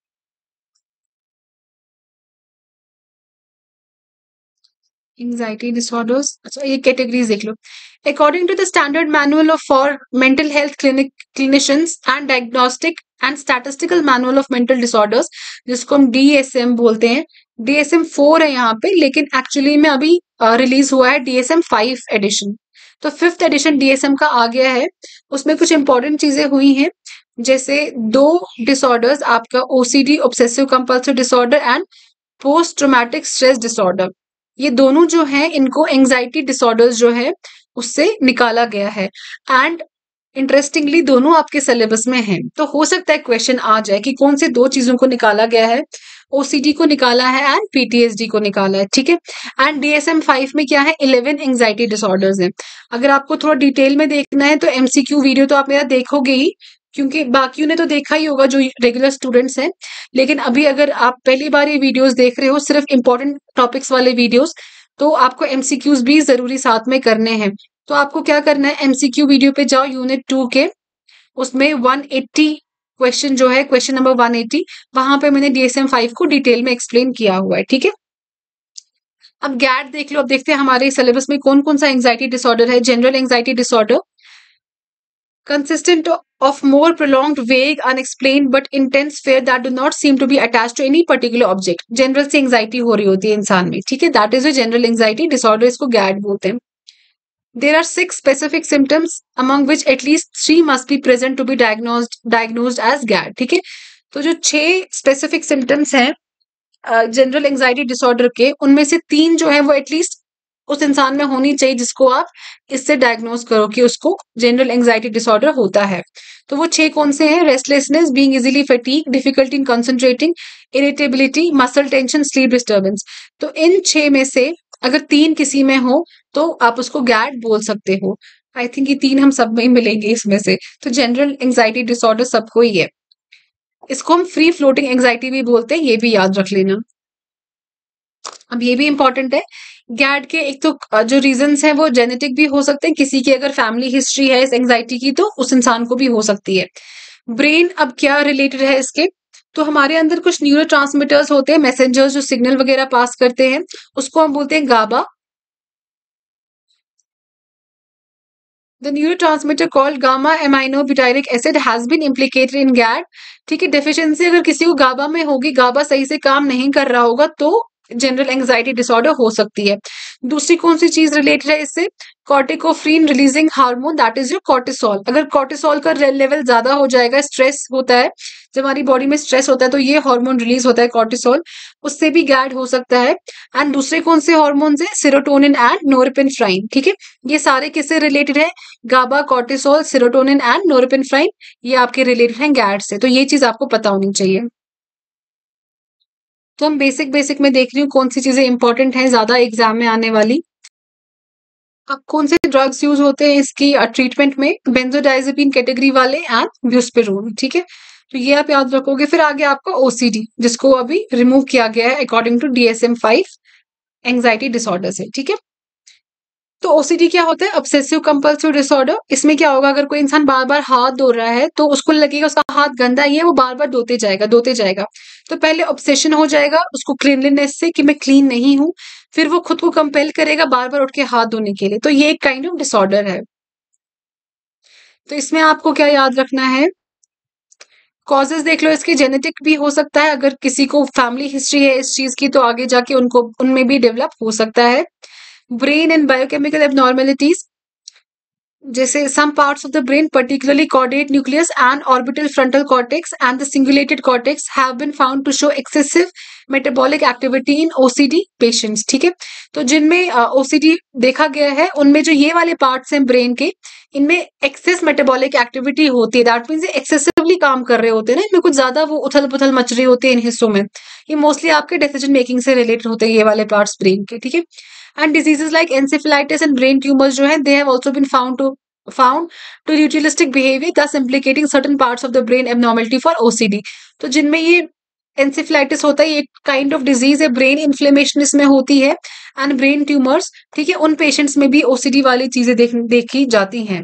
एंग्जाइटी डिसऑर्डर्स, अच्छा ये कैटेगरीज देख लो। According to the standard manual of for mental health clinic clinicians and diagnostic and statistical manual of mental disorders, जिसको हम डीएसएम बोलते हैं, डीएसएम फोर है यहाँ पे, लेकिन एक्चुअली में अभी रिलीज हुआ है डीएसएम फाइव एडिशन। तो फिफ्थ एडिशन डीएसएम का आ गया है, उसमें कुछ इंपॉर्टेंट चीजें हुई हैं, जैसे दो डिसऑर्डर्स आपका OCD, obsessive compulsive disorder, and post traumatic stress disorder, ये दोनों जो है इनको एंग्जाइटी डिसऑर्डर्स जो है उससे निकाला गया है। एंड इंटरेस्टिंगली दोनों आपके सिलेबस में हैं, तो हो सकता है क्वेश्चन आ जाए कि कौन से दो चीजों को निकाला गया है, ओसीडी को निकाला है एंड पीटीएसडी को निकाला है, ठीक है। एंड डीएसएम फाइव में क्या है, इलेवन एंजाइटी डिसऑर्डर्स हैं। अगर आपको थोड़ा डिटेल में देखना है तो एमसीक्यू वीडियो तो आप मेरा देखोगे ही, क्योंकि बाकियों ने तो देखा ही होगा जो रेगुलर स्टूडेंट्स हैं। लेकिन अभी अगर आप पहली बार ये वीडियोस देख रहे हो, सिर्फ इंपॉर्टेंट टॉपिक्स वाले वीडियोस, तो आपको एमसीक्यूज भी जरूरी साथ में करने हैं। तो आपको क्या करना है, एमसीक्यू वीडियो पे जाओ, यूनिट टू के, उसमें वन एट्टी क्वेश्चन जो है, क्वेश्चन नंबर वन एट्टी, वहां पे मैंने डीएसएम फाइव को डिटेल में एक्सप्लेन किया हुआ है, ठीक है। अब गैट देख लो, अब देखते हैं हमारे सिलेबस में कौन कौन सा एंजाइटी डिसऑर्डर है। General anxiety disorder consistent of more prolonged, vague, unexplained but intense fear that do not seem to be attached to any particular object. General से एंजाइटी हो रही होती है इंसान में, ठीक है, that is a general anxiety disorder, इसको गैड बोलते हैं। There are six specific symptoms among which at least three must be present to be diagnosed diagnosed as G A D, ठीक है। तो जो छह स्पेसिफिक सिम्टम्स हैं जनरल एंजाइटी डिसऑर्डर के, उनमें से तीन जो है वो एटलीस्ट उस इंसान में होनी चाहिए जिसको आप इससे डायग्नोज करो कि उसको जनरल एंजाइटी डिसऑर्डर होता है। तो वो छह कौन से हैं, restlessness, being easily fatigue, difficulty in concentrating, irritability, muscle tension, sleep disturbance. तो इन छह में से अगर तीन किसी में हो तो आप उसको गैड बोल सकते हो। आई थिंक ये तीन हम सब में ही मिलेंगे इसमें से, तो जनरल एंजाइटी डिसऑर्डर सबको ही है। इसको हम फ्री फ्लोटिंग एंजाइटी भी बोलते हैं, ये भी याद रख लेना। अब ये भी इंपॉर्टेंट है, गैड के एक तो जो रीजंस हैं वो जेनेटिक भी हो सकते हैं, किसी की अगर फैमिली हिस्ट्री है इस एंजाइटी की तो उस इंसान को भी हो सकती है। ब्रेन, अब क्या रिलेटेड है इसके, तो हमारे अंदर कुछ न्यूरोट्रांसमीटर्स होते हैं, मैसेंजर्स जो सिग्नल वगैरह पास करते हैं, उसको हम बोलते हैं गाबा। The neurotransmitter called gamma aminobutyric acid has been implicated in G A D, ठीक है। डेफिशिएंसी अगर किसी को गाबा में होगी, गाबा सही से काम नहीं कर रहा होगा तो जनरल एंजाइटी डिसऑर्डर हो सकती है। दूसरी कौन सी चीज रिलेटेड है इससे, corticotropin releasing hormone, that is your cortisol. अगर कॉर्टिसोल का लेवल ज्यादा हो जाएगा, स्ट्रेस होता है, जब हमारी बॉडी में स्ट्रेस होता है तो ये हार्मोन रिलीज होता है कॉर्टिसोल, उससे भी गैड हो सकता है। एंड दूसरे कौन से हार्मोन्स है, सेरोटोनिन एंड नोरपेनेफ्राइन, ठीक है। ये सारे किससे रिलेटेड है, GABA, cortisol, serotonin and norepinephrine, ये आपके रिलेटेड हैं गैड से, तो ये चीज आपको पता होनी चाहिए। तो हम बेसिक बेसिक में देख रही हूँ कौन सी चीजें इंपॉर्टेंट हैं ज्यादा एग्जाम में आने वाली। अब कौन से ड्रग्स यूज होते हैं इसकी ट्रीटमेंट में, बेंजोडाइजेपिन कैटेगरी वाले एंड ब्यूस्पिरोन, ठीक है। तो ये आप याद रखोगे। फिर आगे आपका ओसीडी, जिसको अभी रिमूव किया गया है according to DSM five anxiety disorder से, ठीक है। तो ओसीडी क्या होता है, ऑब्सेसिव कंपल्सिव डिसऑर्डर। इसमें क्या होगा, अगर कोई इंसान बार बार हाथ धो रहा है तो उसको लगेगा उसका हाथ गंदा ही है, वो बार बार धोते जाएगा धोते जाएगा। तो पहले ऑब्सेशन हो जाएगा उसको क्लीनलीनेस से कि मैं क्लीन नहीं हूं, फिर वो खुद को कंपेल करेगा बार बार उठ के हाथ धोने के लिए, तो ये एक काइंड ऑफ डिसऑर्डर है। तो इसमें आपको क्या याद रखना है, कॉजेज देख लो इसकी, जेनेटिक भी हो सकता है, अगर किसी को फैमिली हिस्ट्री है इस चीज की तो आगे जाके उनको उनमें भी डेवलप हो सकता है। ब्रेन एंड बायोकेमिकल एबनॉर्मेलिटीज, जैसे some parts of the brain, particularly caudate nucleus and orbital frontal cortex and the cingulated cortex, have been found to show excessive metabolic activity in O C D patients, ठीक है। तो जिनमें O C D देखा गया है उनमें जो ये वाले पार्ट्स हैं ब्रेन के, इनमें एक्सेस मेटाबॉलिक एक्टिविटी होती है, दैट मीन्स एक्सेसिवली काम कर रहे होते हैं ना, इनमें कुछ ज्यादा वो उथल पुथल मच रही होती है इन हिस्सों में। ये मोस्टली आपके डिसीजन मेकिंग से रिलेटेड होते हैं ये वाले पार्ट्स ब्रेन के, ठीक है। And diseases like encephalitis and brain tumours जो है, they have also been found to found to ritualistic behavior, thus implicating certain parts of the brain abnormality for O C D। तो जिनमें ये एनसेफेलाइटिस होता है, ये एक काइंड ऑफ डिजीज है, ब्रेन इन्फ्लेमेशन इसमें होती है एंड ब्रेन ट्यूमर्स, ठीक है, उन पेशेंट्स में भी ओसीडी वाली चीजें देख, देखी जाती हैं।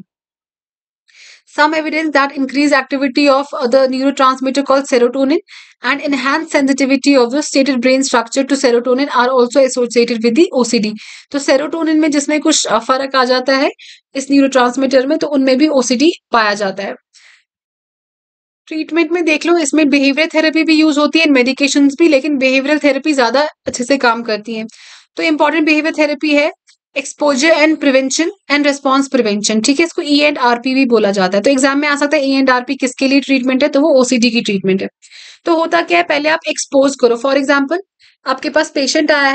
Some evidence that increased activity of the neurotransmitter called serotonin and enhanced sensitivity of the stated brain structure to serotonin are also associated with the O C D। तो सेरोटोनिन में जिसमें कुछ फर्क आ जाता है इस न्यूरोट्रांसमीटर में, तो उनमें भी ओसीडी पाया जाता है। ट्रीटमेंट में देख लो, इसमें बिहेवियर थेरेपी भी यूज होती है, मेडिकेशंस भी, लेकिन बिहेवियरल थेरेपी ज्यादा अच्छे से काम करती है। तो इंपॉर्टेंट बिहेवियर थेरेपी है exposure and prevention and response prevention, ठीक है, इसको ई एंड आरपी भी बोला जाता है। तो एग्जाम में आ सकता है ई एंड आरपी किसके लिए ट्रीटमेंट है, तो वो ओसीडी की ट्रीटमेंट है। तो होता क्या है, पहले आप एक्सपोज करो, फॉर एग्जाम्पल आपके पास पेशेंट आया है,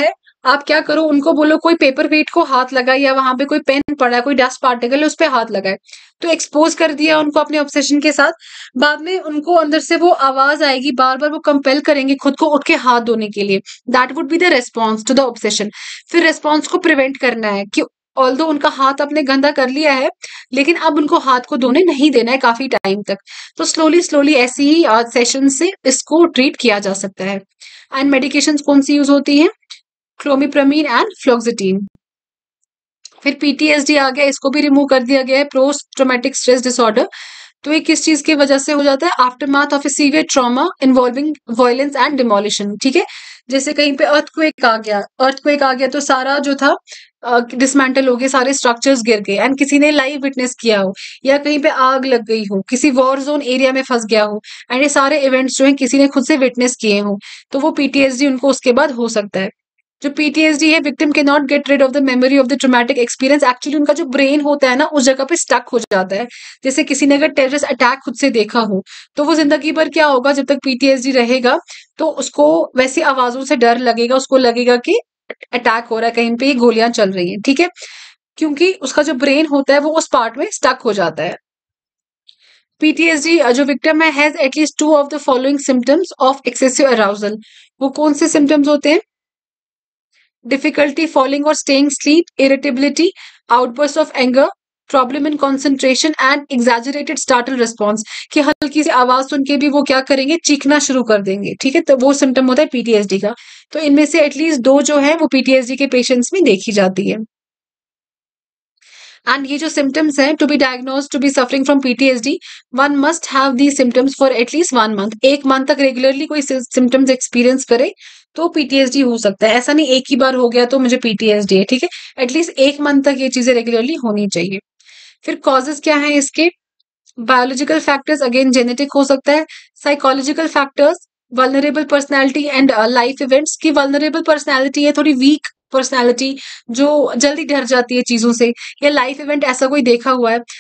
आप क्या करो, उनको बोलो कोई पेपर वेट को हाथ लगाए या वहां पे कोई पेन पड़ा है, कोई डस्ट पार्टिकल है उस पर हाथ लगाए, तो एक्सपोज कर दिया उनको अपने ऑब्सेशन के साथ। बाद में उनको अंदर से वो आवाज आएगी, बार बार वो कंपेल करेंगे खुद को उठ के हाथ धोने के लिए। That would be the response to the obsession. फिर रेस्पॉन्स को प्रिवेंट करना है कि ऑल्दो उनका हाथ आपने गंदा कर लिया है, लेकिन अब उनको हाथ को धोने नहीं देना है काफी टाइम तक। तो स्लोली स्लोली ऐसी ही सेशन से इसको ट्रीट किया जा सकता है। एंड मेडिकेशंस कौन सी यूज होती हैं? Clomipramine and fluoxetine. फिर पीटीएसडी आ गया, इसको भी रिमूव कर दिया गया है, पोस्ट ट्रॉमेटिक स्ट्रेस डिसऑर्डर। तो ये किस चीज की वजह से हो जाता है? Aftermath of a severe trauma involving violence and demolition. ठीक है, जैसे कहीं पे अर्थक्वेक आ गया, अर्थक्वेक आ गया तो सारा जो था डिसमेंटल हो गए, सारे स्ट्रक्चर्स गिर गए, एंड किसी ने लाइव विटनेस किया हो, या कहीं पे आग लग गई हो, किसी वॉर जोन एरिया में फंस गया हो, एंड ये सारे इवेंट्स जो है किसी ने खुद से विटनेस किए हो, तो वो पीटीएसडी उनको उसके बाद हो सकता है। जो पीटीएसडी है, victim can not get rid of the memory of the traumatic experience. Actually उनका जो ब्रेन होता है ना, उस जगह पे स्टक हो जाता है। जैसे किसी ने अगर टेररिस्ट अटैक खुद से देखा हो, तो वो जिंदगी भर क्या होगा, जब तक पीटीएसडी रहेगा तो उसको वैसी आवाजों से डर लगेगा, उसको लगेगा कि अटैक हो रहा है, कहीं पे गोलियां चल रही हैं। ठीक है, क्योंकि उसका जो ब्रेन होता है वो उस पार्ट में स्टक हो जाता है। पीटीएसडी जो विक्टिम है has at least two of the following symptoms of excessive arousal. वो कौन से सिम्टम्स होते हैं? डिफिकल्टी फॉलिंग और staying sleep, irritability, outburst of anger, problem in concentration and exaggerated startle response. कि हल्की सी आवाज सुन के भी वो क्या करेंगे, चीखना शुरू कर देंगे। ठीक है, तो वो सिम्टम होता है पीटीएसडी का। तो इनमें से एटलीस्ट दो जो है वो पीटीएसडी के पेशेंट्स में देखी जाती है। एंड ये जो सिम्टम्स हैं, to be diagnose to be suffering from PTSD, one must have the symptoms for at least one month. एक मंथ तक रेगुलरली कोई सिम्टम्स एक्सपीरियंस करे तो पीटीएसडी हो सकता है। ऐसा नहीं एक ही बार हो गया तो मुझे पीटीएसडी है। ठीक है, एटलीस्ट एक मंथ तक ये चीजें रेगुलरली होनी चाहिए। फिर कॉजेज क्या है इसके? बायोलॉजिकल फैक्टर्स, अगेन जेनेटिक हो सकता है। Psychological factors, vulnerable personality and life events. की वल्नरेबल पर्सनैलिटी है, थोड़ी वीक पर्सनैलिटी जो जल्दी डर जाती है चीजों से, या लाइफ इवेंट ऐसा कोई देखा हुआ है।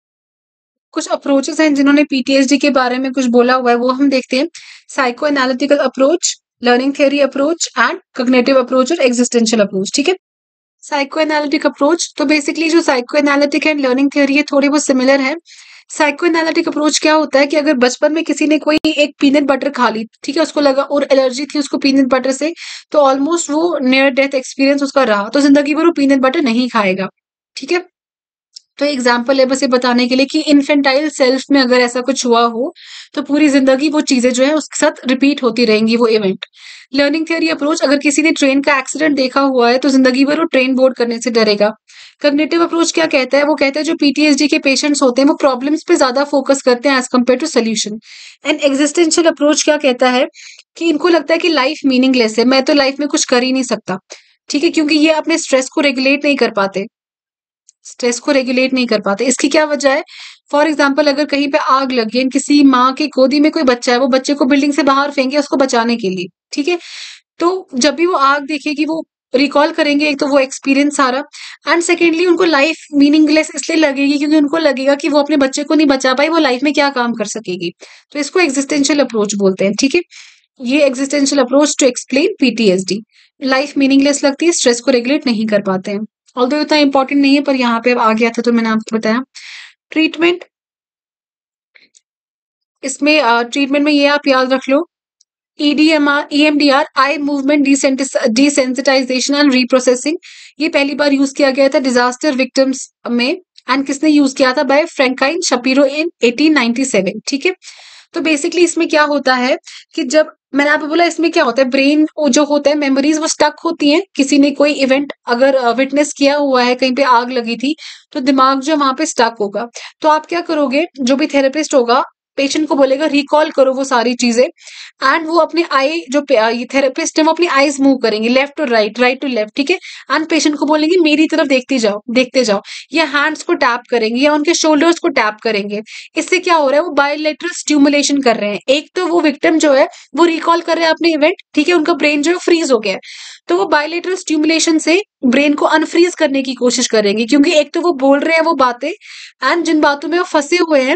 कुछ अप्रोचेस हैं जिन्होंने पीटीएसडी के बारे में कुछ बोला हुआ है, वो हम देखते हैं। Psychoanalytical approach, learning theory approach and cognitive approach और एग्जिस्टेंशियल अप्रोच। ठीक है, साइको एनालिटिक अप्रोच, तो बेसिकली जो psychoanalytic and learning theory है थोड़ी बहुत सिमिलर है। साइको एनालिटिक अप्रोच क्या होता है कि अगर बचपन में किसी ने कोई एक पीनट बटर खा ली, ठीक है, उसको लगा और एलर्जी थी उसको पीनट बटर से, तो ऑलमोस्ट वो नियर डेथ एक्सपीरियंस उसका रहा, तो जिंदगी भर वो पीनट बटर नहीं खाएगा। ठीक है, तो एग्जाम्पल है बस ये बताने के लिए कि इन्फेंटाइल सेल्फ में अगर ऐसा कुछ हुआ हो तो पूरी जिंदगी वो चीजें जो है उसके साथ रिपीट होती रहेंगी वो इवेंट। लर्निंग थ्योरी अप्रोच, अगर किसी ने ट्रेन का एक्सीडेंट देखा हुआ है तो जिंदगी भर वो ट्रेन बोर्ड करने से डरेगा। कॉग्निटिव अप्रोच क्या कहता है? वो कहता है जो पीटीएसडी के पेशेंट्स होते हैं वो प्रॉब्लम्स पे ज्यादा फोकस करते हैं as compare to solution. And existential approach क्या कहता है कि इनको लगता है कि लाइफ मीनिंगलेस है, मैं तो लाइफ में कुछ कर ही नहीं सकता। ठीक है, क्योंकि ये अपने स्ट्रेस को रेगुलेट नहीं कर पाते, स्ट्रेस को रेगुलेट नहीं कर पाते। इसकी क्या वजह है? फॉर एग्जाम्पल, अगर कहीं पे आग लग गई, किसी माँ की गोदी में कोई बच्चा है, वो बच्चे को बिल्डिंग से बाहर फेंके उसको बचाने के लिए। ठीक है, तो जब भी वो आग देखेगी वो रिकॉल करेंगे, एक तो वो एक्सपीरियंस सारा, एंड सेकेंडली उनको लाइफ मीनिंगलेस इसलिए लगेगी क्योंकि उनको लगेगा कि वो अपने बच्चे को नहीं बचा पाई, वो लाइफ में क्या काम कर सकेगी। तो इसको एग्जिस्टेंशियल अप्रोच बोलते हैं। ठीक है, ये existential approach to explain PTSD. Life meaningless लगती है, स्ट्रेस को रेगुलेट नहीं कर पाते हैं। ऑल्दो इतना इंपॉर्टेंट नहीं है पर यहाँ पे अब आ गया था तो मैंने आपको बताया। ट्रीटमेंट, इसमें ट्रीटमेंट में ये आप याद रख लो, EDMR, EMDR, eye movement desensitization and reprocessing. ये पहली बार यूज किया गया था डिजास्टर विक्टिम्स में, एंड किसने यूज किया था? By Franklin Shapiro in eighteen ninety seven. ठीक है, तो बेसिकली इसमें क्या होता है कि जब मैंने आपको बोला इसमें क्या होता है, ब्रेन जो होता है मेमोरीज वो स्टक होती हैं। किसी ने कोई इवेंट अगर विटनेस किया हुआ है, कहीं पे आग लगी थी, तो दिमाग जो वहां पे स्टक होगा। तो आप क्या करोगे, जो भी थेरेपिस्ट होगा पेशेंट को बोलेगा रिकॉल करो वो सारी चीजें, एंड वो अपनी आई जो थेरेपिस्ट है वो अपनी आईज मूव करेंगे left to right, right to left. ठीक है, एंड पेशेंट को बोलेंगे मेरी तरफ देखते जाओ, देखते जाओ, या हैंड्स को टैप करेंगे या उनके शोल्डर्स को टैप करेंगे। इससे क्या हो रहा है, वो बायोलेटरल स्टिमुलेशन कर रहे हैं। एक तो वो विक्टिम जो है वो रिकॉल कर रहे हैं अपने इवेंट, ठीक है, उनका ब्रेन जो है फ्रीज हो गया है, तो वो बायोलेटरल स्टिमुलेशन से ब्रेन को अनफ्रीज करने की कोशिश करेंगे, क्योंकि एक तो वो बोल रहे हैं वो बातें, एंड जिन बातों में वो फंसे हुए हैं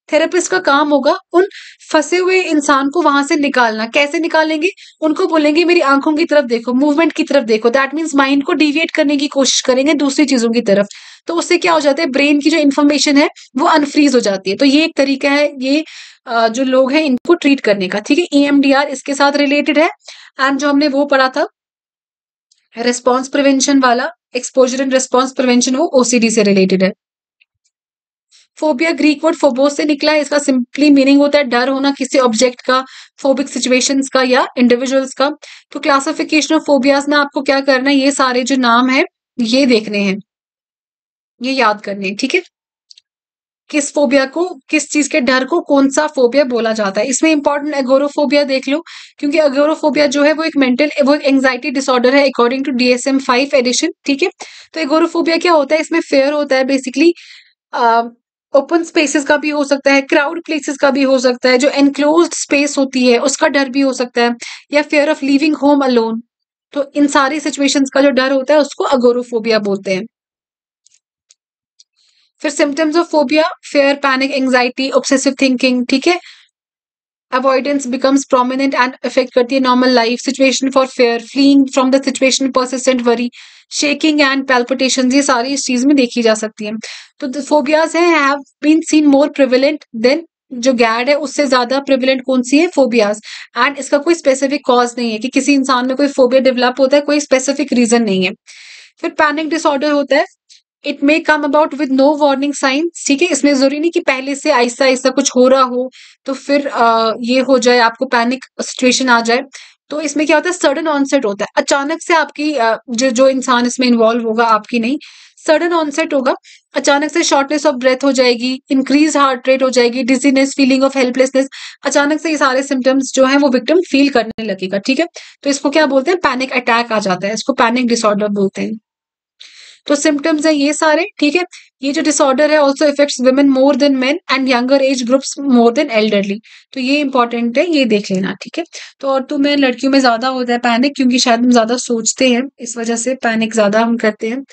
थेरेपिस्ट का काम होगा उन फंसे हुए इंसान को वहां से निकालना। कैसे निकालेंगे? उनको बोलेंगे मेरी आंखों की तरफ देखो, मूवमेंट की तरफ देखो। दैट मीन्स माइंड को डिविएट करने की कोशिश करेंगे दूसरी चीजों की तरफ। तो उससे क्या हो जाता है, ब्रेन की जो इन्फॉर्मेशन है वो अनफ्रीज हो जाती है। तो ये एक तरीका है ये अ, जो लोग हैं इनको ट्रीट करने का। ठीक है, ई एम डी आर इसके साथ रिलेटेड है। एंड जो हमने वो पढ़ा था रिस्पॉन्स प्रिवेंशन वाला, एक्सपोजर एंड रिस्पॉन्स प्रिवेंशन, वो ओ सी डी से रिलेटेड है। फोबिया ग्रीक वर्ड फोबोस से निकला है। इसका सिंपली मीनिंग होता है डर होना किसी ऑब्जेक्ट का, फोबिक सिचुएशंस का या इंडिविजुअल्स का। तो क्लासिफिकेशन ऑफ फोबियाज में आपको क्या करना है, ये सारे जो नाम है ये देखने हैं, ये याद करने हैं। ठीक है, किस फोबिया को, किस चीज के डर को कौन सा फोबिया बोला जाता है। इसमें इंपॉर्टेंट एगोरोफोबिया देख लो, क्योंकि एगोरोफोबिया जो है वो एक मेंटल, वो एक एंजाइटी डिसऑर्डर है according to D S M five edition. ठीक है, तो एगोरोफोबिया क्या होता है, इसमें फेयर होता है बेसिकली ओपन स्पेसेस का भी हो सकता है, क्राउड प्लेसेस का भी हो सकता है, जो एनक्लोज्ड स्पेस होती है उसका डर भी हो सकता है, या fear of living home alone. तो इन सारी सिचुएशंस का जो डर होता है उसको अगोरोफोबिया बोलते हैं। फिर symptoms of phobia, fear, panic, anxiety, obsessive thinking. ठीक है, avoidance becomes prominent and affect करती है normal life. Situation for fear, fleeing from the situation, persistent worry, shaking and palpitations, ये सारी इस चीज में देखी जा सकती है। तो फोबियाज हैं have been seen more prevalent than, जो गैड है उससे ज्यादा प्रिविलेंट कौन सी है, फोबियाज। एंड इसका कोई स्पेसिफिक कॉज नहीं है कि किसी इंसान में कोई फोबिया डेवलप होता है, कोई स्पेसिफिक रीजन नहीं है। फिर पैनिक डिसऑर्डर होता है, it may come about with no warning signs. ठीक है, इसमें जरूरी नहीं कि पहले से आहिस्ता आहिस्ता कुछ हो रहा हो तो फिर आ, ये हो जाए, आपको पैनिक सिचुएशन आ जाए। तो इसमें क्या होता है, सडन ऑनसेट होता है, अचानक से आपकी आ, जो जो इंसान इसमें इन्वॉल्व होगा, आपकी नहीं, सडन ऑनसेट होगा, अचानक से शॉर्टनेस ऑफ ब्रेथ हो जाएगी, इंक्रीज हार्ट रेट हो जाएगी, डिजीनेस, फीलिंग ऑफ हेल्पलेसनेस। अचानक से ये सारे सिम्टम्स जो है वो विक्टिम फील करने लगेगा। ठीक है, तो इसको क्या बोलते हैं, पैनिक अटैक आ जाता है, इसको पैनिक डिसऑर्डर बोलते हैं। तो सिम्टम्स है ये सारे। ठीक है, ये जो डिसऑर्डर है also effects women more than men and younger age groups more than elderly. तो ये इंपॉर्टेंट है, ये देख लेना। ठीक है, तो और तो मैं लड़कियों में ज्यादा होता है पैनिक, क्योंकि शायद हम ज्यादा सोचते हैं, इस वजह से पैनिक ज्यादा हम करते हैं।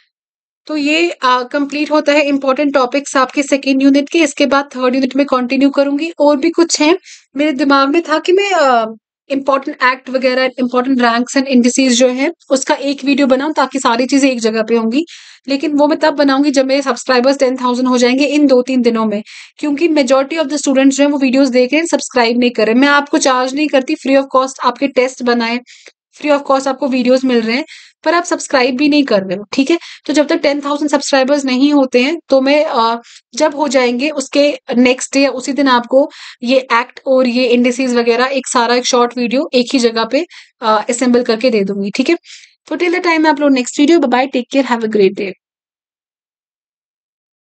तो ये कंप्लीट होता है इंपॉर्टेंट टॉपिक्स आपके सेकेंड यूनिट के। इसके बाद थर्ड यूनिट में कंटिन्यू करूंगी। और भी कुछ है मेरे दिमाग में था कि मैं इंपॉर्टेंट एक्ट वगैरह, इंपॉर्टेंट रैंक्स एंड इंडिसेस जो है उसका एक वीडियो बनाऊं, ताकि सारी चीजें एक जगह पे होंगी। लेकिन वो मैं तब बनाऊंगी जब मेरे सब्सक्राइबर्स टेन थाउजेंड हो जाएंगे इन दो तीन दिनों में, क्योंकि मेजोरिटी ऑफ द स्टूडेंट्स जो है वो वीडियोस देख रहे हैं, सब्सक्राइब नहीं कर रहे। मैं आपको चार्ज नहीं करती, फ्री ऑफ कॉस्ट आपके टेस्ट बनाए, फ्री ऑफ कॉस्ट आपको वीडियोस मिल रहे हैं, पर आप सब्सक्राइब भी नहीं कर रहे हो। ठीक है, तो जब तक टेन थाउजेंड सब्सक्राइबर्स नहीं होते हैं तो मैं आ, जब हो जाएंगे उसके नेक्स्ट डे या उसी दिन आपको ये एक्ट और ये इंडिसेस वगैरह एक सारा एक शॉर्ट वीडियो एक ही जगह पे असेंबल करके दे दूंगी। ठीक है, तो टिल द टाइम आप लोग next video, bye bye, take care, have a great day.